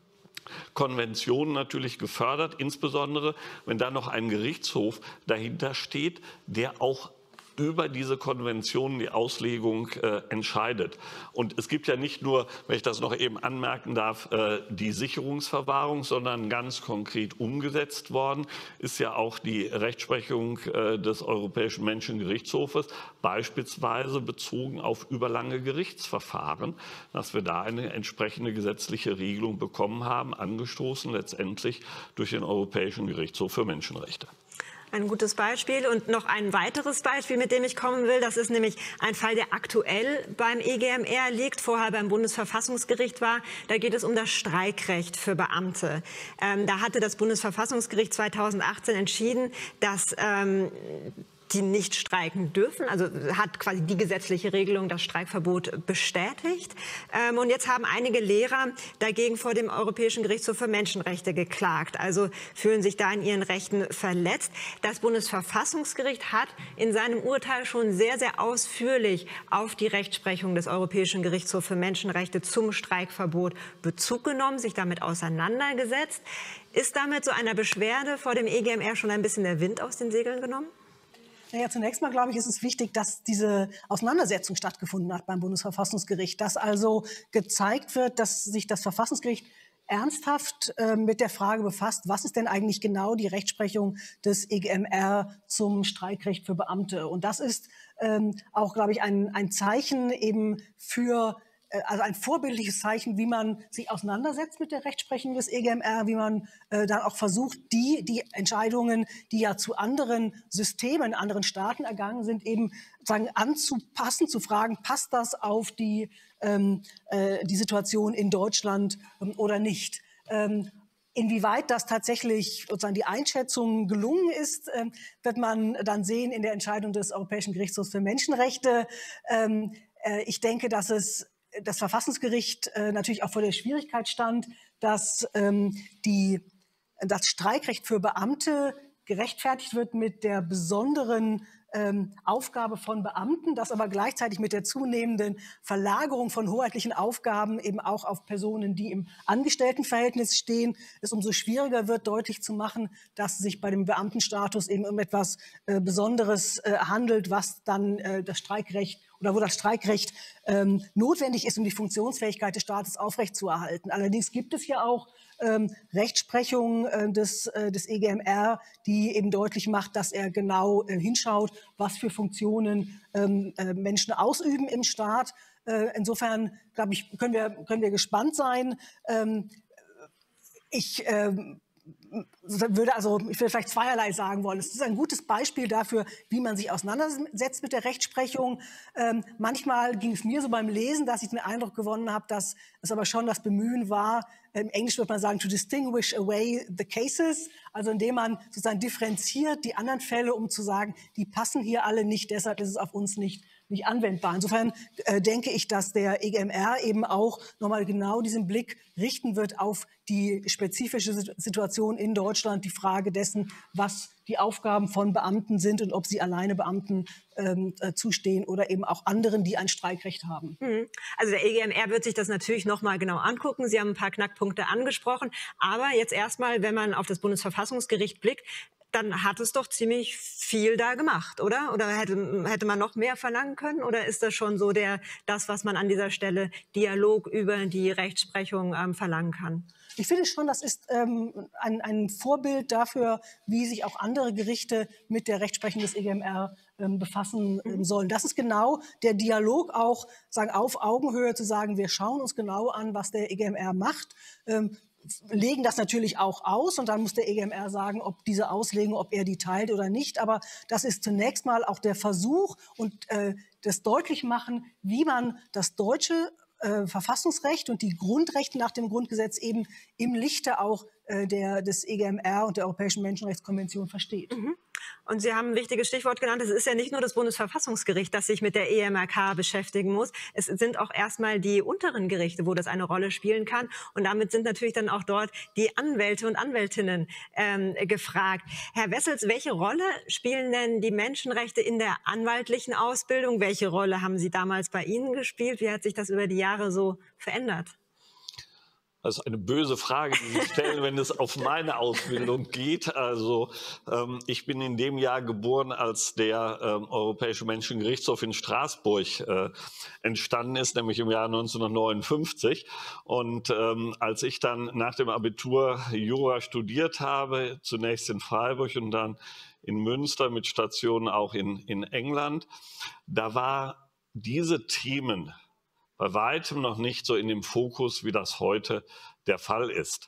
I: Konventionen natürlich gefördert, insbesondere wenn da noch ein Gerichtshof dahinter steht, der auch über diese Konventionen die Auslegung äh, entscheidet. Und es gibt ja nicht nur, wenn ich das noch eben anmerken darf, äh, die Sicherungsverwahrung, sondern ganz konkret umgesetzt worden ist ja auch die Rechtsprechung äh, des Europäischen Menschengerichtshofes, beispielsweise bezogen auf überlange Gerichtsverfahren, dass wir da eine entsprechende gesetzliche Regelung bekommen haben, angestoßen letztendlich durch den Europäischen Gerichtshof für Menschenrechte.
A: Ein gutes Beispiel und noch ein weiteres Beispiel, mit dem ich kommen will. Das ist nämlich ein Fall, der aktuell beim E G M R liegt, vorher beim Bundesverfassungsgericht war. Da geht es um das Streikrecht für Beamte. Ähm, da hatte das Bundesverfassungsgericht zweitausendachtzehn entschieden, dass ähm, die nicht streiken dürfen, also hat quasi die gesetzliche Regelung, das Streikverbot bestätigt. Ähm, und jetzt haben einige Lehrer dagegen vor dem Europäischen Gerichtshof für Menschenrechte geklagt, also fühlen sich da in ihren Rechten verletzt. Das Bundesverfassungsgericht hat in seinem Urteil schon sehr, sehr ausführlich auf die Rechtsprechung des Europäischen Gerichtshofs für Menschenrechte zum Streikverbot Bezug genommen, sich damit auseinandergesetzt. Ist damit so einer Beschwerde vor dem E G M R schon ein bisschen der Wind aus den Segeln genommen?
D: Ja, zunächst mal, glaube ich, ist es wichtig, dass diese Auseinandersetzung stattgefunden hat beim Bundesverfassungsgericht, dass also gezeigt wird, dass sich das Verfassungsgericht ernsthaft äh, mit der Frage befasst, was ist denn eigentlich genau die Rechtsprechung des E G M R zum Streikrecht für Beamte? Und das ist ähm, auch, glaube ich, ein, ein Zeichen eben für also ein vorbildliches Zeichen, wie man sich auseinandersetzt mit der Rechtsprechung des E G M R, wie man äh, dann auch versucht, die, die Entscheidungen, die ja zu anderen Systemen, anderen Staaten ergangen sind, eben sagen, anzupassen, zu fragen, passt das auf die, ähm, äh, die Situation in Deutschland ähm, oder nicht. Ähm, Inwieweit das tatsächlich sozusagen die Einschätzung gelungen ist, äh, wird man dann sehen in der Entscheidung des Europäischen Gerichtshofs für Menschenrechte. Ähm, äh, ich denke, dass es das Verfassungsgericht äh, natürlich auch vor der Schwierigkeit stand, dass ähm, die, das Streikrecht für Beamte gerechtfertigt wird mit der besonderen ähm, Aufgabe von Beamten, dass aber gleichzeitig mit der zunehmenden Verlagerung von hoheitlichen Aufgaben eben auch auf Personen, die im Angestelltenverhältnis stehen, es umso schwieriger wird, deutlich zu machen, dass es sich bei dem Beamtenstatus eben um etwas äh, Besonderes äh, handelt, was dann äh, das Streikrecht oder wo das Streikrecht ähm, notwendig ist, um die Funktionsfähigkeit des Staates aufrechtzuerhalten. Allerdings gibt es ja auch ähm, Rechtsprechung äh, des, äh, des E G M R, die eben deutlich macht, dass er genau äh, hinschaut, was für Funktionen ähm, äh, Menschen ausüben im Staat. Äh, insofern, glaube ich, können wir, können wir gespannt sein. Ähm, ich ähm, würde also, ich würde vielleicht zweierlei sagen wollen. Es ist ein gutes Beispiel dafür, wie man sich auseinandersetzt mit der Rechtsprechung. Ähm, manchmal ging es mir so beim Lesen, dass ich den Eindruck gewonnen habe, dass es aber schon das Bemühen war, im Englisch würde man sagen, to distinguish away the cases, also indem man sozusagen differenziert die anderen Fälle, um zu sagen, die passen hier alle nicht, deshalb ist es auf uns nicht nicht anwendbar. Insofern äh, denke ich, dass der E G M R eben auch nochmal genau diesen Blick richten wird auf die spezifische Situation in Deutschland, die Frage dessen, was die Aufgaben von Beamten sind und ob sie alleine Beamten ähm, äh, zustehen oder eben auch anderen, die ein Streikrecht haben.
A: Also der E G M R wird sich das natürlich noch mal genau angucken. Sie haben ein paar Knackpunkte angesprochen. Aber jetzt erstmal, wenn man auf das Bundesverfassungsgericht blickt, dann hat es doch ziemlich viel da gemacht, oder? Oder hätte, hätte man noch mehr verlangen können? Oder ist das schon so der, das, was man an dieser Stelle Dialog über die Rechtsprechung ähm, verlangen kann?
D: Ich finde schon, das ist ähm, ein, ein Vorbild dafür, wie sich auch andere Gerichte mit der Rechtsprechung des E G M R ähm, befassen ähm, sollen. Das ist genau der Dialog auch, sagen, auf Augenhöhe zu sagen, wir schauen uns genau an, was der E G M R macht. Ähm, legen das natürlich auch aus und dann muss der E G M R sagen, ob diese Auslegung, ob er die teilt oder nicht. Aber das ist zunächst mal auch der Versuch und äh, das Deutlichmachen, wie man das deutsche äh, Verfassungsrecht und die Grundrechte nach dem Grundgesetz eben im Lichte auch äh, der, des E G M R und der Europäischen Menschenrechtskonvention versteht.
A: Mhm. Und Sie haben ein wichtiges Stichwort genannt. Es ist ja nicht nur das Bundesverfassungsgericht, das sich mit der E M R K beschäftigen muss. Es sind auch erstmal die unteren Gerichte, wo das eine Rolle spielen kann. Und damit sind natürlich dann auch dort die Anwälte und Anwältinnen ähm, gefragt. Herr Wessels, welche Rolle spielen denn die Menschenrechte in der anwaltlichen Ausbildung? Welche Rolle haben sie damals bei Ihnen gespielt? Wie hat sich das über die Jahre so verändert?
I: Das ist eine böse Frage, die Sie stellen, wenn es auf meine Ausbildung geht. Also ähm, ich bin in dem Jahr geboren, als der ähm, Europäische Menschengerichtshof in Straßburg äh, entstanden ist, nämlich im Jahr neunzehnhundertneunundfünfzig. Und ähm, als ich dann nach dem Abitur Jura studiert habe, zunächst in Freiburg und dann in Münster mit Stationen auch in, in England, da war diese Themen bei weitem noch nicht so in dem Fokus, wie das heute der Fall ist.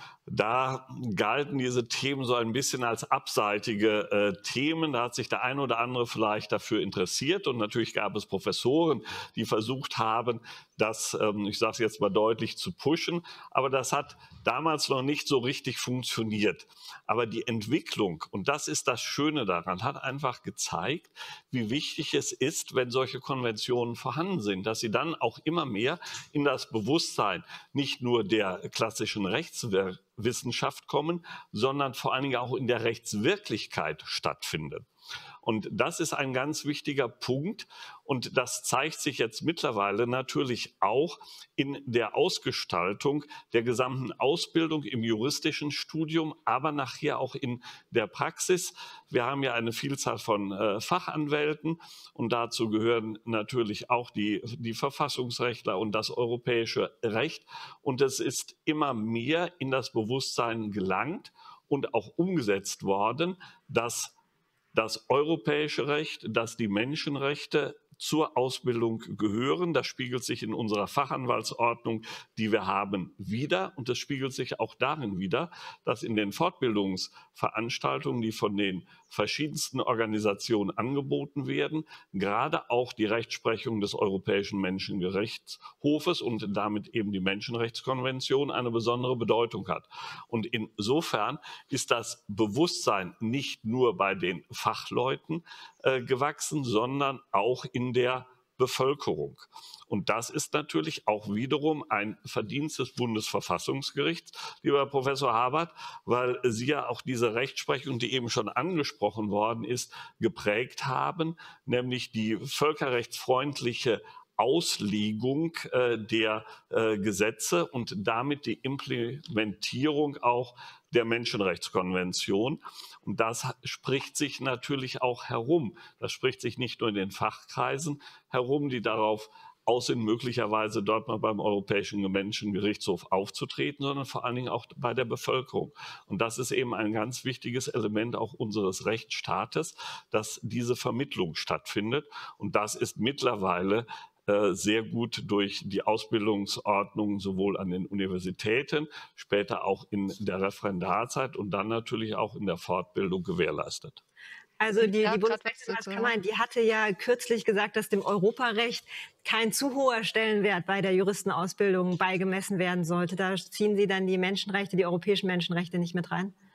I: Da galten diese Themen so ein bisschen als abseitige äh, Themen. Da hat sich der eine oder andere vielleicht dafür interessiert. Und natürlich gab es Professoren, die versucht haben, das, ähm, ich sage es jetzt mal deutlich, zu pushen. Aber das hat damals noch nicht so richtig funktioniert. Aber die Entwicklung, und das ist das Schöne daran, hat einfach gezeigt, wie wichtig es ist, wenn solche Konventionen vorhanden sind, dass sie dann auch immer mehr in das Bewusstsein nicht nur der klassischen Rechtswissenschaft kommen, sondern vor allen Dingen auch in der Rechtswirklichkeit stattfinden. Und das ist ein ganz wichtiger Punkt. Und das zeigt sich jetzt mittlerweile natürlich auch in der Ausgestaltung der gesamten Ausbildung im juristischen Studium, aber nachher auch in der Praxis. Wir haben ja eine Vielzahl von äh, Fachanwälten und dazu gehören natürlich auch die, die Verfassungsrechtler und das europäische Recht. Und es ist immer mehr in das Bewusstsein gelangt und auch umgesetzt worden, dass das europäische Recht, dass die Menschenrechte zur Ausbildung gehören. Das spiegelt sich in unserer Fachanwaltsordnung, die wir haben, wider. Und das spiegelt sich auch darin wider, dass in den Fortbildungsveranstaltungen, die von den verschiedensten Organisationen angeboten werden, gerade auch die Rechtsprechung des Europäischen Menschenrechtshofes und damit eben die Menschenrechtskonvention eine besondere Bedeutung hat. Und insofern ist das Bewusstsein nicht nur bei den Fachleuten äh, gewachsen, sondern auch in der Bevölkerung. Und das ist natürlich auch wiederum ein Verdienst des Bundesverfassungsgerichts, lieber Herr Professor Habert, weil Sie ja auch diese Rechtsprechung, die eben schon angesprochen worden ist, geprägt haben, nämlich die völkerrechtsfreundliche Auslegung äh, der äh, Gesetze und damit die Implementierung auch der Menschenrechtskonvention. Und das spricht sich natürlich auch herum. Das spricht sich nicht nur in den Fachkreisen herum, die darauf aus sind, möglicherweise dort mal beim Europäischen Menschengerichtshof aufzutreten, sondern vor allen Dingen auch bei der Bevölkerung. Und das ist eben ein ganz wichtiges Element auch unseres Rechtsstaates, dass diese Vermittlung stattfindet. Und das ist mittlerweile sehr gut durch die Ausbildungsordnung sowohl an den Universitäten, später auch in der Referendarzeit und dann natürlich auch in der Fortbildung gewährleistet.
A: Also die, die Bundesrechtskammer, die hatte ja kürzlich gesagt, dass dem Europarecht kein zu hoher Stellenwert bei der Juristenausbildung beigemessen werden sollte. Da ziehen Sie dann die Menschenrechte, die europäischen Menschenrechte nicht mit rein?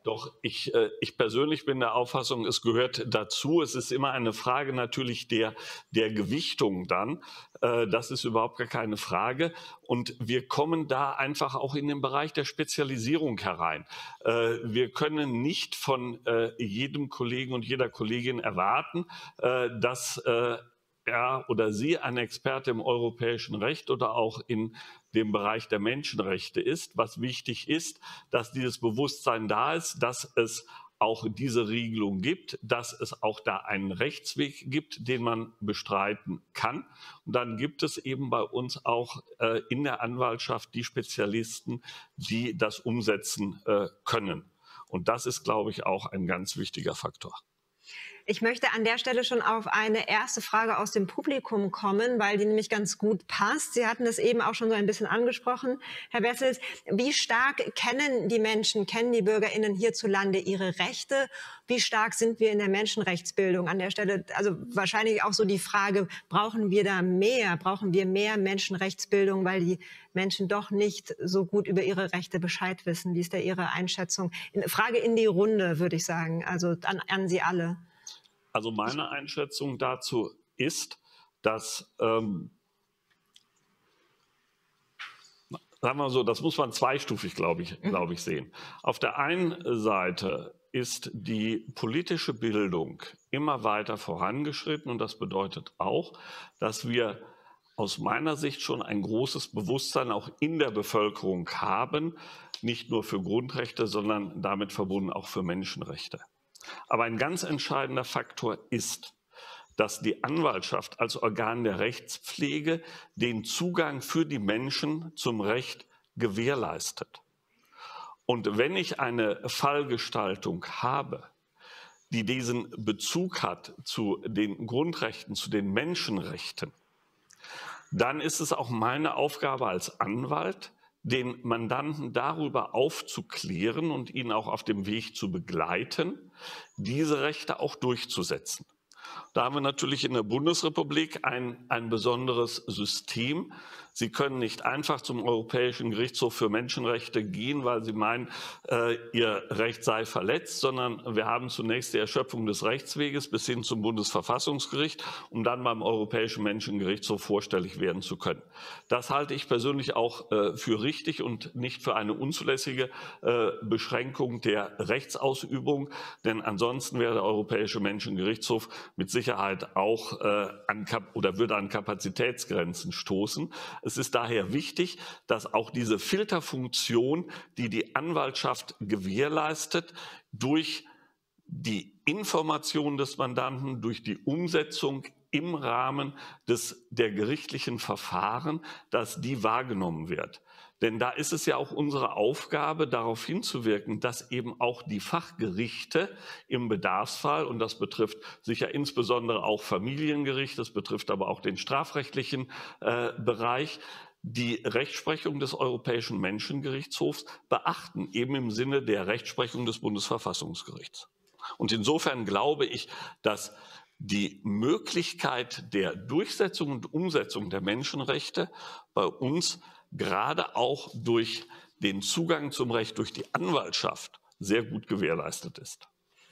I: Doch ich, äh, ich persönlich bin der Auffassung, es gehört dazu. Es ist immer eine Frage natürlich der, der Gewichtung dann. Äh, das ist überhaupt gar keine Frage. Und wir kommen da einfach auch in den Bereich der Spezialisierung herein. Äh, wir können nicht von äh, jedem Kollegen und jeder Kollegin erwarten, äh, dass äh, er oder sie ein Experte im europäischen Recht oder auch in dem Bereich der Menschenrechte ist. Was wichtig ist, dass dieses Bewusstsein da ist, dass es auch diese Regelung gibt, dass es auch da einen Rechtsweg gibt, den man bestreiten kann. Und dann gibt es eben bei uns auch äh, in der Anwaltschaft die Spezialisten, die das umsetzen äh, können. Und das ist, glaube ich, auch ein ganz wichtiger Faktor.
A: Ich möchte an der Stelle schon auf eine erste Frage aus dem Publikum kommen, weil die nämlich ganz gut passt. Sie hatten es eben auch schon so ein bisschen angesprochen, Herr Wessels. Wie stark kennen die Menschen, kennen die BürgerInnen hierzulande ihre Rechte? Wie stark sind wir in der Menschenrechtsbildung an der Stelle? Also wahrscheinlich auch so die Frage, brauchen wir da mehr? Brauchen wir mehr Menschenrechtsbildung, weil die Menschen doch nicht so gut über ihre Rechte Bescheid wissen? Wie ist da Ihre Einschätzung? Eine Frage in die Runde, würde ich sagen, also an, an Sie alle.
I: Also meine Einschätzung dazu ist, dass, ähm, sagen wir so, das muss man zweistufig, glaube ich, glaube ich, sehen. Auf der einen Seite ist die politische Bildung immer weiter vorangeschritten und das bedeutet auch, dass wir aus meiner Sicht schon ein großes Bewusstsein auch in der Bevölkerung haben, nicht nur für Grundrechte, sondern damit verbunden auch für Menschenrechte. Aber ein ganz entscheidender Faktor ist, dass die Anwaltschaft als Organ der Rechtspflege den Zugang für die Menschen zum Recht gewährleistet. Und wenn ich eine Fallgestaltung habe, die diesen Bezug hat zu den Grundrechten, zu den Menschenrechten, dann ist es auch meine Aufgabe als Anwalt, den Mandanten darüber aufzuklären und ihn auch auf dem Weg zu begleiten, diese Rechte auch durchzusetzen. Da haben wir natürlich in der Bundesrepublik ein, ein besonderes System. Sie können nicht einfach zum Europäischen Gerichtshof für Menschenrechte gehen, weil Sie meinen, äh, Ihr Recht sei verletzt, sondern wir haben zunächst die Erschöpfung des Rechtsweges bis hin zum Bundesverfassungsgericht, um dann beim Europäischen Menschengerichtshof vorstellig werden zu können. Das halte ich persönlich auch äh, für richtig und nicht für eine unzulässige äh, Beschränkung der Rechtsausübung, denn ansonsten wäre der Europäische Menschengerichtshof mit Sicherheit auch äh, an Kap- oder würde an Kapazitätsgrenzen stoßen. Es ist daher wichtig, dass auch diese Filterfunktion, die die Anwaltschaft gewährleistet, durch die Information des Mandanten, durch die Umsetzung im Rahmen des, der gerichtlichen Verfahren, dass die wahrgenommen wird. Denn da ist es ja auch unsere Aufgabe, darauf hinzuwirken, dass eben auch die Fachgerichte im Bedarfsfall, und das betrifft sicher insbesondere auch Familiengericht, das betrifft aber auch den strafrechtlichen äh, Bereich, die Rechtsprechung des Europäischen Menschengerichtshofs beachten, eben im Sinne der Rechtsprechung des Bundesverfassungsgerichts. Und insofern glaube ich, dass die Möglichkeit der Durchsetzung und Umsetzung der Menschenrechte bei uns gerade auch durch den Zugang zum Recht durch die Anwaltschaft sehr gut gewährleistet ist.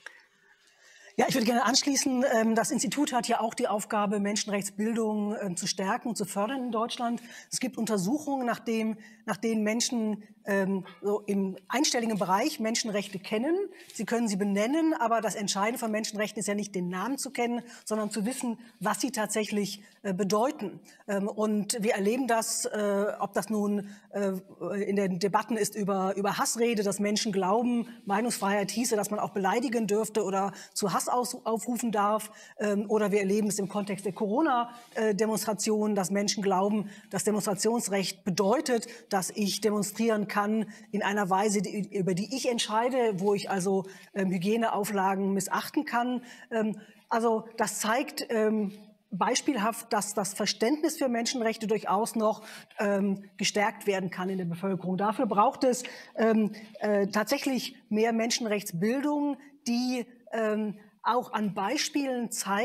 D: Ja, ich würde gerne anschließen. Das Institut hat ja auch die Aufgabe, Menschenrechtsbildung zu stärken und zu fördern in Deutschland. Es gibt Untersuchungen, nach, dem, nach denen Menschen ähm, so im einstelligen Bereich Menschenrechte kennen. Sie können sie benennen, aber das Entscheidende von Menschenrechten ist ja nicht, den Namen zu kennen, sondern zu wissen, was sie tatsächlich äh, bedeuten. Ähm, und wir erleben das, äh, ob das nun äh, in den Debatten ist über, über Hassrede, dass Menschen glauben, Meinungsfreiheit hieße, dass man auch beleidigen dürfte oder zu Hass aufrufen darf. Ähm, oder wir erleben es im Kontext der Corona-Demonstrationen, dass Menschen glauben, das Demonstrationsrecht bedeutet, dass ich demonstrieren kann in einer Weise, die, über die ich entscheide, wo ich also ähm, Hygieneauflagen missachten kann. Ähm, also das zeigt ähm, beispielhaft, dass das Verständnis für Menschenrechte durchaus noch ähm, gestärkt werden kann in der Bevölkerung. Dafür braucht es ähm, äh, tatsächlich mehr Menschenrechtsbildung, die ähm, auch an Beispielen zeigt,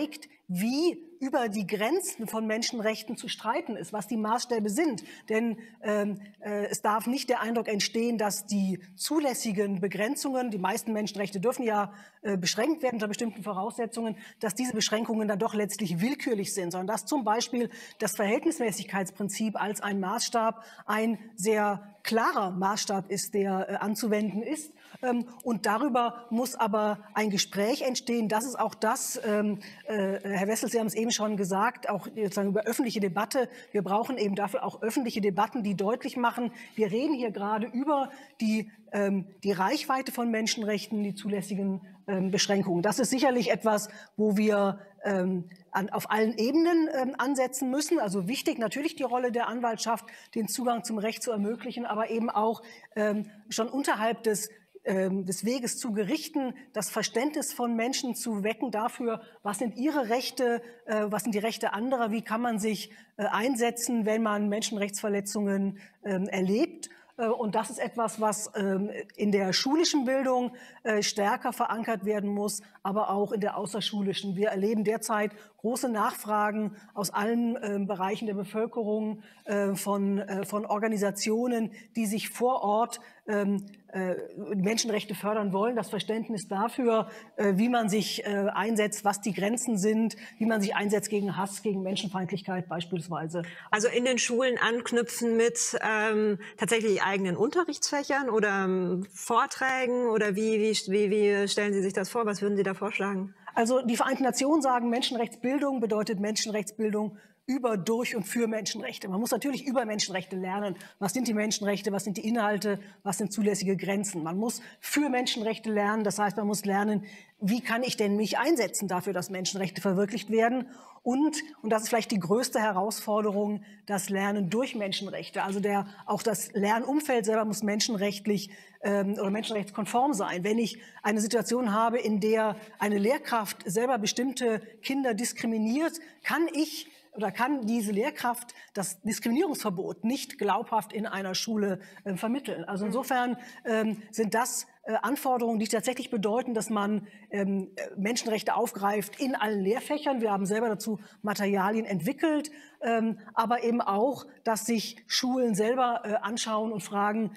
D: wie über die Grenzen von Menschenrechten zu streiten ist, was die Maßstäbe sind. Denn ähm, äh, es darf nicht der Eindruck entstehen, dass die zulässigen Begrenzungen, die meisten Menschenrechte dürfen ja äh, beschränkt werden unter bestimmten Voraussetzungen, dass diese Beschränkungen dann doch letztlich willkürlich sind, sondern dass zum Beispiel das Verhältnismäßigkeitsprinzip als ein Maßstab ein sehr klarer Maßstab ist, der äh, anzuwenden ist. Ähm, und darüber muss aber ein Gespräch entstehen. Das ist auch das, ähm, äh, Herr Wessel, Sie haben es eben schon gesagt, auch sozusagen über öffentliche Debatte. Wir brauchen eben dafür auch öffentliche Debatten, die deutlich machen, wir reden hier gerade über die, ähm, die Reichweite von Menschenrechten, die zulässigen ähm, Beschränkungen. Das ist sicherlich etwas, wo wir ähm, an, auf allen Ebenen ähm, ansetzen müssen. Also wichtig natürlich die Rolle der Anwaltschaft, den Zugang zum Recht zu ermöglichen, aber eben auch ähm, schon unterhalb des des Weges zu Gerichten, das Verständnis von Menschen zu wecken dafür, was sind ihre Rechte, was sind die Rechte anderer, wie kann man sich einsetzen, wenn man Menschenrechtsverletzungen erlebt. Und das ist etwas, was in der schulischen Bildung stärker verankert werden muss, aber auch in der außerschulischen. Wir erleben derzeit große Nachfragen aus allen Bereichen der Bevölkerung, von, von Organisationen, die sich vor Ort Menschenrechte fördern wollen, das Verständnis dafür, wie man sich einsetzt, was die Grenzen sind, wie man sich einsetzt gegen Hass, gegen Menschenfeindlichkeit beispielsweise.
A: Also in den Schulen anknüpfen mit ähm, tatsächlich eigenen Unterrichtsfächern oder ähm, Vorträgen oder wie, wie, wie, wie stellen Sie sich das vor? Was würden Sie da vorschlagen?
D: Also die Vereinten Nationen sagen, Menschenrechtsbildung bedeutet Menschenrechtsbildung über, durch und für Menschenrechte. Man muss natürlich über Menschenrechte lernen. Was sind die Menschenrechte? Was sind die Inhalte? Was sind zulässige Grenzen? Man muss für Menschenrechte lernen. Das heißt, man muss lernen, wie kann ich denn mich einsetzen dafür, dass Menschenrechte verwirklicht werden? Und, und das ist vielleicht die größte Herausforderung, das Lernen durch Menschenrechte. Also der, auch das Lernumfeld selber muss menschenrechtlich ähm, oder menschenrechtskonform sein. Wenn ich eine Situation habe, in der eine Lehrkraft selber bestimmte Kinder diskriminiert, kann ich oder kann diese Lehrkraft das Diskriminierungsverbot nicht glaubhaft in einer Schule äh, vermitteln. Also insofern ähm, sind das äh, Anforderungen, die tatsächlich bedeuten, dass man ähm, Menschenrechte aufgreift in allen Lehrfächern. Wir haben selber dazu Materialien entwickelt, ähm, aber eben auch, dass sich Schulen selber äh, anschauen und fragen,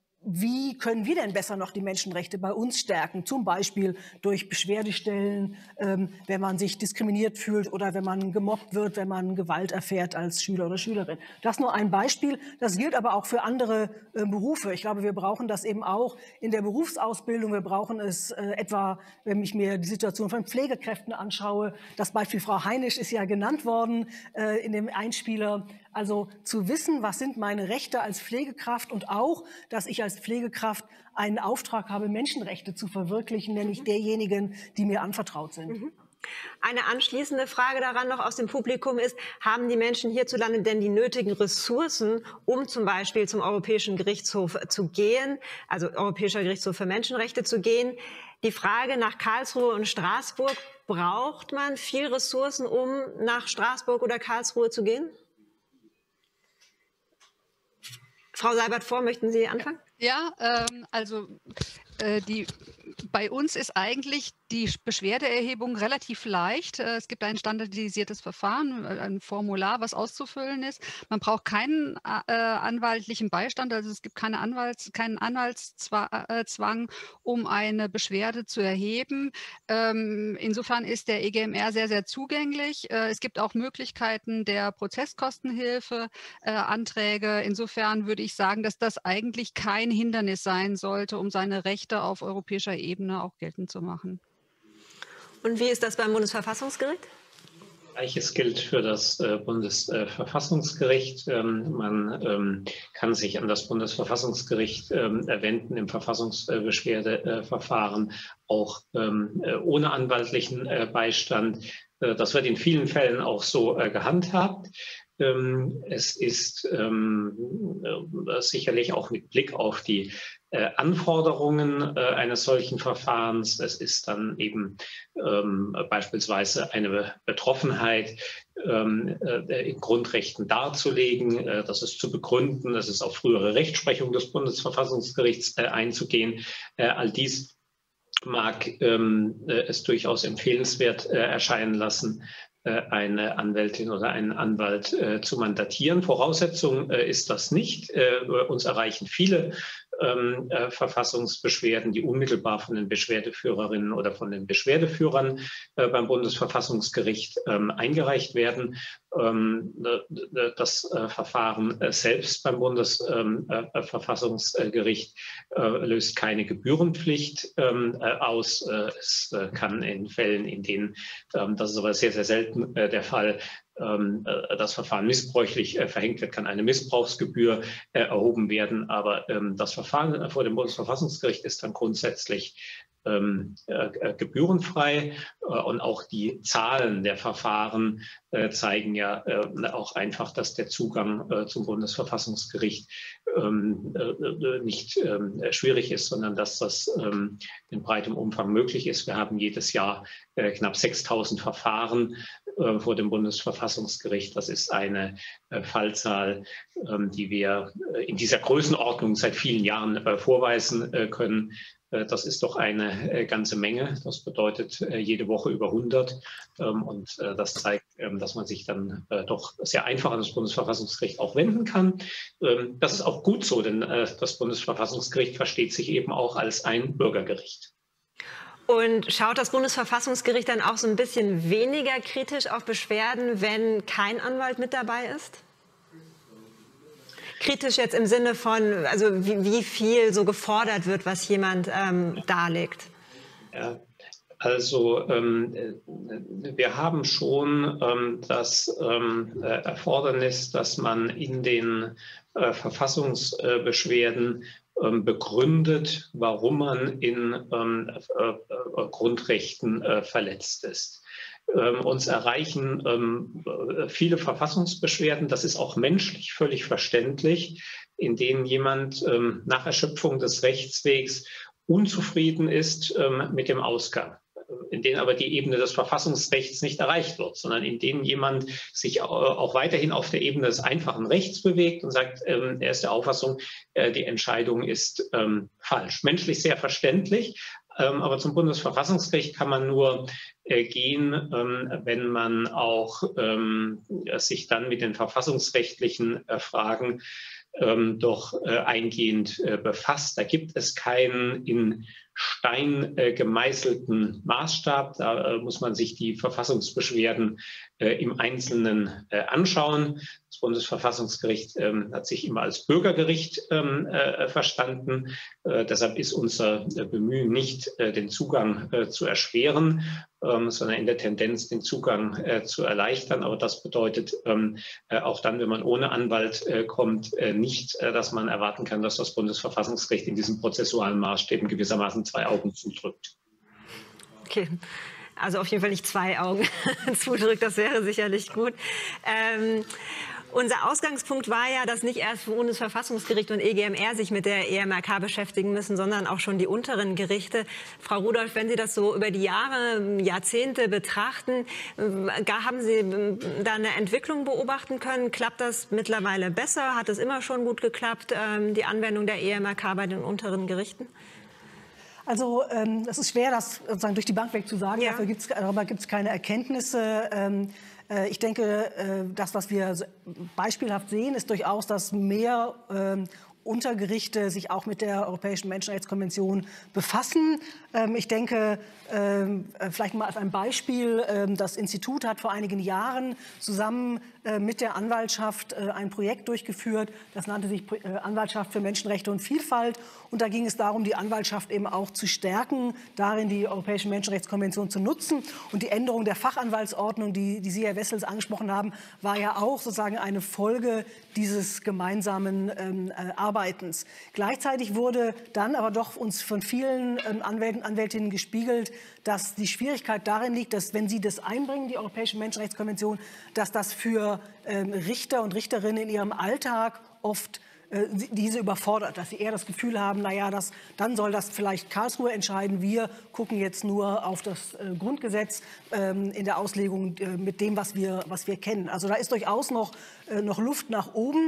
D: wie können wir denn besser noch die Menschenrechte bei uns stärken? Zum Beispiel durch Beschwerdestellen, ähm, wenn man sich diskriminiert fühlt oder wenn man gemobbt wird, wenn man Gewalt erfährt als Schüler oder Schülerin. Das nur ein Beispiel. Das gilt aber auch für andere äh, Berufe. Ich glaube, wir brauchen das eben auch in der Berufsausbildung. Wir brauchen es äh, etwa, wenn ich mir die Situation von Pflegekräften anschaue. Das Beispiel Frau Heinisch ist ja genannt worden äh, in dem Einspieler. Also zu wissen, was sind meine Rechte als Pflegekraft und auch, dass ich als Pflegekraft einen Auftrag habe, Menschenrechte zu verwirklichen, nämlich derjenigen, die mir anvertraut sind.
A: Eine anschließende Frage daran noch aus dem Publikum ist, haben die Menschen hierzulande denn die nötigen Ressourcen, um zum Beispiel zum Europäischen Gerichtshof zu gehen, also Europäischer Gerichtshof für Menschenrechte zu gehen? Die Frage nach Karlsruhe und Straßburg, braucht man viel Ressourcen, um nach Straßburg oder Karlsruhe zu gehen? Frau Seibert-Fohr, möchten Sie anfangen?
G: Ja, ähm, also äh, die, bei uns ist eigentlich die Beschwerdeerhebung relativ leicht. Es gibt ein standardisiertes Verfahren, ein Formular, was auszufüllen ist. Man braucht keinen äh, anwaltlichen Beistand, also es gibt keine Anwalts-, keinen Anwaltszwang, um eine Beschwerde zu erheben. Ähm, insofern ist der E G M R sehr, sehr zugänglich. Äh, es gibt auch Möglichkeiten der Prozesskostenhilfe, äh, Anträge. Insofern würde ich sagen, dass das eigentlich kein Hindernis sein sollte, um seine Rechte auf europäischer Ebene auch geltend zu machen.
A: Und wie ist das beim Bundesverfassungsgericht?
H: Gleiches gilt für das äh, Bundesverfassungsgericht. Ähm, man ähm, kann sich an das Bundesverfassungsgericht ähm, wenden im Verfassungsbeschwerdeverfahren, äh, auch ähm, äh, ohne anwaltlichen äh, Beistand. Äh, das wird in vielen Fällen auch so äh, gehandhabt. Ähm, es ist ähm, äh, sicherlich auch mit Blick auf die Äh, Anforderungen äh, eines solchen Verfahrens. Es ist dann eben ähm, beispielsweise eine Betroffenheit ähm, äh, in Grundrechten darzulegen, äh, das ist zu begründen, das ist auf frühere Rechtsprechung des Bundesverfassungsgerichts äh, einzugehen. Äh, all dies mag ähm, äh, es durchaus empfehlenswert äh, erscheinen lassen, eine Anwältin oder einen Anwalt äh, zu mandatieren. Voraussetzung äh, ist das nicht. Äh, uns erreichen viele ähm, äh, Verfassungsbeschwerden, die unmittelbar von den Beschwerdeführerinnen oder von den Beschwerdeführern äh, beim Bundesverfassungsgericht ähm, eingereicht werden. Ähm, das äh, Verfahren äh, selbst beim Bundesverfassungsgericht äh, äh, löst keine Gebührenpflicht ähm, äh, aus. Äh, es äh, kann in Fällen, in denen, ähm, das ist aber sehr, sehr selten äh, der Fall, ähm, äh, das Verfahren missbräuchlich äh, verhängt wird, kann eine Missbrauchsgebühr äh, erhoben werden. Aber ähm, das Verfahren vor dem Bundesverfassungsgericht ist dann grundsätzlich Ähm, äh, gebührenfrei, äh, und auch die Zahlen der Verfahren äh, zeigen ja äh, auch einfach, dass der Zugang äh, zum Bundesverfassungsgericht ähm, äh, nicht ähm, schwierig ist, sondern dass das ähm, in breitem Umfang möglich ist. Wir haben jedes Jahr äh, knapp sechstausend Verfahren äh, vor dem Bundesverfassungsgericht. Das ist eine äh, Fallzahl, äh, die wir äh, in dieser Größenordnung seit vielen Jahren äh, vorweisen äh, können. Das ist doch eine ganze Menge. Das bedeutet jede Woche über hundert. Und das zeigt, dass man sich dann doch sehr einfach an das Bundesverfassungsgericht auch wenden kann. Das ist auch gut so, denn das Bundesverfassungsgericht versteht sich eben auch als ein Bürgergericht.
A: Und schaut das Bundesverfassungsgericht dann auch so ein bisschen weniger kritisch auf Beschwerden, wenn kein Anwalt mit dabei ist? Kritisch jetzt im Sinne von, also wie, wie viel so gefordert wird, was jemand ähm, darlegt?
H: Ja, also ähm, wir haben schon ähm, das ähm, Erfordernis, dass man in den äh, Verfassungsbeschwerden ähm, begründet, warum man in ähm, äh, äh, Grundrechten äh, verletzt ist. Ähm, uns erreichen ähm, viele Verfassungsbeschwerden, das ist auch menschlich völlig verständlich, in denen jemand ähm, nach Erschöpfung des Rechtswegs unzufrieden ist ähm, mit dem Ausgang, in denen aber die Ebene des Verfassungsrechts nicht erreicht wird, sondern in denen jemand sich auch weiterhin auf der Ebene des einfachen Rechts bewegt und sagt, ähm, er ist der Auffassung, äh, die Entscheidung ist ähm, falsch. Menschlich sehr verständlich. Ähm, aber zum Bundesverfassungsgericht kann man nur äh, gehen, ähm, wenn man auch ähm, sich dann mit den verfassungsrechtlichen äh, Fragen ähm, doch äh, eingehend äh, befasst. Da gibt es keinen in Stein äh, gemeißelten Maßstab. Da äh, muss man sich die Verfassungsbeschwerden äh, im Einzelnen äh, anschauen. Das Bundesverfassungsgericht ähm, hat sich immer als Bürgergericht ähm, äh, verstanden. Äh, deshalb ist unser äh, Bemühen nicht, äh, den Zugang äh, zu erschweren, ähm, sondern in der Tendenz, den Zugang äh, zu erleichtern. Aber das bedeutet ähm, äh, auch dann, wenn man ohne Anwalt äh, kommt, äh, nicht, äh, dass man erwarten kann, dass das Bundesverfassungsgericht in diesen prozessualen Maßstäben gewissermaßen zwei Augen zudrückt.
A: Okay. Also auf jeden Fall nicht zwei Augen zudrückt, das wäre sicherlich gut. Ähm, unser Ausgangspunkt war ja, dass nicht erst Bundesverfassungsgericht und E G M R sich mit der E M R K beschäftigen müssen, sondern auch schon die unteren Gerichte. Frau Rudolph, wenn Sie das so über die Jahre, Jahrzehnte betrachten, haben Sie da eine Entwicklung beobachten können? Klappt das mittlerweile besser? Hat es immer schon gut geklappt, die Anwendung der E M R K bei den unteren Gerichten?
D: Also ähm, es ist schwer, das sozusagen durch die Bank weg zu sagen. Ja. Dafür gibt's, darüber gibt es keine Erkenntnisse. Ähm, äh, ich denke, äh, das, was wir beispielhaft sehen, ist durchaus, dass mehr ähm, Untergerichte sich auch mit der Europäischen Menschenrechtskonvention befassen. Ähm, ich denke, ähm, vielleicht mal als ein Beispiel, ähm, das Institut hat vor einigen Jahren zusammen äh, mit der Anwaltschaft äh, ein Projekt durchgeführt, das nannte sich äh, Anwaltschaft für Menschenrechte und Vielfalt. Und da ging es darum, die Anwaltschaft eben auch zu stärken, darin die Europäische Menschenrechtskonvention zu nutzen. Und die Änderung der Fachanwaltsordnung, die, die Sie, Herr Wessels, angesprochen haben, war ja auch sozusagen eine Folge dieses gemeinsamen ähm, Arbeitens. Gleichzeitig wurde dann aber doch uns von vielen ähm, Anwälten, Anwältinnen gespiegelt, dass die Schwierigkeit darin liegt, dass wenn sie das einbringen, die Europäische Menschenrechtskonvention, dass das für ähm, Richter und Richterinnen in ihrem Alltag oft äh, diese überfordert, dass sie eher das Gefühl haben, naja, das, dann soll das vielleicht Karlsruhe entscheiden. Wir gucken jetzt nur auf das äh, Grundgesetz ähm, in der Auslegung äh, mit dem, was wir, was wir kennen. Also da ist durchaus noch, äh, noch Luft nach oben.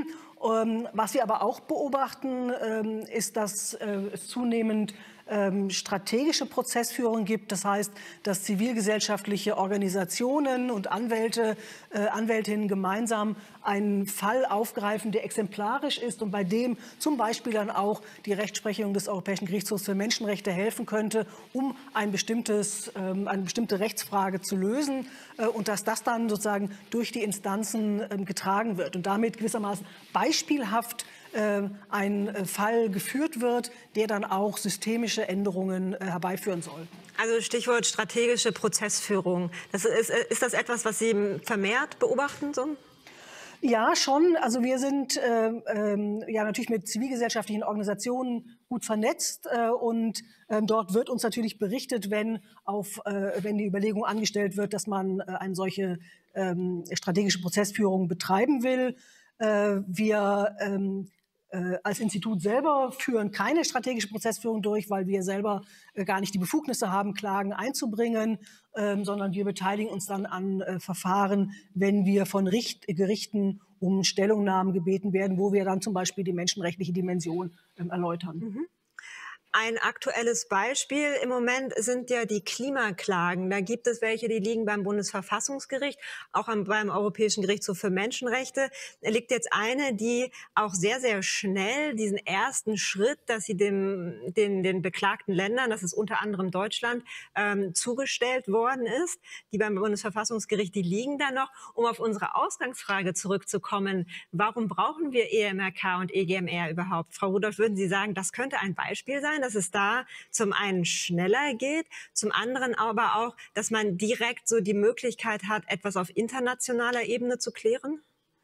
D: Ähm, was wir aber auch beobachten, ähm, ist, dass äh, es zunehmend ähm, strategische Prozessführung gibt. Das heißt, dass zivilgesellschaftliche Organisationen und Anwälte, äh, Anwältinnen gemeinsam einen Fall aufgreifen, der exemplarisch ist und bei dem zum Beispiel dann auch die Rechtsprechung des Europäischen Gerichtshofs für Menschenrechte helfen könnte, um ein bestimmtes, ähm, eine bestimmte Rechtsfrage zu lösen, äh, und dass das dann sozusagen durch die Instanzen äh, getragen wird und damit gewissermaßen beispielhaft äh, ein äh, Fall geführt wird, der dann auch systemische Änderungen äh, herbeiführen soll.
A: Also Stichwort strategische Prozessführung. Das ist, ist das etwas, was Sie vermehrt beobachten? So?
D: Ja, schon. Also wir sind äh, äh, ja natürlich mit zivilgesellschaftlichen Organisationen gut vernetzt äh, und äh, dort wird uns natürlich berichtet, wenn auf äh, wenn die Überlegung angestellt wird, dass man äh, eine solche äh, strategische Prozessführung betreiben will. Äh, wir ähm, äh, als Institut selber führen keine strategische Prozessführung durch, weil wir selber äh, gar nicht die Befugnisse haben, Klagen einzubringen, äh, sondern wir beteiligen uns dann an äh, Verfahren, wenn wir von Richt Gerichten um Stellungnahmen gebeten werden, wo wir dann zum Beispiel die menschenrechtliche Dimension äh, erläutern.
A: Mhm. Ein aktuelles Beispiel im Moment sind ja die Klimaklagen. Da gibt es welche, die liegen beim Bundesverfassungsgericht, auch beim Europäischen Gerichtshof für Menschenrechte. Da liegt jetzt eine, die auch sehr, sehr schnell diesen ersten Schritt, dass sie dem, den, den beklagten Ländern, das ist unter anderem Deutschland, ähm, zugestellt worden ist. Die beim Bundesverfassungsgericht, die liegen da noch. Um auf unsere Ausgangsfrage zurückzukommen, warum brauchen wir E M R K und E G M R überhaupt? Frau Rudolph, würden Sie sagen, das könnte ein Beispiel sein, dass es da zum einen schneller geht, zum anderen aber auch, dass man direkt so die Möglichkeit hat, etwas auf internationaler Ebene zu klären?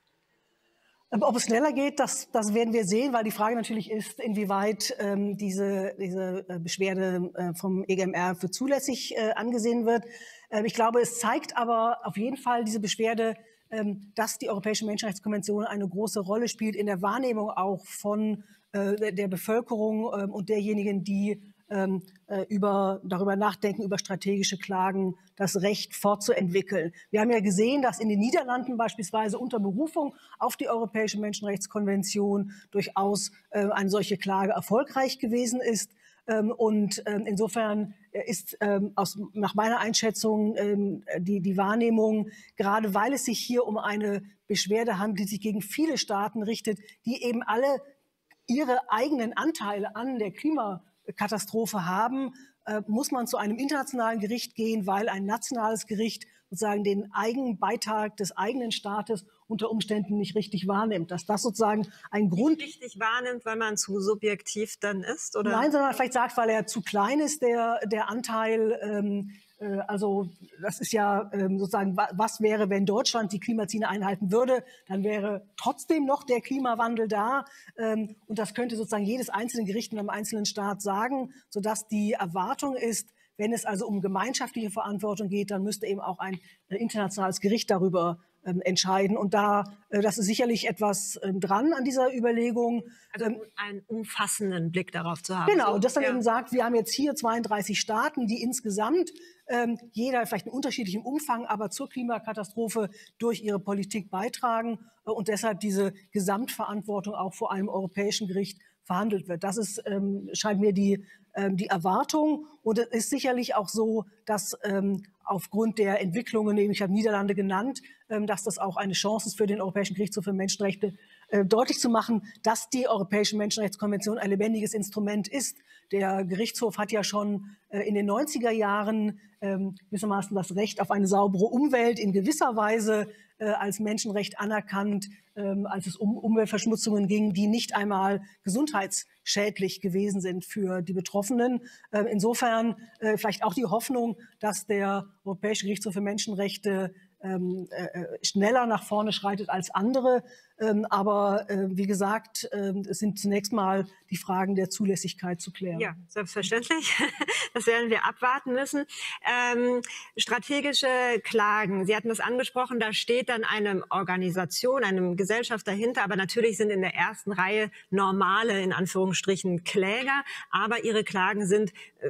D: Ob es schneller geht, das, das werden wir sehen, weil die Frage natürlich ist, inwieweit ähm, diese, diese Beschwerde äh, vom E G M R für zulässig äh, angesehen wird. Ähm, ich glaube, es zeigt aber auf jeden Fall diese Beschwerde, ähm, dass die Europäische Menschenrechtskonvention eine große Rolle spielt in der Wahrnehmung auch von äh, der Bevölkerung äh, und derjenigen, die ähm, äh, über, darüber nachdenken, über strategische Klagen das Recht fortzuentwickeln. Wir haben ja gesehen, dass in den Niederlanden beispielsweise unter Berufung auf die Europäische Menschenrechtskonvention durchaus äh, eine solche Klage erfolgreich gewesen ist. Ähm, und ähm, insofern ist ähm, aus, nach meiner Einschätzung ähm, die, die Wahrnehmung, gerade weil es sich hier um eine Beschwerde handelt, die sich gegen viele Staaten richtet, die eben alle ihre eigenen Anteile an der Klimakatastrophe haben, äh, muss man zu einem internationalen Gericht gehen, weil ein nationales Gericht sozusagen den eigenen Beitrag des eigenen Staates unter Umständen nicht richtig wahrnimmt. Dass das sozusagen ein Grund...
A: Nicht richtig wahrnimmt, weil man zu subjektiv dann ist? Oder?
D: Nein, sondern vielleicht sagt, weil er zu klein ist, der, der Anteil. Ähm, äh, also das ist ja ähm, sozusagen, was wäre, wenn Deutschland die Klimaziele einhalten würde? Dann wäre trotzdem noch der Klimawandel da. Ähm, und das könnte sozusagen jedes einzelne Gericht in einem einzelnen Staat sagen, sodass die Erwartung ist, wenn es also um gemeinschaftliche Verantwortung geht, dann müsste eben auch ein internationales Gericht darüber ähm, entscheiden. Und da, äh, das ist sicherlich etwas ähm, dran an dieser Überlegung.
A: Also
D: ähm,
A: einen umfassenden Blick darauf zu haben.
D: Genau,
A: so,
D: das dann
A: ja.
D: eben sagt, wir haben jetzt hier zweiunddreißig Staaten, die insgesamt ähm, jeder vielleicht in unterschiedlichem Umfang, aber zur Klimakatastrophe durch ihre Politik beitragen äh, und deshalb diese Gesamtverantwortung auch vor einem europäischen Gericht verhandelt wird. Das ist, ähm, scheint mir die, ähm, die Erwartung. Und es ist sicherlich auch so, dass ähm, aufgrund der Entwicklungen, ich habe Niederlande genannt, ähm, dass das auch eine Chance ist für den Europäischen Gerichtshof für Menschenrechte, äh, deutlich zu machen, dass die Europäische Menschenrechtskonvention ein lebendiges Instrument ist. Der Gerichtshof hat ja schon äh, in den neunziger Jahren ähm, gewissermaßen das Recht auf eine saubere Umwelt in gewisser Weise äh, als Menschenrecht anerkannt, ähm, als es um Umweltverschmutzungen ging, die nicht einmal gesundheitsschädlich gewesen sind für die Betroffenen. Äh, insofern äh, vielleicht auch die Hoffnung, dass der Europäische Gerichtshof für Menschenrechte ähm, äh, schneller nach vorne schreitet als andere. Ähm, aber äh, wie gesagt, äh, es sind zunächst mal die Fragen der Zulässigkeit zu klären.
A: Ja, selbstverständlich. Das werden wir abwarten müssen. Ähm, strategische Klagen, Sie hatten das angesprochen, da steht dann eine Organisation, eine Gesellschaft dahinter, aber natürlich sind in der ersten Reihe normale, in Anführungsstrichen, Kläger, aber ihre Klagen sind äh,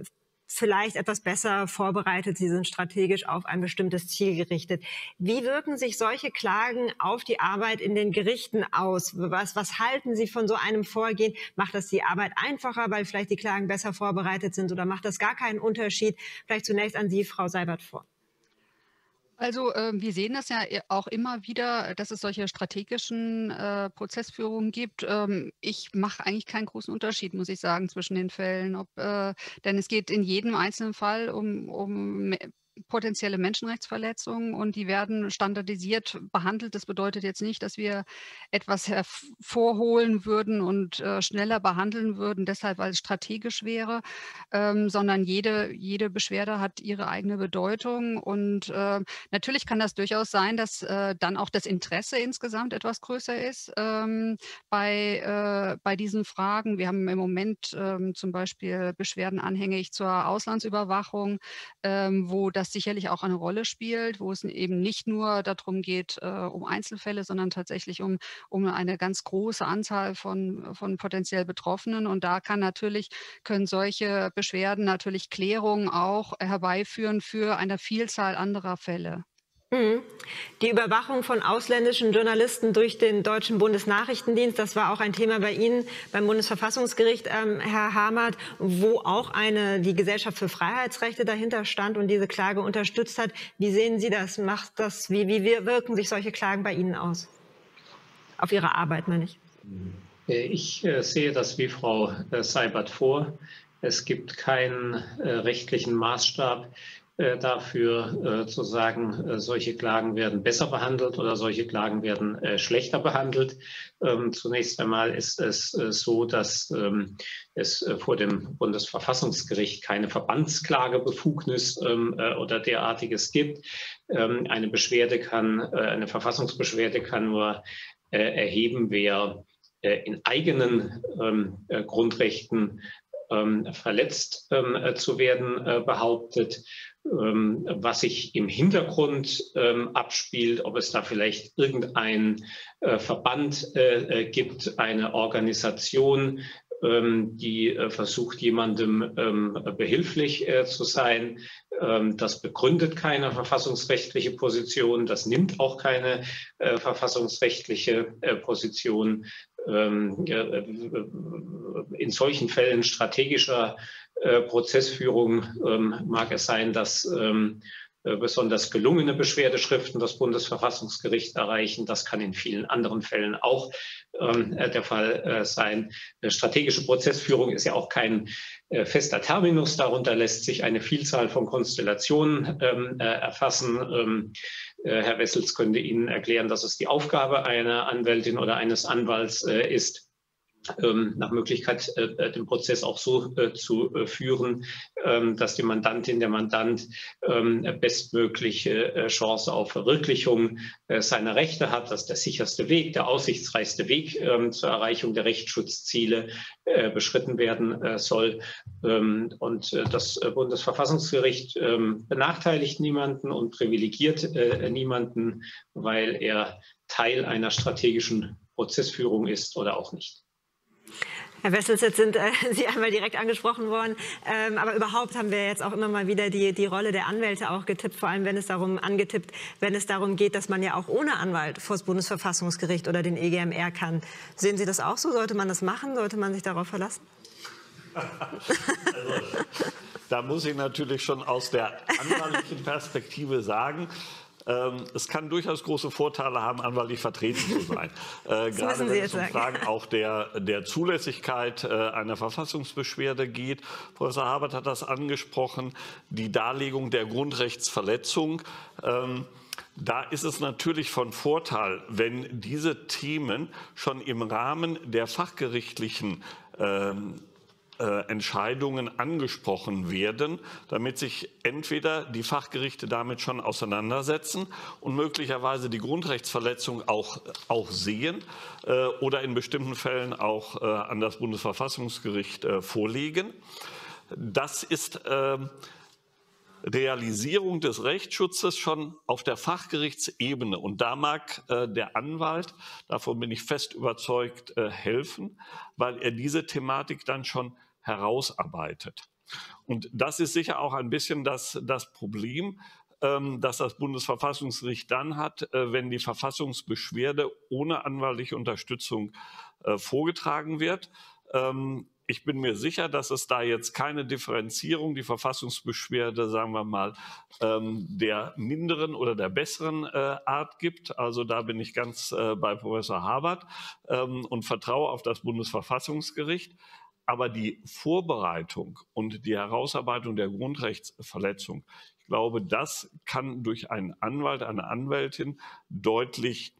A: vielleicht etwas besser vorbereitet, sie sind strategisch auf ein bestimmtes Ziel gerichtet. Wie wirken sich solche Klagen auf die Arbeit in den Gerichten aus? Was, was halten Sie von so einem Vorgehen? Macht das die Arbeit einfacher, weil vielleicht die Klagen besser vorbereitet sind, oder macht das gar keinen Unterschied? Vielleicht zunächst an Sie, Frau Seibert-Form.
G: Also äh, wir sehen das ja auch immer wieder, dass es solche strategischen äh, Prozessführungen gibt. Ähm, ich mache eigentlich keinen großen Unterschied, muss ich sagen, zwischen den Fällen. Ob, äh, denn es geht in jedem einzelnen Fall um, um potenzielle Menschenrechtsverletzungen und die werden standardisiert behandelt. Das bedeutet jetzt nicht, dass wir etwas hervorholen würden und äh, schneller behandeln würden, deshalb weil es strategisch wäre, ähm, sondern jede, jede Beschwerde hat ihre eigene Bedeutung und äh, natürlich kann das durchaus sein, dass äh, dann auch das Interesse insgesamt etwas größer ist ähm, bei, äh, bei diesen Fragen. Wir haben im Moment ähm, zum Beispiel Beschwerden anhängig zur Auslandsüberwachung, ähm, wo das sicherlich auch eine Rolle spielt, wo es eben nicht nur darum geht, äh, um Einzelfälle, sondern tatsächlich um, um eine ganz große Anzahl von, von potenziell Betroffenen. Und da kann natürlich, können solche Beschwerden natürlich Klärungen auch herbeiführen für eine Vielzahl anderer Fälle.
A: Die Überwachung von ausländischen Journalisten durch den deutschen Bundesnachrichtendienst, das war auch ein Thema bei Ihnen beim Bundesverfassungsgericht, ähm, Herr Hamert, wo auch eine, die Gesellschaft für Freiheitsrechte dahinter stand und diese Klage unterstützt hat. Wie sehen Sie das? Macht das, wie, wie wirken sich solche Klagen bei Ihnen aus? Auf Ihre Arbeit, meine ich.
H: Ich äh, sehe das wie Frau äh, Seibert vor. Es gibt keinen äh, rechtlichen Maßstab dafür, äh, zu sagen, äh, solche Klagen werden besser behandelt oder solche Klagen werden äh, schlechter behandelt. Ähm, zunächst einmal ist es äh, so, dass ähm, es äh, vor dem Bundesverfassungsgericht keine Verbandsklagebefugnis ähm, äh, oder derartiges gibt. Ähm, eine Beschwerde kann, äh, eine Verfassungsbeschwerde kann nur äh, erheben, wer äh, in eigenen ähm, äh, Grundrechten ähm, verletzt ähm, äh, zu werden äh, behauptet. Was sich im Hintergrund ähm, abspielt, ob es da vielleicht irgendein äh, Verband äh, gibt, eine Organisation, ähm, die äh, versucht, jemandem ähm, behilflich äh, zu sein. Ähm, das begründet keine verfassungsrechtliche Position, das nimmt auch keine äh, verfassungsrechtliche äh, Position. Ähm, äh, in solchen Fällen strategischer Äh, Prozessführung ähm, mag es sein, dass ähm, äh, besonders gelungene Beschwerdeschriften das Bundesverfassungsgericht erreichen. Das kann in vielen anderen Fällen auch ähm, äh, der Fall äh, sein. Äh, strategische Prozessführung ist ja auch kein äh, fester Terminus. Darunter lässt sich eine Vielzahl von Konstellationen ähm, äh, erfassen. Ähm, äh, Herr Wessels könnte Ihnen erklären, dass es die Aufgabe einer Anwältin oder eines Anwalts äh, ist, nach Möglichkeit äh, den Prozess auch so äh, zu äh, führen, ähm, dass die Mandantin, der Mandant ähm, bestmögliche äh, Chance auf Verwirklichung äh, seiner Rechte hat, dass der sicherste Weg, der aussichtsreichste Weg ähm, zur Erreichung der Rechtsschutzziele äh, beschritten werden äh, soll. Ähm, und äh, das Bundesverfassungsgericht äh, benachteiligt niemanden und privilegiert äh, niemanden, weil er Teil einer strategischen Prozessführung ist oder auch nicht.
A: Herr Wessels, jetzt sind äh, Sie einmal direkt angesprochen worden, ähm, aber überhaupt haben wir jetzt auch immer mal wieder die, die Rolle der Anwälte auch getippt, vor allem wenn es darum angetippt, wenn es darum geht, dass man ja auch ohne Anwalt vor das Bundesverfassungsgericht oder den E G M R kann. Sehen Sie das auch so? Sollte man das machen? Sollte man sich darauf verlassen?
I: Also, da muss ich natürlich schon aus der anwaltlichen Perspektive sagen, es kann durchaus große Vorteile haben, anwaltlich vertreten zu sein. Äh, gerade wenn es um Fragen auch der, der Zulässigkeit äh, einer Verfassungsbeschwerde geht. Professor Habert hat das angesprochen, die Darlegung der Grundrechtsverletzung. Ähm, Da ist es natürlich von Vorteil, wenn diese Themen schon im Rahmen der fachgerichtlichen ähm, Entscheidungen angesprochen werden, damit sich entweder die Fachgerichte damit schon auseinandersetzen und möglicherweise die Grundrechtsverletzung auch, auch sehen äh, oder in bestimmten Fällen auch äh, an das Bundesverfassungsgericht äh, vorlegen. Das ist äh, Realisierung des Rechtsschutzes schon auf der Fachgerichtsebene. Und da mag äh, der Anwalt, davon bin ich fest überzeugt, äh, helfen, weil er diese Thematik dann schon herausarbeitet. Und das ist sicher auch ein bisschen das, das Problem, ähm, dass das Bundesverfassungsgericht dann hat, äh, wenn die Verfassungsbeschwerde ohne anwaltliche Unterstützung äh, vorgetragen wird. Ähm, Ich bin mir sicher, dass es da jetzt keine Differenzierung, die Verfassungsbeschwerde, sagen wir mal, ähm, der minderen oder der besseren äh, Art gibt. Also da bin ich ganz äh, bei Professor Habert ähm, und vertraue auf das Bundesverfassungsgericht. Aber die Vorbereitung und die Herausarbeitung der Grundrechtsverletzung, ich glaube, das kann durch einen Anwalt, eine Anwältin deutlich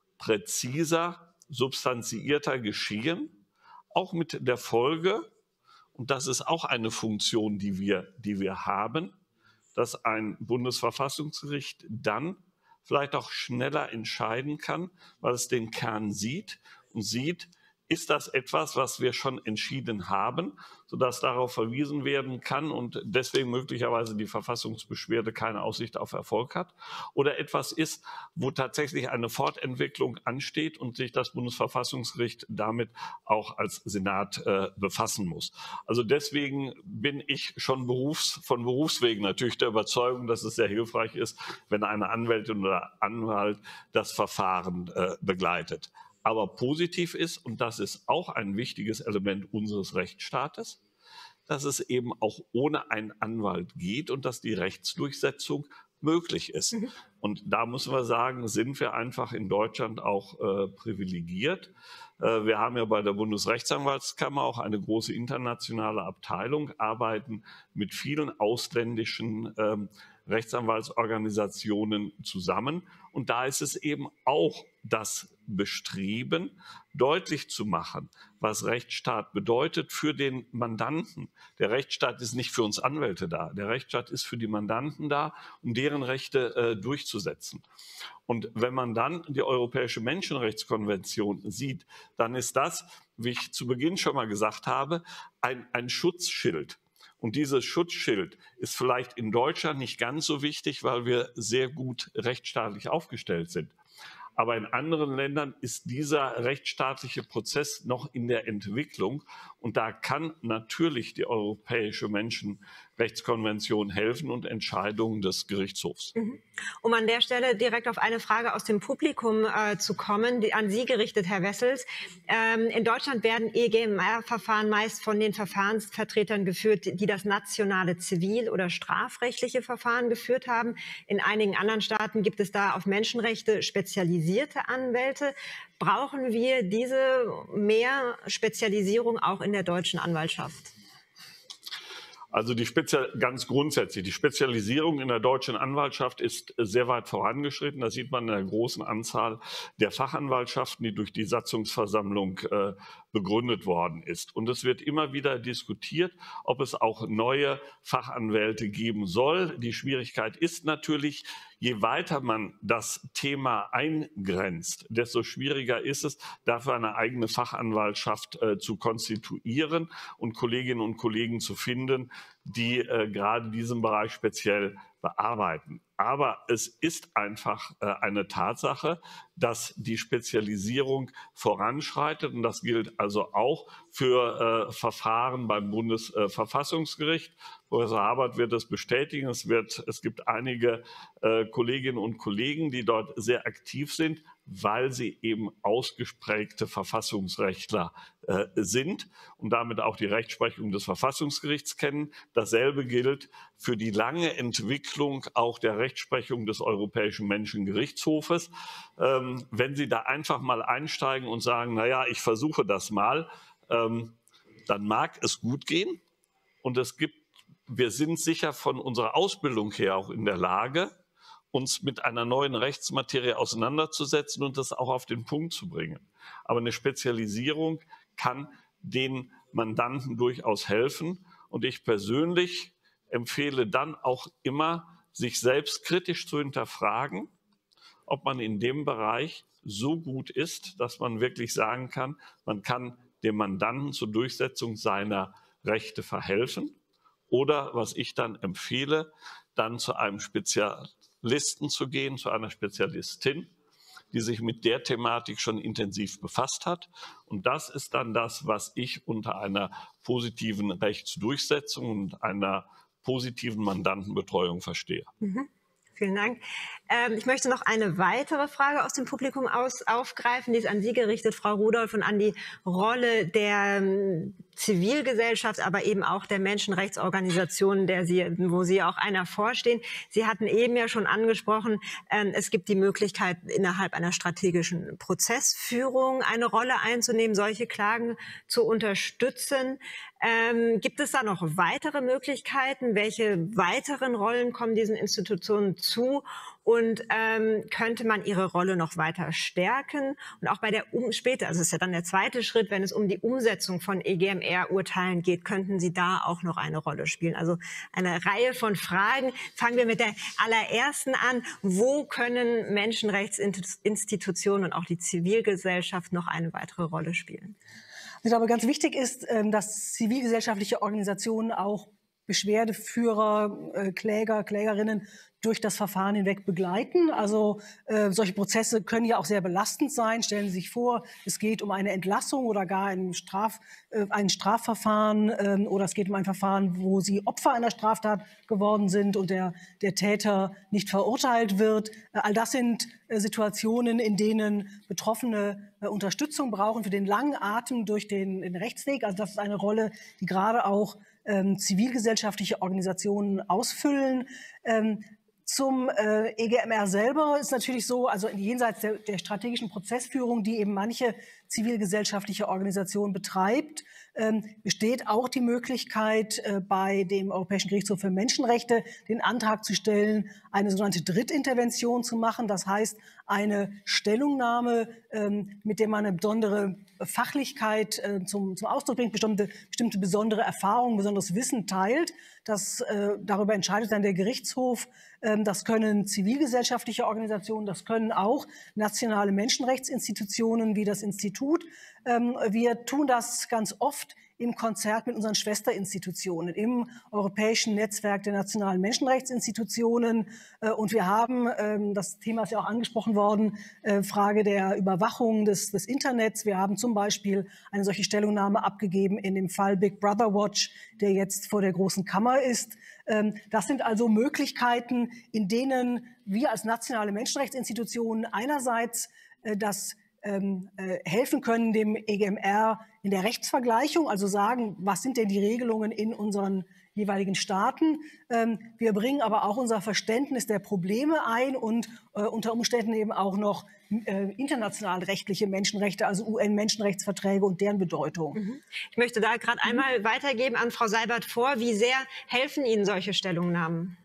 I: präziser, substanziierter geschehen. Auch mit der Folge, und das ist auch eine Funktion, die wir, die wir haben, dass ein Bundesverfassungsgericht dann vielleicht auch schneller entscheiden kann, weil es den Kern sieht und sieht, ist das etwas, was wir schon entschieden haben, sodass darauf verwiesen werden kann und deswegen möglicherweise die Verfassungsbeschwerde keine Aussicht auf Erfolg hat? Oder etwas ist, wo tatsächlich eine Fortentwicklung ansteht und sich das Bundesverfassungsgericht damit auch als Senat äh, befassen muss. Also deswegen bin ich schon berufs-, von Berufswegen natürlich der Überzeugung, dass es sehr hilfreich ist, wenn eine Anwältin oder Anwalt das Verfahren äh, begleitet. Aber positiv ist, und das ist auch ein wichtiges Element unseres Rechtsstaates, dass es eben auch ohne einen Anwalt geht und dass die Rechtsdurchsetzung möglich ist. Mhm. Und da müssen wir sagen, sind wir einfach in Deutschland auch äh, privilegiert. Äh, wir haben ja bei der Bundesrechtsanwaltskammer auch eine große internationale Abteilung, arbeiten mit vielen ausländischen ähm, Rechtsanwaltsorganisationen zusammen. Und da ist es eben auch das Bestreben, deutlich zu machen, was Rechtsstaat bedeutet für den Mandanten. Der Rechtsstaat ist nicht für uns Anwälte da. Der Rechtsstaat ist für die Mandanten da, um deren Rechte äh, durchzusetzen. Und wenn man dann die Europäische Menschenrechtskonvention sieht, dann ist das, wie ich zu Beginn schon mal gesagt habe, ein, ein Schutzschild. Und dieses Schutzschild ist vielleicht in Deutschland nicht ganz so wichtig, weil wir sehr gut rechtsstaatlich aufgestellt sind. Aber in anderen Ländern ist dieser rechtsstaatliche Prozess noch in der Entwicklung. Und da kann natürlich die Europäische Menschenrechtskonvention helfen und Entscheidungen des Gerichtshofs.
A: Um an der Stelle direkt auf eine Frage aus dem Publikum äh, zu kommen, die an Sie gerichtet, Herr Wessels. Ähm, in Deutschland werden E G M R-Verfahren meist von den Verfahrensvertretern geführt, die das nationale zivil- oder strafrechtliche Verfahren geführt haben. In einigen anderen Staaten gibt es da auf Menschenrechte spezialisierte Anwälte. Brauchen wir diese mehr Spezialisierung auch in der deutschen Anwaltschaft?
I: Also die Spezial ganz grundsätzlich, die Spezialisierung in der deutschen Anwaltschaft ist sehr weit vorangeschritten. Das sieht man in der großen Anzahl der Fachanwaltschaften, die durch die Satzungsversammlung äh, begründet worden ist. Und es wird immer wieder diskutiert, ob es auch neue Fachanwälte geben soll. Die Schwierigkeit ist natürlich, je weiter man das Thema eingrenzt, desto schwieriger ist es, dafür eine eigene Fachanwaltschaft äh, zu konstituieren und Kolleginnen und Kollegen zu finden, die äh, gerade diesen Bereich speziell bearbeiten. Aber es ist einfach äh, eine Tatsache, dass die Spezialisierung voranschreitet. Und das gilt also auch für äh, Verfahren beim Bundesverfassungsgericht. Professor Habert wird das bestätigen. Es, wird, es gibt einige äh, Kolleginnen und Kollegen, die dort sehr aktiv sind, weil sie eben ausgeprägte Verfassungsrechtler äh, sind und damit auch die Rechtsprechung des Verfassungsgerichts kennen. Dasselbe gilt für die lange Entwicklung auch der Rechtsprechung des Europäischen Menschengerichtshofes. Ähm, wenn Sie da einfach mal einsteigen und sagen, naja, ich versuche das mal, ähm, dann mag es gut gehen. Und es gibt, wir sind sicher von unserer Ausbildung her auch in der Lage, uns mit einer neuen Rechtsmaterie auseinanderzusetzen und das auch auf den Punkt zu bringen. Aber eine Spezialisierung kann den Mandanten durchaus helfen. Und ich persönlich empfehle dann auch immer, sich selbst kritisch zu hinterfragen, ob man in dem Bereich so gut ist, dass man wirklich sagen kann, man kann dem Mandanten zur Durchsetzung seiner Rechte verhelfen. Oder, was ich dann empfehle, dann zu einem Spezialisten zu gehen, zu einer Spezialistin, die sich mit der Thematik schon intensiv befasst hat. Und das ist dann das, was ich unter einer positiven Rechtsdurchsetzung und einer positiven Mandantenbetreuung verstehe.
A: Mhm. Vielen Dank. Ähm, ich möchte noch eine weitere Frage aus dem Publikum aus, aufgreifen. Die ist an Sie gerichtet, Frau Rudolph, und an die Rolle der ähm, Zivilgesellschaft, aber eben auch der Menschenrechtsorganisationen, der Sie, wo Sie auch einer vorstehen. Sie hatten eben ja schon angesprochen, ähm, es gibt die Möglichkeit, innerhalb einer strategischen Prozessführung eine Rolle einzunehmen, solche Klagen zu unterstützen. Ähm, gibt es da noch weitere Möglichkeiten? Welche weiteren Rollen kommen diesen Institutionen zu? Und ähm, könnte man ihre Rolle noch weiter stärken? Und auch bei der um später, also das ist ja dann der zweite Schritt, wenn es um die Umsetzung von E G M R-Urteilen geht, könnten Sie da auch noch eine Rolle spielen? Also eine Reihe von Fragen. Fangen wir mit der allerersten an. Wo können Menschenrechtsinstitutionen und auch die Zivilgesellschaft noch eine weitere Rolle spielen?
D: Ich glaube, ganz wichtig ist, dass zivilgesellschaftliche Organisationen auch Beschwerdeführer, Kläger, Klägerinnen durch das Verfahren hinweg begleiten. Also äh, solche Prozesse können ja auch sehr belastend sein. Stellen Sie sich vor, es geht um eine Entlassung oder gar ein, Straf, äh, ein Strafverfahren äh, oder es geht um ein Verfahren, wo Sie Opfer einer Straftat geworden sind und der, der Täter nicht verurteilt wird. Äh, all das sind äh, Situationen, in denen Betroffene äh, Unterstützung brauchen für den langen Atem durch den, den Rechtsweg. Also das ist eine Rolle, die gerade auch ähm, zivilgesellschaftliche Organisationen ausfüllen. Ähm, Zum äh, E G M R selber ist natürlich so, also jenseits der, der strategischen Prozessführung, die eben manche zivilgesellschaftliche Organisation betreibt, ähm, besteht auch die Möglichkeit, äh, bei dem Europäischen Gerichtshof für Menschenrechte den Antrag zu stellen, eine sogenannte Drittintervention zu machen. Das heißt, eine Stellungnahme, ähm, mit der man eine besondere Fachlichkeit äh, zum, zum Ausdruck bringt, bestimmte, bestimmte besondere Erfahrungen, besonderes Wissen teilt. Das, äh, darüber entscheidet dann der Gerichtshof. Ähm, das können zivilgesellschaftliche Organisationen, das können auch nationale Menschenrechtsinstitutionen wie das Institut. Ähm, wir tun das ganz oft im Konzert mit unseren Schwesterinstitutionen, im Europäischen Netzwerk der nationalen Menschenrechtsinstitutionen. Und wir haben, das Thema ist ja auch angesprochen worden, Frage der Überwachung des, des Internets. Wir haben zum Beispiel eine solche Stellungnahme abgegeben in dem Fall Big Brother Watch, der jetzt vor der Großen Kammer ist. Das sind also Möglichkeiten, in denen wir als nationale Menschenrechtsinstitutionen einerseits das Ähm, äh, helfen können dem E G M R in der Rechtsvergleichung, also sagen, was sind denn die Regelungen in unseren jeweiligen Staaten. Ähm, wir bringen aber auch unser Verständnis der Probleme ein und äh, unter Umständen eben auch noch äh, international rechtliche Menschenrechte, also U N-Menschenrechtsverträge und deren Bedeutung.
A: Mhm. Ich möchte da gerade mhm. einmal weitergeben an Frau Seibert vor. Wie sehr helfen Ihnen solche Stellungnahmen?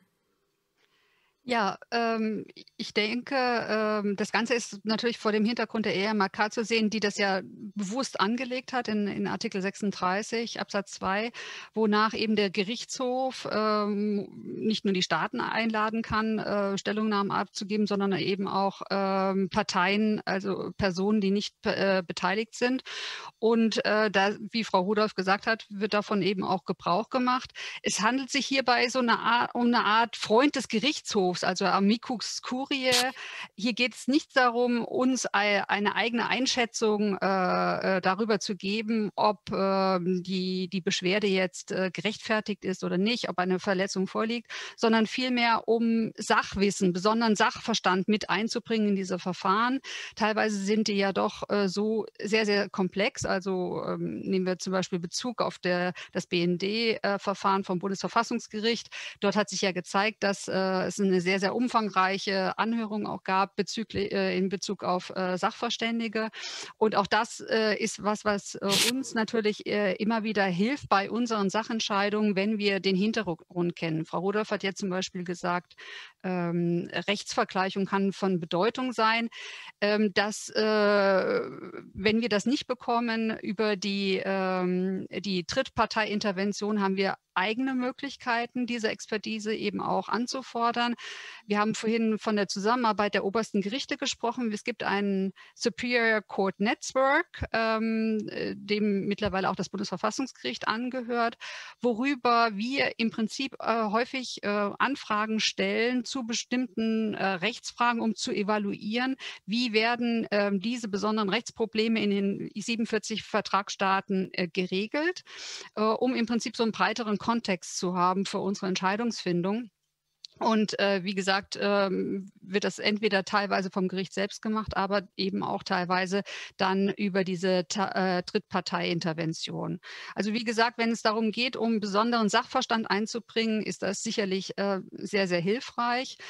G: Ja, ähm, ich denke, ähm, das Ganze ist natürlich vor dem Hintergrund der E M R K zu sehen, die das ja bewusst angelegt hat in, in Artikel sechsunddreißig Absatz zwei, wonach eben der Gerichtshof ähm, nicht nur die Staaten einladen kann, äh, Stellungnahmen abzugeben, sondern eben auch ähm, Parteien, also Personen, die nicht äh, beteiligt sind. Und äh, da, wie Frau Rudolph gesagt hat, wird davon eben auch Gebrauch gemacht. Es handelt sich hierbei so eine Art, um eine Art Freund des Gerichtshofs, also Amicus Curiae. Hier geht es nicht darum, uns eine eigene Einschätzung äh, darüber zu geben, ob äh, die, die Beschwerde jetzt äh, gerechtfertigt ist oder nicht, ob eine Verletzung vorliegt, sondern vielmehr um Sachwissen, besonderen Sachverstand mit einzubringen in diese Verfahren. Teilweise sind die ja doch äh, so sehr, sehr komplex. Also ähm, nehmen wir zum Beispiel Bezug auf der, das B N D-Verfahren vom Bundesverfassungsgericht. Dort hat sich ja gezeigt, dass äh, es eine sehr, sehr umfangreiche Anhörung auch gab bezüglich, äh, in Bezug auf äh, Sachverständige. Und auch das äh, ist was, was äh, uns natürlich äh, immer wieder hilft bei unseren Sachentscheidungen, wenn wir den Hintergrund kennen. Frau Rudolph hat jetzt zum Beispiel gesagt, ähm, Rechtsvergleichung kann von Bedeutung sein, ähm, dass, äh, wenn wir das nicht bekommen über die, ähm, die Drittparteiintervention, haben wir eigene Möglichkeiten, diese Expertise eben auch anzufordern. Wir haben vorhin von der Zusammenarbeit der obersten Gerichte gesprochen. Es gibt ein Superior Court Network, ähm, dem mittlerweile auch das Bundesverfassungsgericht angehört, worüber wir im Prinzip äh, häufig äh, Anfragen stellen zu bestimmten äh, Rechtsfragen, um zu evaluieren, wie werden äh, diese besonderen Rechtsprobleme in den siebenundvierzig Vertragsstaaten äh, geregelt, äh, um im Prinzip so einen breiteren Kontext zu haben für unsere Entscheidungsfindung. Und äh, wie gesagt, ähm, wird das entweder teilweise vom Gericht selbst gemacht, aber eben auch teilweise dann über diese äh, Drittparteiintervention. Also wie gesagt, wenn es darum geht, um besonderen Sachverstand einzubringen, ist das sicherlich äh, sehr, sehr hilfreich.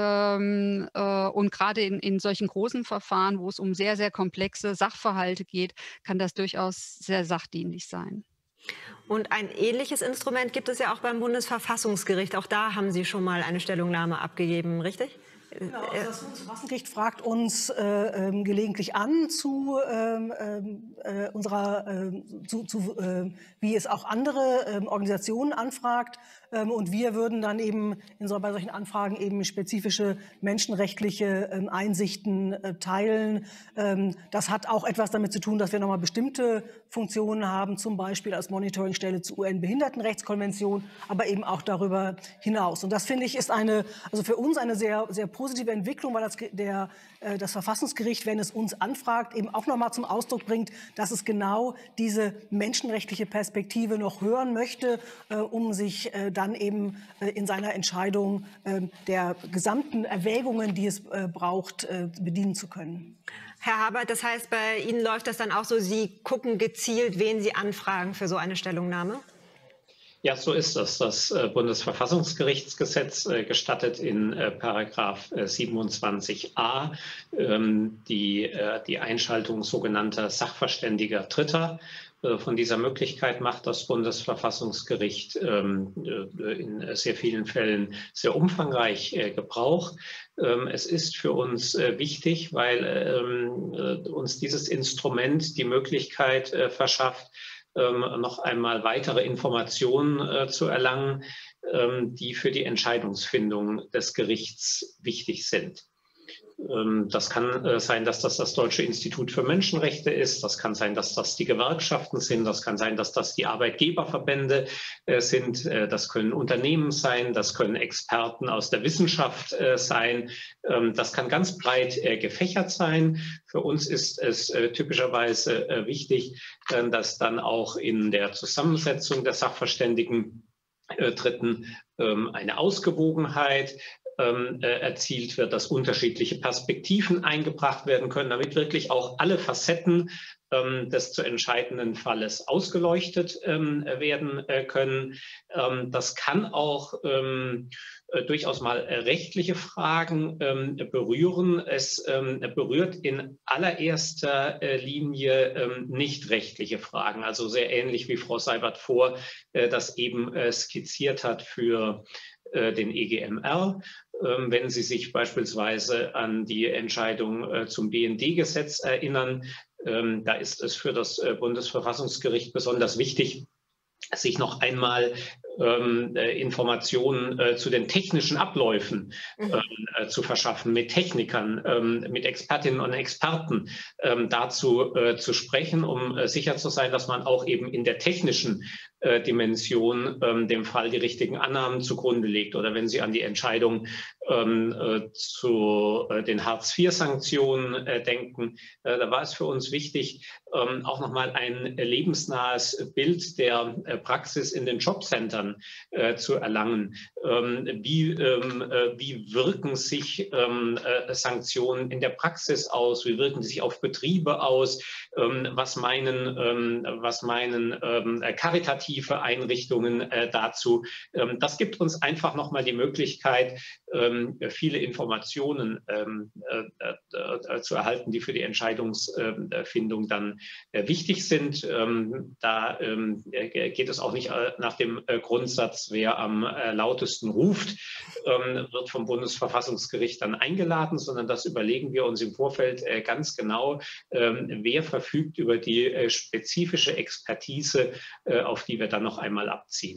G: Ähm, äh, und gerade in, in solchen großen Verfahren, wo es um sehr, sehr komplexe Sachverhalte geht, kann das durchaus sehr sachdienlich sein.
A: Und ein ähnliches Instrument gibt es ja auch beim Bundesverfassungsgericht. Auch da haben Sie schon mal eine Stellungnahme abgegeben, richtig?
D: Genau, also das Bundesverfassungsgericht fragt uns äh, ähm, gelegentlich an zu ähm, äh, unserer, äh, zu, zu, äh, wie es auch andere äh, Organisationen anfragt. Ähm, und wir würden dann eben in so, bei solchen Anfragen eben spezifische menschenrechtliche äh, Einsichten äh, teilen. Ähm, das hat auch etwas damit zu tun, dass wir nochmal bestimmte Funktionen haben, zum Beispiel als Monitoringstelle zur U N-Behindertenrechtskonvention, aber eben auch darüber hinaus. Und das, finde ich, ist eine, also für uns eine sehr, sehr positive Entwicklung, weil das, der, äh, das Verfassungsgericht, wenn es uns anfragt, eben auch noch mal zum Ausdruck bringt, dass es genau diese menschenrechtliche Perspektive noch hören möchte, äh, um sich äh, dann eben äh, in seiner Entscheidung äh, der gesamten Erwägungen, die es äh, braucht, äh, bedienen zu können.
A: Herr Habert, das heißt, bei Ihnen läuft das dann auch so, Sie gucken gezielt, wen Sie anfragen für so eine Stellungnahme?
H: Ja, so ist das. Das äh, Bundesverfassungsgerichtsgesetz äh, gestattet in äh, Paragraph äh, siebenundzwanzig a ähm, die, äh, die Einschaltung sogenannter sachverständiger Dritter. Äh, von dieser Möglichkeit macht das Bundesverfassungsgericht ähm, äh, in sehr vielen Fällen sehr umfangreich äh, Gebrauch. Ähm, es ist für uns äh, wichtig, weil ähm, äh, uns dieses Instrument die Möglichkeit äh, verschafft, noch einmal weitere Informationen äh, zu erlangen, ähm, die für die Entscheidungsfindung des Gerichts wichtig sind. Ähm, das kann äh, sein, dass das das Deutsche Institut für Menschenrechte ist. Das kann sein, dass das die Gewerkschaften sind. Das kann sein, dass das die Arbeitgeberverbände äh, sind. Äh, das können Unternehmen sein. Das können Experten aus der Wissenschaft äh, sein. Ähm, das kann ganz breit äh, gefächert sein. Für uns ist es äh, typischerweise äh, wichtig, äh, dass dann auch in der Zusammensetzung der Sachverständigen äh, Dritten ähm, eine Ausgewogenheit Ähm, äh, erzielt wird, dass unterschiedliche Perspektiven eingebracht werden können, damit wirklich auch alle Facetten ähm, des zu entscheidenden Falles ausgeleuchtet ähm, werden äh, können. Ähm, das kann auch ähm, äh, durchaus mal äh, rechtliche Fragen ähm, berühren. Es ähm, berührt in allererster äh, Linie ähm, nicht rechtliche Fragen, also sehr ähnlich wie Frau Seibert-Vohr äh, das eben äh, skizziert hat für äh, den E G M R. Wenn Sie sich beispielsweise an die Entscheidung zum B N D-Gesetz erinnern, da ist es für das Bundesverfassungsgericht besonders wichtig, sich noch einmal ähm, äh, Informationen äh, zu den technischen Abläufen ähm, äh, zu verschaffen, mit Technikern, ähm, mit Expertinnen und Experten ähm, dazu äh, zu sprechen, um äh, sicher zu sein, dass man auch eben in der technischen äh, Dimension ähm, dem Fall die richtigen Annahmen zugrunde legt. Oder wenn Sie an die Entscheidung ähm, äh, zu äh, den Hartz vier Sanktionen äh, denken, äh, da war es für uns wichtig, ähm, auch nochmal ein lebensnahes Bild der äh, Praxis in den Jobcentern Äh, zu erlangen. Ähm, wie, ähm, äh, wie wirken sich ähm, äh, Sanktionen in der Praxis aus? Wie wirken sie sich auf Betriebe aus? Ähm, was meinen, ähm, was meinen ähm, karitative Einrichtungen äh, dazu? Ähm, das gibt uns einfach nochmal die Möglichkeit, ähm, viele Informationen ähm, äh, äh, zu erhalten, die für die Entscheidungsfindung dann äh, wichtig sind. Ähm, da ähm, geht es auch nicht äh, nach dem äh, Grundsatz, wer am äh, lautesten ruft, ähm, wird vom Bundesverfassungsgericht dann eingeladen, sondern das überlegen wir uns im Vorfeld äh, ganz genau, ähm, wer verfügt über die äh, spezifische Expertise, äh, auf die wir dann noch einmal abzielen.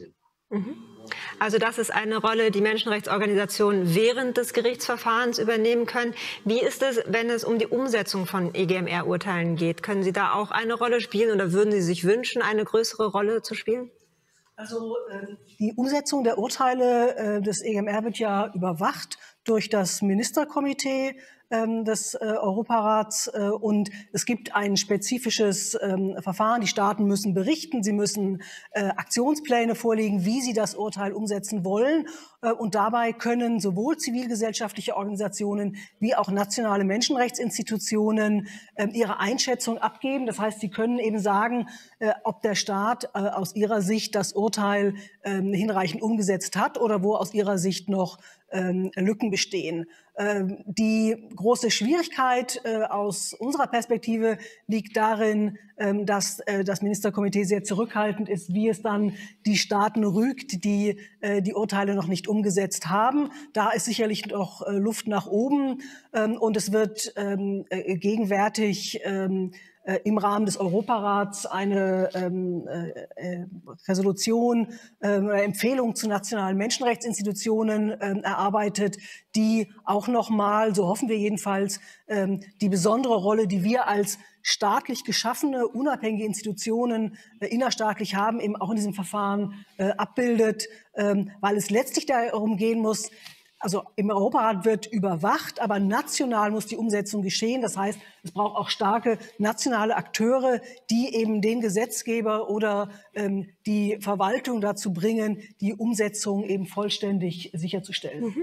A: Mhm. Also das ist eine Rolle, die Menschenrechtsorganisationen während des Gerichtsverfahrens übernehmen können. Wie ist es, wenn es um die Umsetzung von E G M R-Urteilen geht? Können Sie da auch eine Rolle spielen oder würden Sie sich wünschen, eine größere Rolle zu spielen?
D: Also äh, die Umsetzung der Urteile äh, des E G M R wird ja überwacht durch das Ministerkomitee ähm, des äh, Europarats äh, und es gibt ein spezifisches ähm, Verfahren. Die Staaten müssen berichten, sie müssen äh, Aktionspläne vorlegen, wie sie das Urteil umsetzen wollen. Äh, und dabei können sowohl zivilgesellschaftliche Organisationen wie auch nationale Menschenrechtsinstitutionen äh, ihre Einschätzung abgeben. Das heißt, sie können eben sagen, äh, ob der Staat äh, aus ihrer Sicht das Urteil äh, hinreichend umgesetzt hat oder wo aus ihrer Sicht noch ähm, Lücken bestehen. Ähm, die große Schwierigkeit äh, aus unserer Perspektive liegt darin, ähm, dass äh, das Ministerkomitee sehr zurückhaltend ist, wie es dann die Staaten rügt, die äh, die Urteile noch nicht umgesetzt haben. Da ist sicherlich noch äh, Luft nach oben ähm, und es wird ähm, äh, gegenwärtig ähm, im Rahmen des Europarats eine ähm, äh, Resolution äh, oder Empfehlung zu nationalen Menschenrechtsinstitutionen äh, erarbeitet, die auch noch mal, so hoffen wir jedenfalls, ähm, die besondere Rolle, die wir als staatlich geschaffene, unabhängige Institutionen äh, innerstaatlich haben, eben auch in diesem Verfahren äh, abbildet, ähm, weil es letztlich darum gehen muss, also im Europarat wird überwacht, aber national muss die Umsetzung geschehen. Das heißt, es braucht auch starke nationale Akteure, die eben den Gesetzgeber oder ähm, die Verwaltung dazu bringen, die Umsetzung eben vollständig sicherzustellen.
A: Mhm.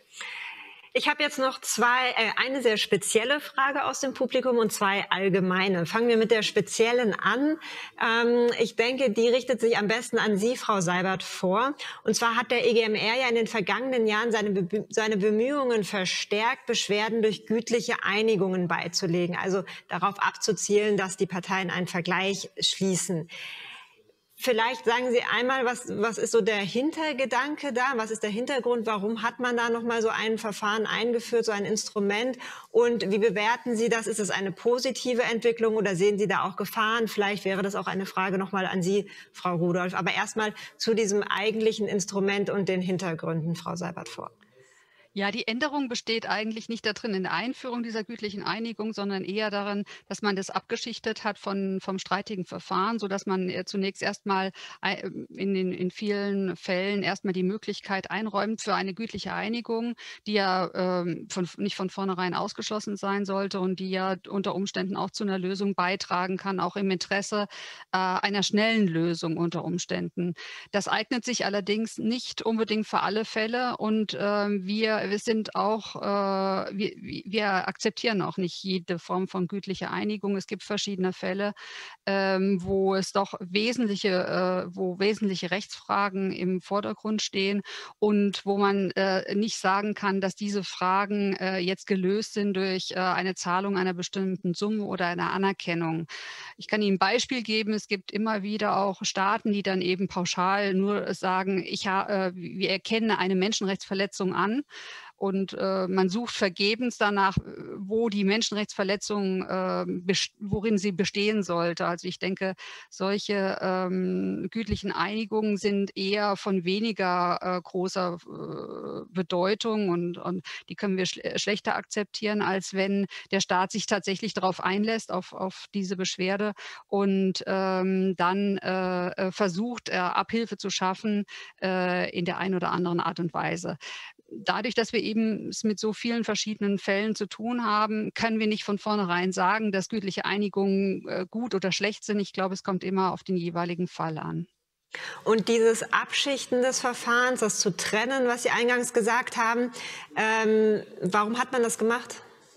A: Ich habe jetzt noch zwei, äh, eine sehr spezielle Frage aus dem Publikum und zwei allgemeine. Fangen wir mit der speziellen an. Ähm, ich denke, die richtet sich am besten an Sie, Frau Seibert, vor. Und zwar hat der E G M R ja in den vergangenen Jahren seine, Be seine Bemühungen verstärkt, Beschwerden durch gütliche Einigungen beizulegen. Also darauf abzuzielen, dass die Parteien einen Vergleich schließen. Vielleicht sagen Sie einmal, was, was ist so der Hintergedanke da? Was ist der Hintergrund? Warum hat man da noch mal so ein Verfahren eingeführt, so ein Instrument? Und wie bewerten Sie das? Ist es eine positive Entwicklung oder sehen Sie da auch Gefahren? Vielleicht wäre das auch eine Frage noch mal an Sie, Frau Rudolph. Aber erstmal zu diesem eigentlichen Instrument und den Hintergründen, Frau Seibert, vor.
G: Ja, die Änderung besteht eigentlich nicht darin in der Einführung dieser gütlichen Einigung, sondern eher darin, dass man das abgeschichtet hat von, vom streitigen Verfahren, sodass man zunächst erstmal in, den, in vielen Fällen erstmal die Möglichkeit einräumt für eine gütliche Einigung, die ja ähm, von, nicht von vornherein ausgeschlossen sein sollte und die ja unter Umständen auch zu einer Lösung beitragen kann, auch im Interesse äh, einer schnellen Lösung unter Umständen. Das eignet sich allerdings nicht unbedingt für alle Fälle und äh, wir Wir sind auch, äh, wir, wir akzeptieren auch nicht jede Form von gütlicher Einigung. Es gibt verschiedene Fälle, ähm, wo es doch wesentliche, äh, wo wesentliche Rechtsfragen im Vordergrund stehen und wo man äh, nicht sagen kann, dass diese Fragen äh, jetzt gelöst sind durch äh, eine Zahlung einer bestimmten Summe oder einer Anerkennung. Ich kann Ihnen ein Beispiel geben. Es gibt immer wieder auch Staaten, die dann eben pauschal nur sagen, ich äh, wir erkennen eine Menschenrechtsverletzung an. Und äh, man sucht vergebens danach, wo die Menschenrechtsverletzung, äh, worin sie bestehen sollte. Also ich denke, solche ähm, gütlichen Einigungen sind eher von weniger äh, großer äh, Bedeutung und, und die können wir schl schlechter akzeptieren, als wenn der Staat sich tatsächlich darauf einlässt, auf, auf diese Beschwerde und ähm, dann äh, versucht, äh, Abhilfe zu schaffen äh, in der einen oder anderen Art und Weise. Dadurch, dass wir eben es mit so vielen verschiedenen Fällen zu tun haben, können wir nicht von vornherein sagen, dass gütliche Einigungen äh, gut oder schlecht sind. Ich glaube, es kommt immer auf den jeweiligen Fall an.
A: Und dieses Abschichten des Verfahrens, das zu trennen, was Sie eingangs gesagt haben, ähm, warum hat man das gemacht?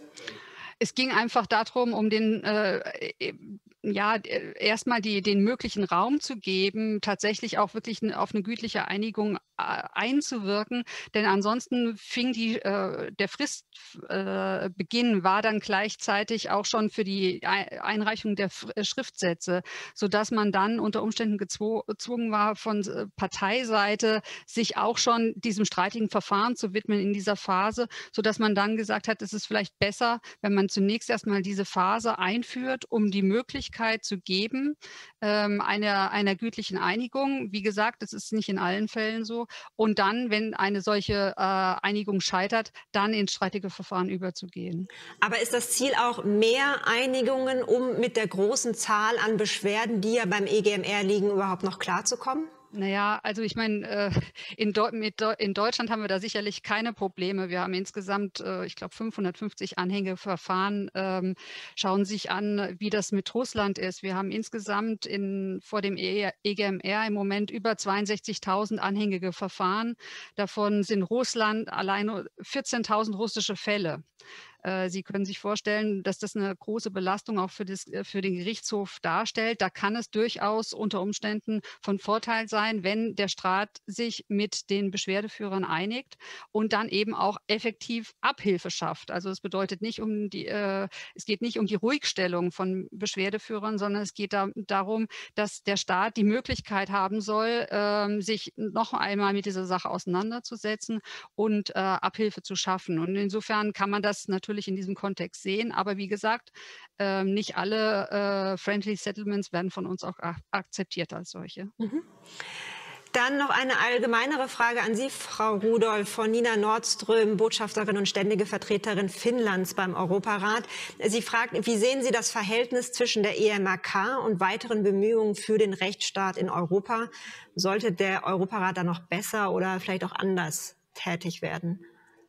G: Es ging einfach darum, um den äh, ja, erstmal die, den möglichen Raum zu geben, tatsächlich auch wirklich auf eine gütliche Einigung einzuwirken, denn ansonsten fing die, äh, der Fristbeginn äh, war dann gleichzeitig auch schon für die Einreichung der Schriftsätze, sodass man dann unter Umständen gezwungen war, von Parteiseite sich auch schon diesem streitigen Verfahren zu widmen in dieser Phase, sodass man dann gesagt hat, es ist vielleicht besser, wenn man zunächst erstmal diese Phase einführt, um die Möglichkeit zu geben, ähm, einer, einer gütlichen Einigung. Wie gesagt, das ist nicht in allen Fällen so. Und dann, wenn eine solche äh, Einigung scheitert, dann ins streitige Verfahren überzugehen.
A: Aber ist das Ziel auch mehr Einigungen, um mit der großen Zahl an Beschwerden, die ja beim E G M R liegen, überhaupt noch klarzukommen?
G: Naja, also ich meine, äh, in, Deu mit Deu in Deutschland haben wir da sicherlich keine Probleme. Wir haben insgesamt, äh, ich glaube, fünfhundertfünfzig Anhängeverfahren. Ähm, schauen Sie sich an, wie das mit Russland ist. Wir haben insgesamt in, vor dem E G M R im Moment über zweiundsechzigtausend anhängige Verfahren. Davon sind Russland allein vierzehntausend russische Fälle. Sie können sich vorstellen, dass das eine große Belastung auch für, das, für den Gerichtshof darstellt. Da kann es durchaus unter Umständen von Vorteil sein, wenn der Staat sich mit den Beschwerdeführern einigt und dann eben auch effektiv Abhilfe schafft. Also es bedeutet nicht um die, äh, es geht nicht um die Ruhigstellung von Beschwerdeführern, sondern es geht da, darum, dass der Staat die Möglichkeit haben soll, äh, sich noch einmal mit dieser Sache auseinanderzusetzen und äh, Abhilfe zu schaffen. Und insofern kann man das natürlich in diesem Kontext sehen. Aber wie gesagt, äh, nicht alle äh, Friendly Settlements werden von uns auch akzeptiert als solche.
A: Mhm. Dann noch eine allgemeinere Frage an Sie, Frau Rudolph, von Nina Nordström, Botschafterin und ständige Vertreterin Finnlands beim Europarat. Sie fragt, wie sehen Sie das Verhältnis zwischen der E M R K und weiteren Bemühungen für den Rechtsstaat in Europa? Sollte der Europarat da noch besser oder vielleicht auch anders tätig werden?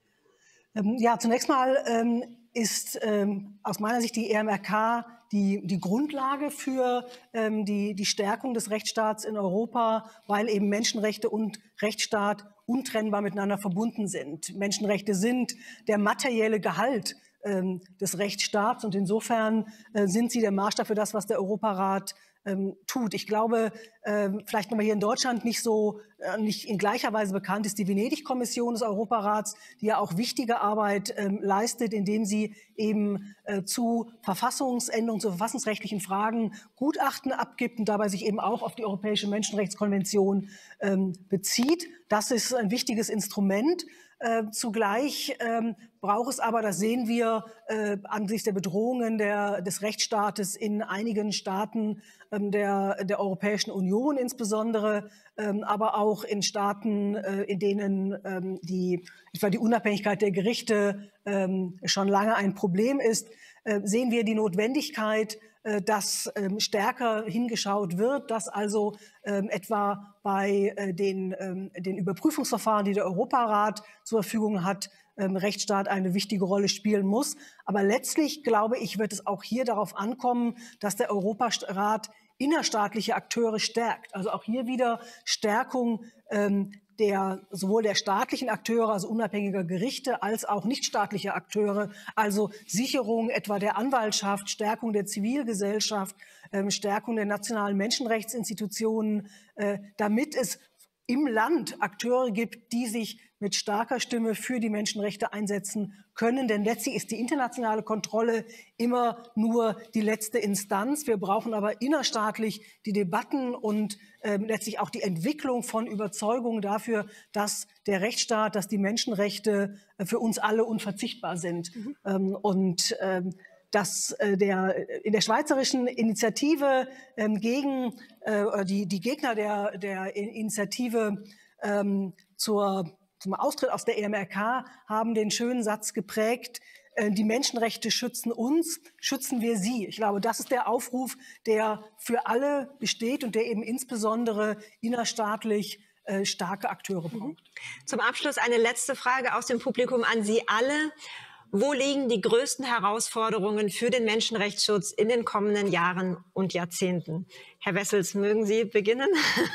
D: Ja, zunächst mal ähm, ist ähm, aus meiner Sicht die E M R K die, die Grundlage für ähm, die, die Stärkung des Rechtsstaats in Europa, weil eben Menschenrechte und Rechtsstaat untrennbar miteinander verbunden sind. Menschenrechte sind der materielle Gehalt ähm, des Rechtsstaats und insofern äh, sind sie der Maßstab für das, was der Europarat Ähm, tut. Ich glaube, ähm, vielleicht nochmal hier in Deutschland nicht so, äh, nicht in gleicher Weise bekannt ist die Venedig-Kommission des Europarats, die ja auch wichtige Arbeit ähm, leistet, indem sie eben äh, zu Verfassungsänderungen, zu verfassungsrechtlichen Fragen Gutachten abgibt und dabei sich eben auch auf die Europäische Menschenrechtskonvention ähm, bezieht. Das ist ein wichtiges Instrument. Äh, zugleich ähm, braucht es aber, das sehen wir äh, angesichts der Bedrohungen der, des Rechtsstaates in einigen Staaten ähm, der, der Europäischen Union insbesondere, ähm, aber auch in Staaten, äh, in denen ähm, die, etwa die Unabhängigkeit der Gerichte ähm, schon lange ein Problem ist, äh, sehen wir die Notwendigkeit, äh, dass ähm, stärker hingeschaut wird, dass also ähm, etwa bei äh, den, ähm, den Überprüfungsverfahren, die der Europarat zur Verfügung hat, ähm, Rechtsstaat eine wichtige Rolle spielen muss. Aber letztlich, glaube ich, wird es auch hier darauf ankommen, dass der Europarat innerstaatliche Akteure stärkt. Also auch hier wieder Stärkung ähm, der, sowohl der staatlichen Akteure, also unabhängiger Gerichte, als auch nichtstaatlicher Akteure, also Sicherung etwa der Anwaltschaft, Stärkung der Zivilgesellschaft, ähm, Stärkung der nationalen Menschenrechtsinstitutionen, äh, damit es im Land Akteure gibt, die sich mit starker Stimme für die Menschenrechte einsetzen können. Denn letztlich ist die internationale Kontrolle immer nur die letzte Instanz. Wir brauchen aber innerstaatlich die Debatten und äh, letztlich auch die Entwicklung von Überzeugungen dafür, dass der Rechtsstaat, dass die Menschenrechte äh, für uns alle unverzichtbar sind. Mhm. Ähm, und ähm, dass äh, der, in der schweizerischen Initiative ähm, gegen äh, die, die Gegner der, der Initiative ähm, zur, zum Austritt aus der E M R K haben den schönen Satz geprägt, äh, die Menschenrechte schützen uns, schützen wir sie. Ich glaube, das ist der Aufruf, der für alle besteht und der eben insbesondere innerstaatlich äh, starke Akteure braucht.
A: Zum Abschluss eine letzte Frage aus dem Publikum an Sie alle. Wo liegen die größten Herausforderungen für den Menschenrechtsschutz in den kommenden Jahren und Jahrzehnten? Herr Wessels, mögen Sie beginnen?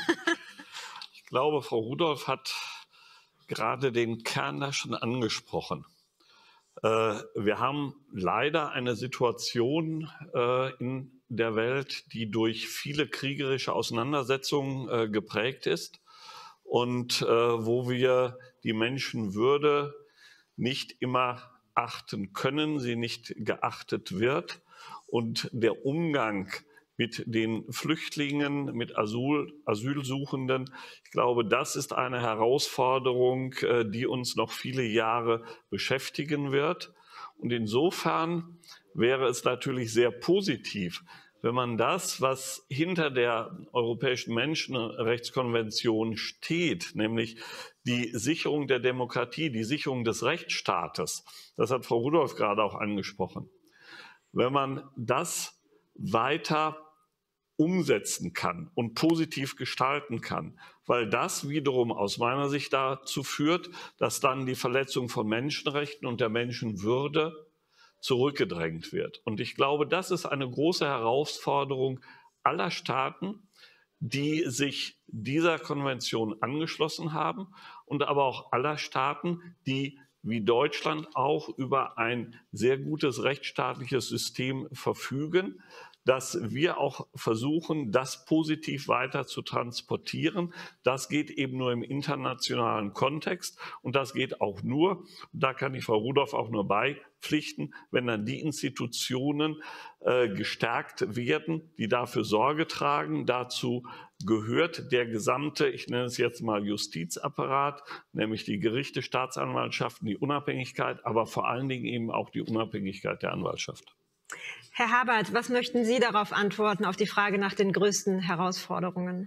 I: Ich glaube, Frau Rudolph hat gerade den Kern da schon angesprochen. Äh, wir haben leider eine Situation äh, in der Welt, die durch viele kriegerische Auseinandersetzungen äh, geprägt ist. und äh, wo wir die Menschenwürde nicht immer achten können, sie nicht geachtet wird und der Umgang mit den Flüchtlingen, mit Asyl, Asylsuchenden, ich glaube, das ist eine Herausforderung, die uns noch viele Jahre beschäftigen wird. Und insofern wäre es natürlich sehr positiv, wenn man das, was hinter der Europäischen Menschenrechtskonvention steht, nämlich die Sicherung der Demokratie, die Sicherung des Rechtsstaates, das hat Frau Rudolph gerade auch angesprochen, wenn man das weiter umsetzen kann und positiv gestalten kann, weil das wiederum aus meiner Sicht dazu führt, dass dann die Verletzung von Menschenrechten und der Menschenwürde zurückgedrängt wird. Und ich glaube, das ist eine große Herausforderung aller Staaten, die sich dieser Konvention angeschlossen haben und aber auch aller Staaten, die wie Deutschland auch über ein sehr gutes rechtsstaatliches System verfügen, dass wir auch versuchen, das positiv weiter zu transportieren. Das geht eben nur im internationalen Kontext und das geht auch nur, da kann ich Frau Rudolph auch nur beipflichten, wenn dann die Institutionen äh, gestärkt werden, die dafür Sorge tragen. Dazu gehört der gesamte, ich nenne es jetzt mal Justizapparat, nämlich die Gerichte, Staatsanwaltschaften, die Unabhängigkeit, aber vor allen Dingen eben auch die Unabhängigkeit der Anwaltschaft.
A: Herr Habert, was möchten Sie darauf antworten, auf die Frage nach den größten Herausforderungen?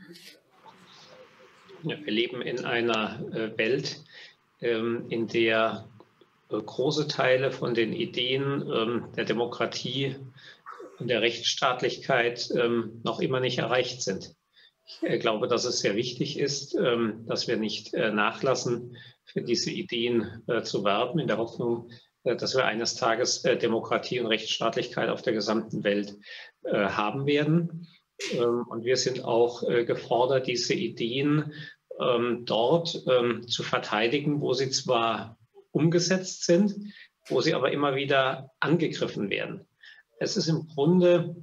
H: Ja, wir leben in einer äh, Welt, ähm, in der äh, große Teile von den Ideen ähm, der Demokratie und der Rechtsstaatlichkeit ähm, noch immer nicht erreicht sind. Ich äh, glaube, dass es sehr wichtig ist, ähm, dass wir nicht äh, nachlassen, für diese Ideen äh, zu werben, in der Hoffnung, dass wir eines Tages äh, Demokratie und Rechtsstaatlichkeit auf der gesamten Welt äh, haben werden. Ähm, und wir sind auch äh, gefordert, diese Ideen ähm, dort ähm, zu verteidigen, wo sie zwar umgesetzt sind, wo sie aber immer wieder angegriffen werden. Es ist im Grunde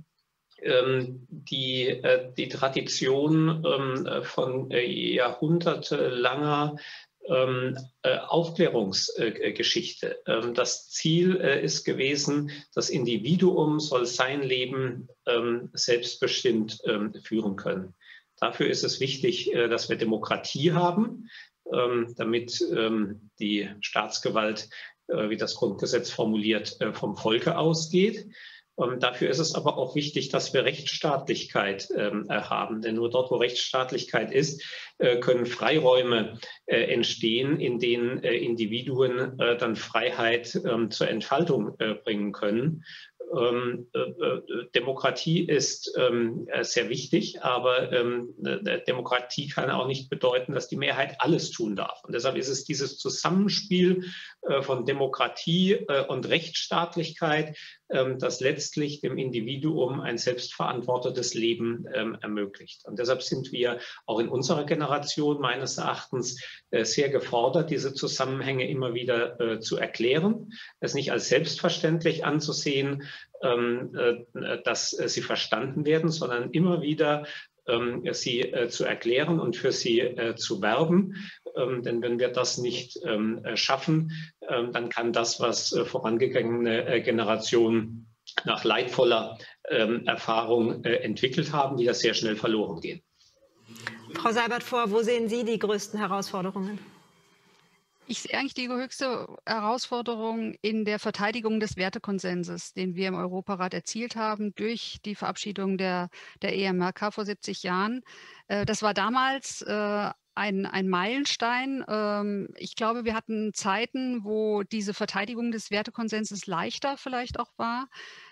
H: ähm, die, äh, die Tradition ähm, von äh, jahrhundertelanger Ähm, äh, Aufklärungsgeschichte. Äh, ähm, das Ziel äh, ist gewesen, das Individuum soll sein Leben ähm, selbstbestimmt ähm, führen können. Dafür ist es wichtig, äh, dass wir Demokratie haben, ähm, damit ähm, die Staatsgewalt, äh, wie das Grundgesetz formuliert, äh, vom Volke ausgeht. Und dafür ist es aber auch wichtig, dass wir Rechtsstaatlichkeit ähm, haben. Denn nur dort, wo Rechtsstaatlichkeit ist, äh, können Freiräume äh, entstehen, in denen äh, Individuen äh, dann Freiheit ähm, zur Entfaltung äh, bringen können. Ähm, äh, Demokratie ist ähm, sehr wichtig, aber ähm, Demokratie kann auch nicht bedeuten, dass die Mehrheit alles tun darf. Und deshalb ist es dieses Zusammenspiel äh, von Demokratie äh, und Rechtsstaatlichkeit, ähm, das letztlich dem Individuum ein selbstverantwortetes Leben ähm, ermöglicht. Und deshalb sind wir auch in unserer Generation meines Erachtens äh, sehr gefordert, diese Zusammenhänge immer wieder äh, zu erklären, es nicht als selbstverständlich anzusehen, ähm, äh, dass äh, sie verstanden werden, sondern immer wieder ähm, sie äh, zu erklären und für sie äh, zu werben. Ähm, denn wenn wir das nicht ähm, schaffen, ähm, dann kann das, was äh, vorangegangene äh, Generationen nach leidvoller ähm, Erfahrung äh, entwickelt haben, wieder sehr schnell verloren gehen.
A: Frau Seibert-Vohr, wo sehen Sie die größten Herausforderungen?
G: Ich sehe eigentlich die höchste Herausforderung in der Verteidigung des Wertekonsenses, den wir im Europarat erzielt haben durch die Verabschiedung der, der E M R K vor siebzig Jahren. Äh, das war damals äh, ein, ein Meilenstein. Ähm, ich glaube, wir hatten Zeiten, wo diese Verteidigung des Wertekonsenses leichter vielleicht auch war.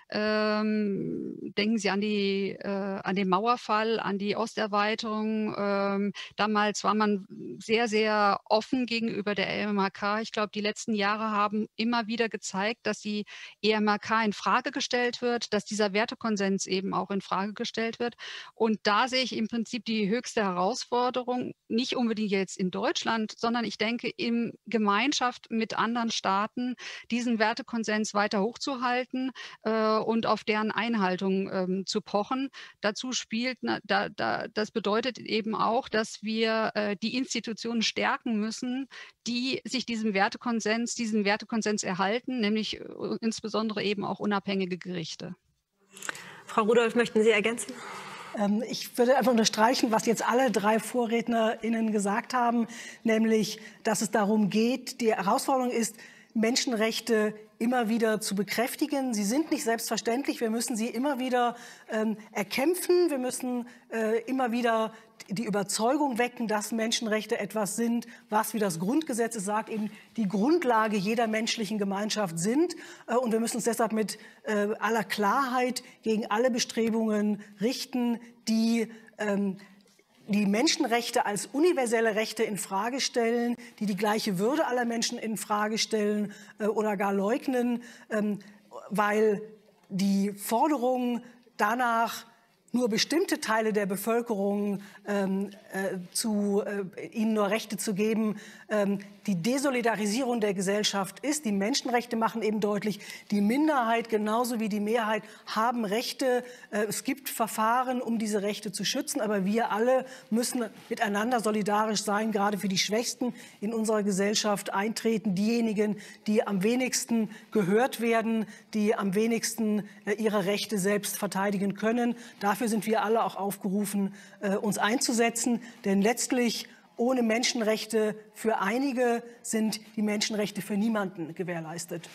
G: Ähm, denken Sie an, die, äh, an den Mauerfall, an die Osterweiterung. Ähm, damals war man sehr, sehr offen gegenüber der E M R K. Ich glaube, die letzten Jahre haben immer wieder gezeigt, dass die E M R K in Frage gestellt wird, dass dieser Wertekonsens eben auch in Frage gestellt wird. Und da sehe ich im Prinzip die höchste Herausforderung, nicht unbedingt jetzt in Deutschland, sondern ich denke, in Gemeinschaft mit anderen Staaten diesen Wertekonsens weiter hochzuhalten, äh, und auf deren Einhaltung ähm, zu pochen. Dazu spielt, na, da, da, das bedeutet eben auch, dass wir äh, die Institutionen stärken müssen, die sich diesem Wertekonsens, diesen Wertekonsens erhalten, nämlich äh, insbesondere eben auch unabhängige Gerichte.
A: Frau Rudolph, möchten Sie ergänzen?
D: Ich würde einfach unterstreichen, was jetzt alle drei VorrednerInnen gesagt haben, nämlich, dass es darum geht, die Herausforderung ist, Menschenrechte immer wieder zu bekräftigen. Sie sind nicht selbstverständlich. Wir müssen sie immer wieder ähm, erkämpfen. Wir müssen äh, immer wieder die Überzeugung wecken, dass Menschenrechte etwas sind, was, wie das Grundgesetz es sagt, eben die Grundlage jeder menschlichen Gemeinschaft sind. Und wir müssen uns deshalb mit äh, aller Klarheit gegen alle Bestrebungen richten, die ähm, die Menschenrechte als universelle Rechte in Frage stellen, die die gleiche Würde aller Menschen in Frage stellen äh, oder gar leugnen, ähm, weil die Forderung danach, nur bestimmte Teile der Bevölkerung ähm, äh, zu, äh, ihnen nur Rechte zu geben, ähm, die Desolidarisierung der Gesellschaft ist. Die Menschenrechte machen eben deutlich, die Minderheit genauso wie die Mehrheit haben Rechte. Äh, es gibt Verfahren, um diese Rechte zu schützen, aber wir alle müssen miteinander solidarisch sein, gerade für die Schwächsten in unserer Gesellschaft eintreten, diejenigen, die am wenigsten gehört werden, die am wenigsten äh, ihre Rechte selbst verteidigen können. Dafür sind wir alle auch aufgerufen, äh, uns einzusetzen, denn letztlich ohne Menschenrechte für einige sind die Menschenrechte für niemanden gewährleistet.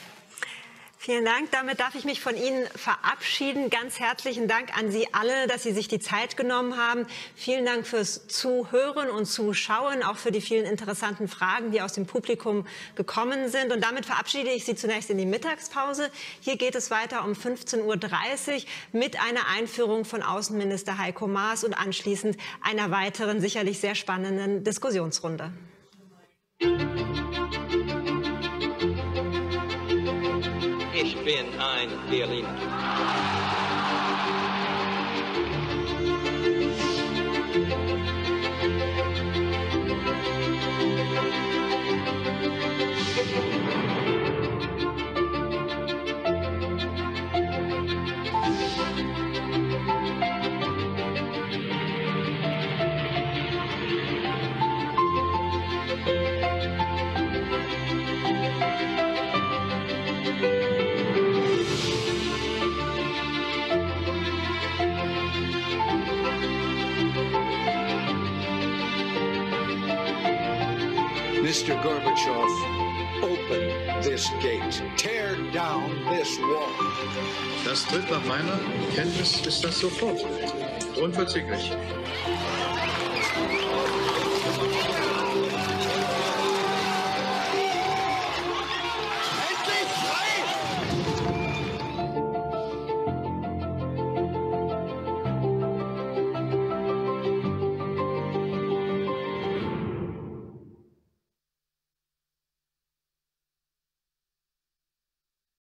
A: Vielen Dank. Damit darf ich mich von Ihnen verabschieden. Ganz herzlichen Dank an Sie alle, dass Sie sich die Zeit genommen haben. Vielen Dank fürs Zuhören und Zuschauen, auch für die vielen interessanten Fragen, die aus dem Publikum gekommen sind. Und damit verabschiede ich Sie zunächst in die Mittagspause. Hier geht es weiter um fünfzehn Uhr dreißig mit einer Einführung von Außenminister Heiko Maas und anschließend einer weiteren, sicherlich sehr spannenden Diskussionsrunde.
J: Ich bin ein Berliner.
K: Mister Gorbachev, open this gate. Tear down this wall.
L: Das tritt nach meiner Kenntnis ist das sofort. Unverzüglich.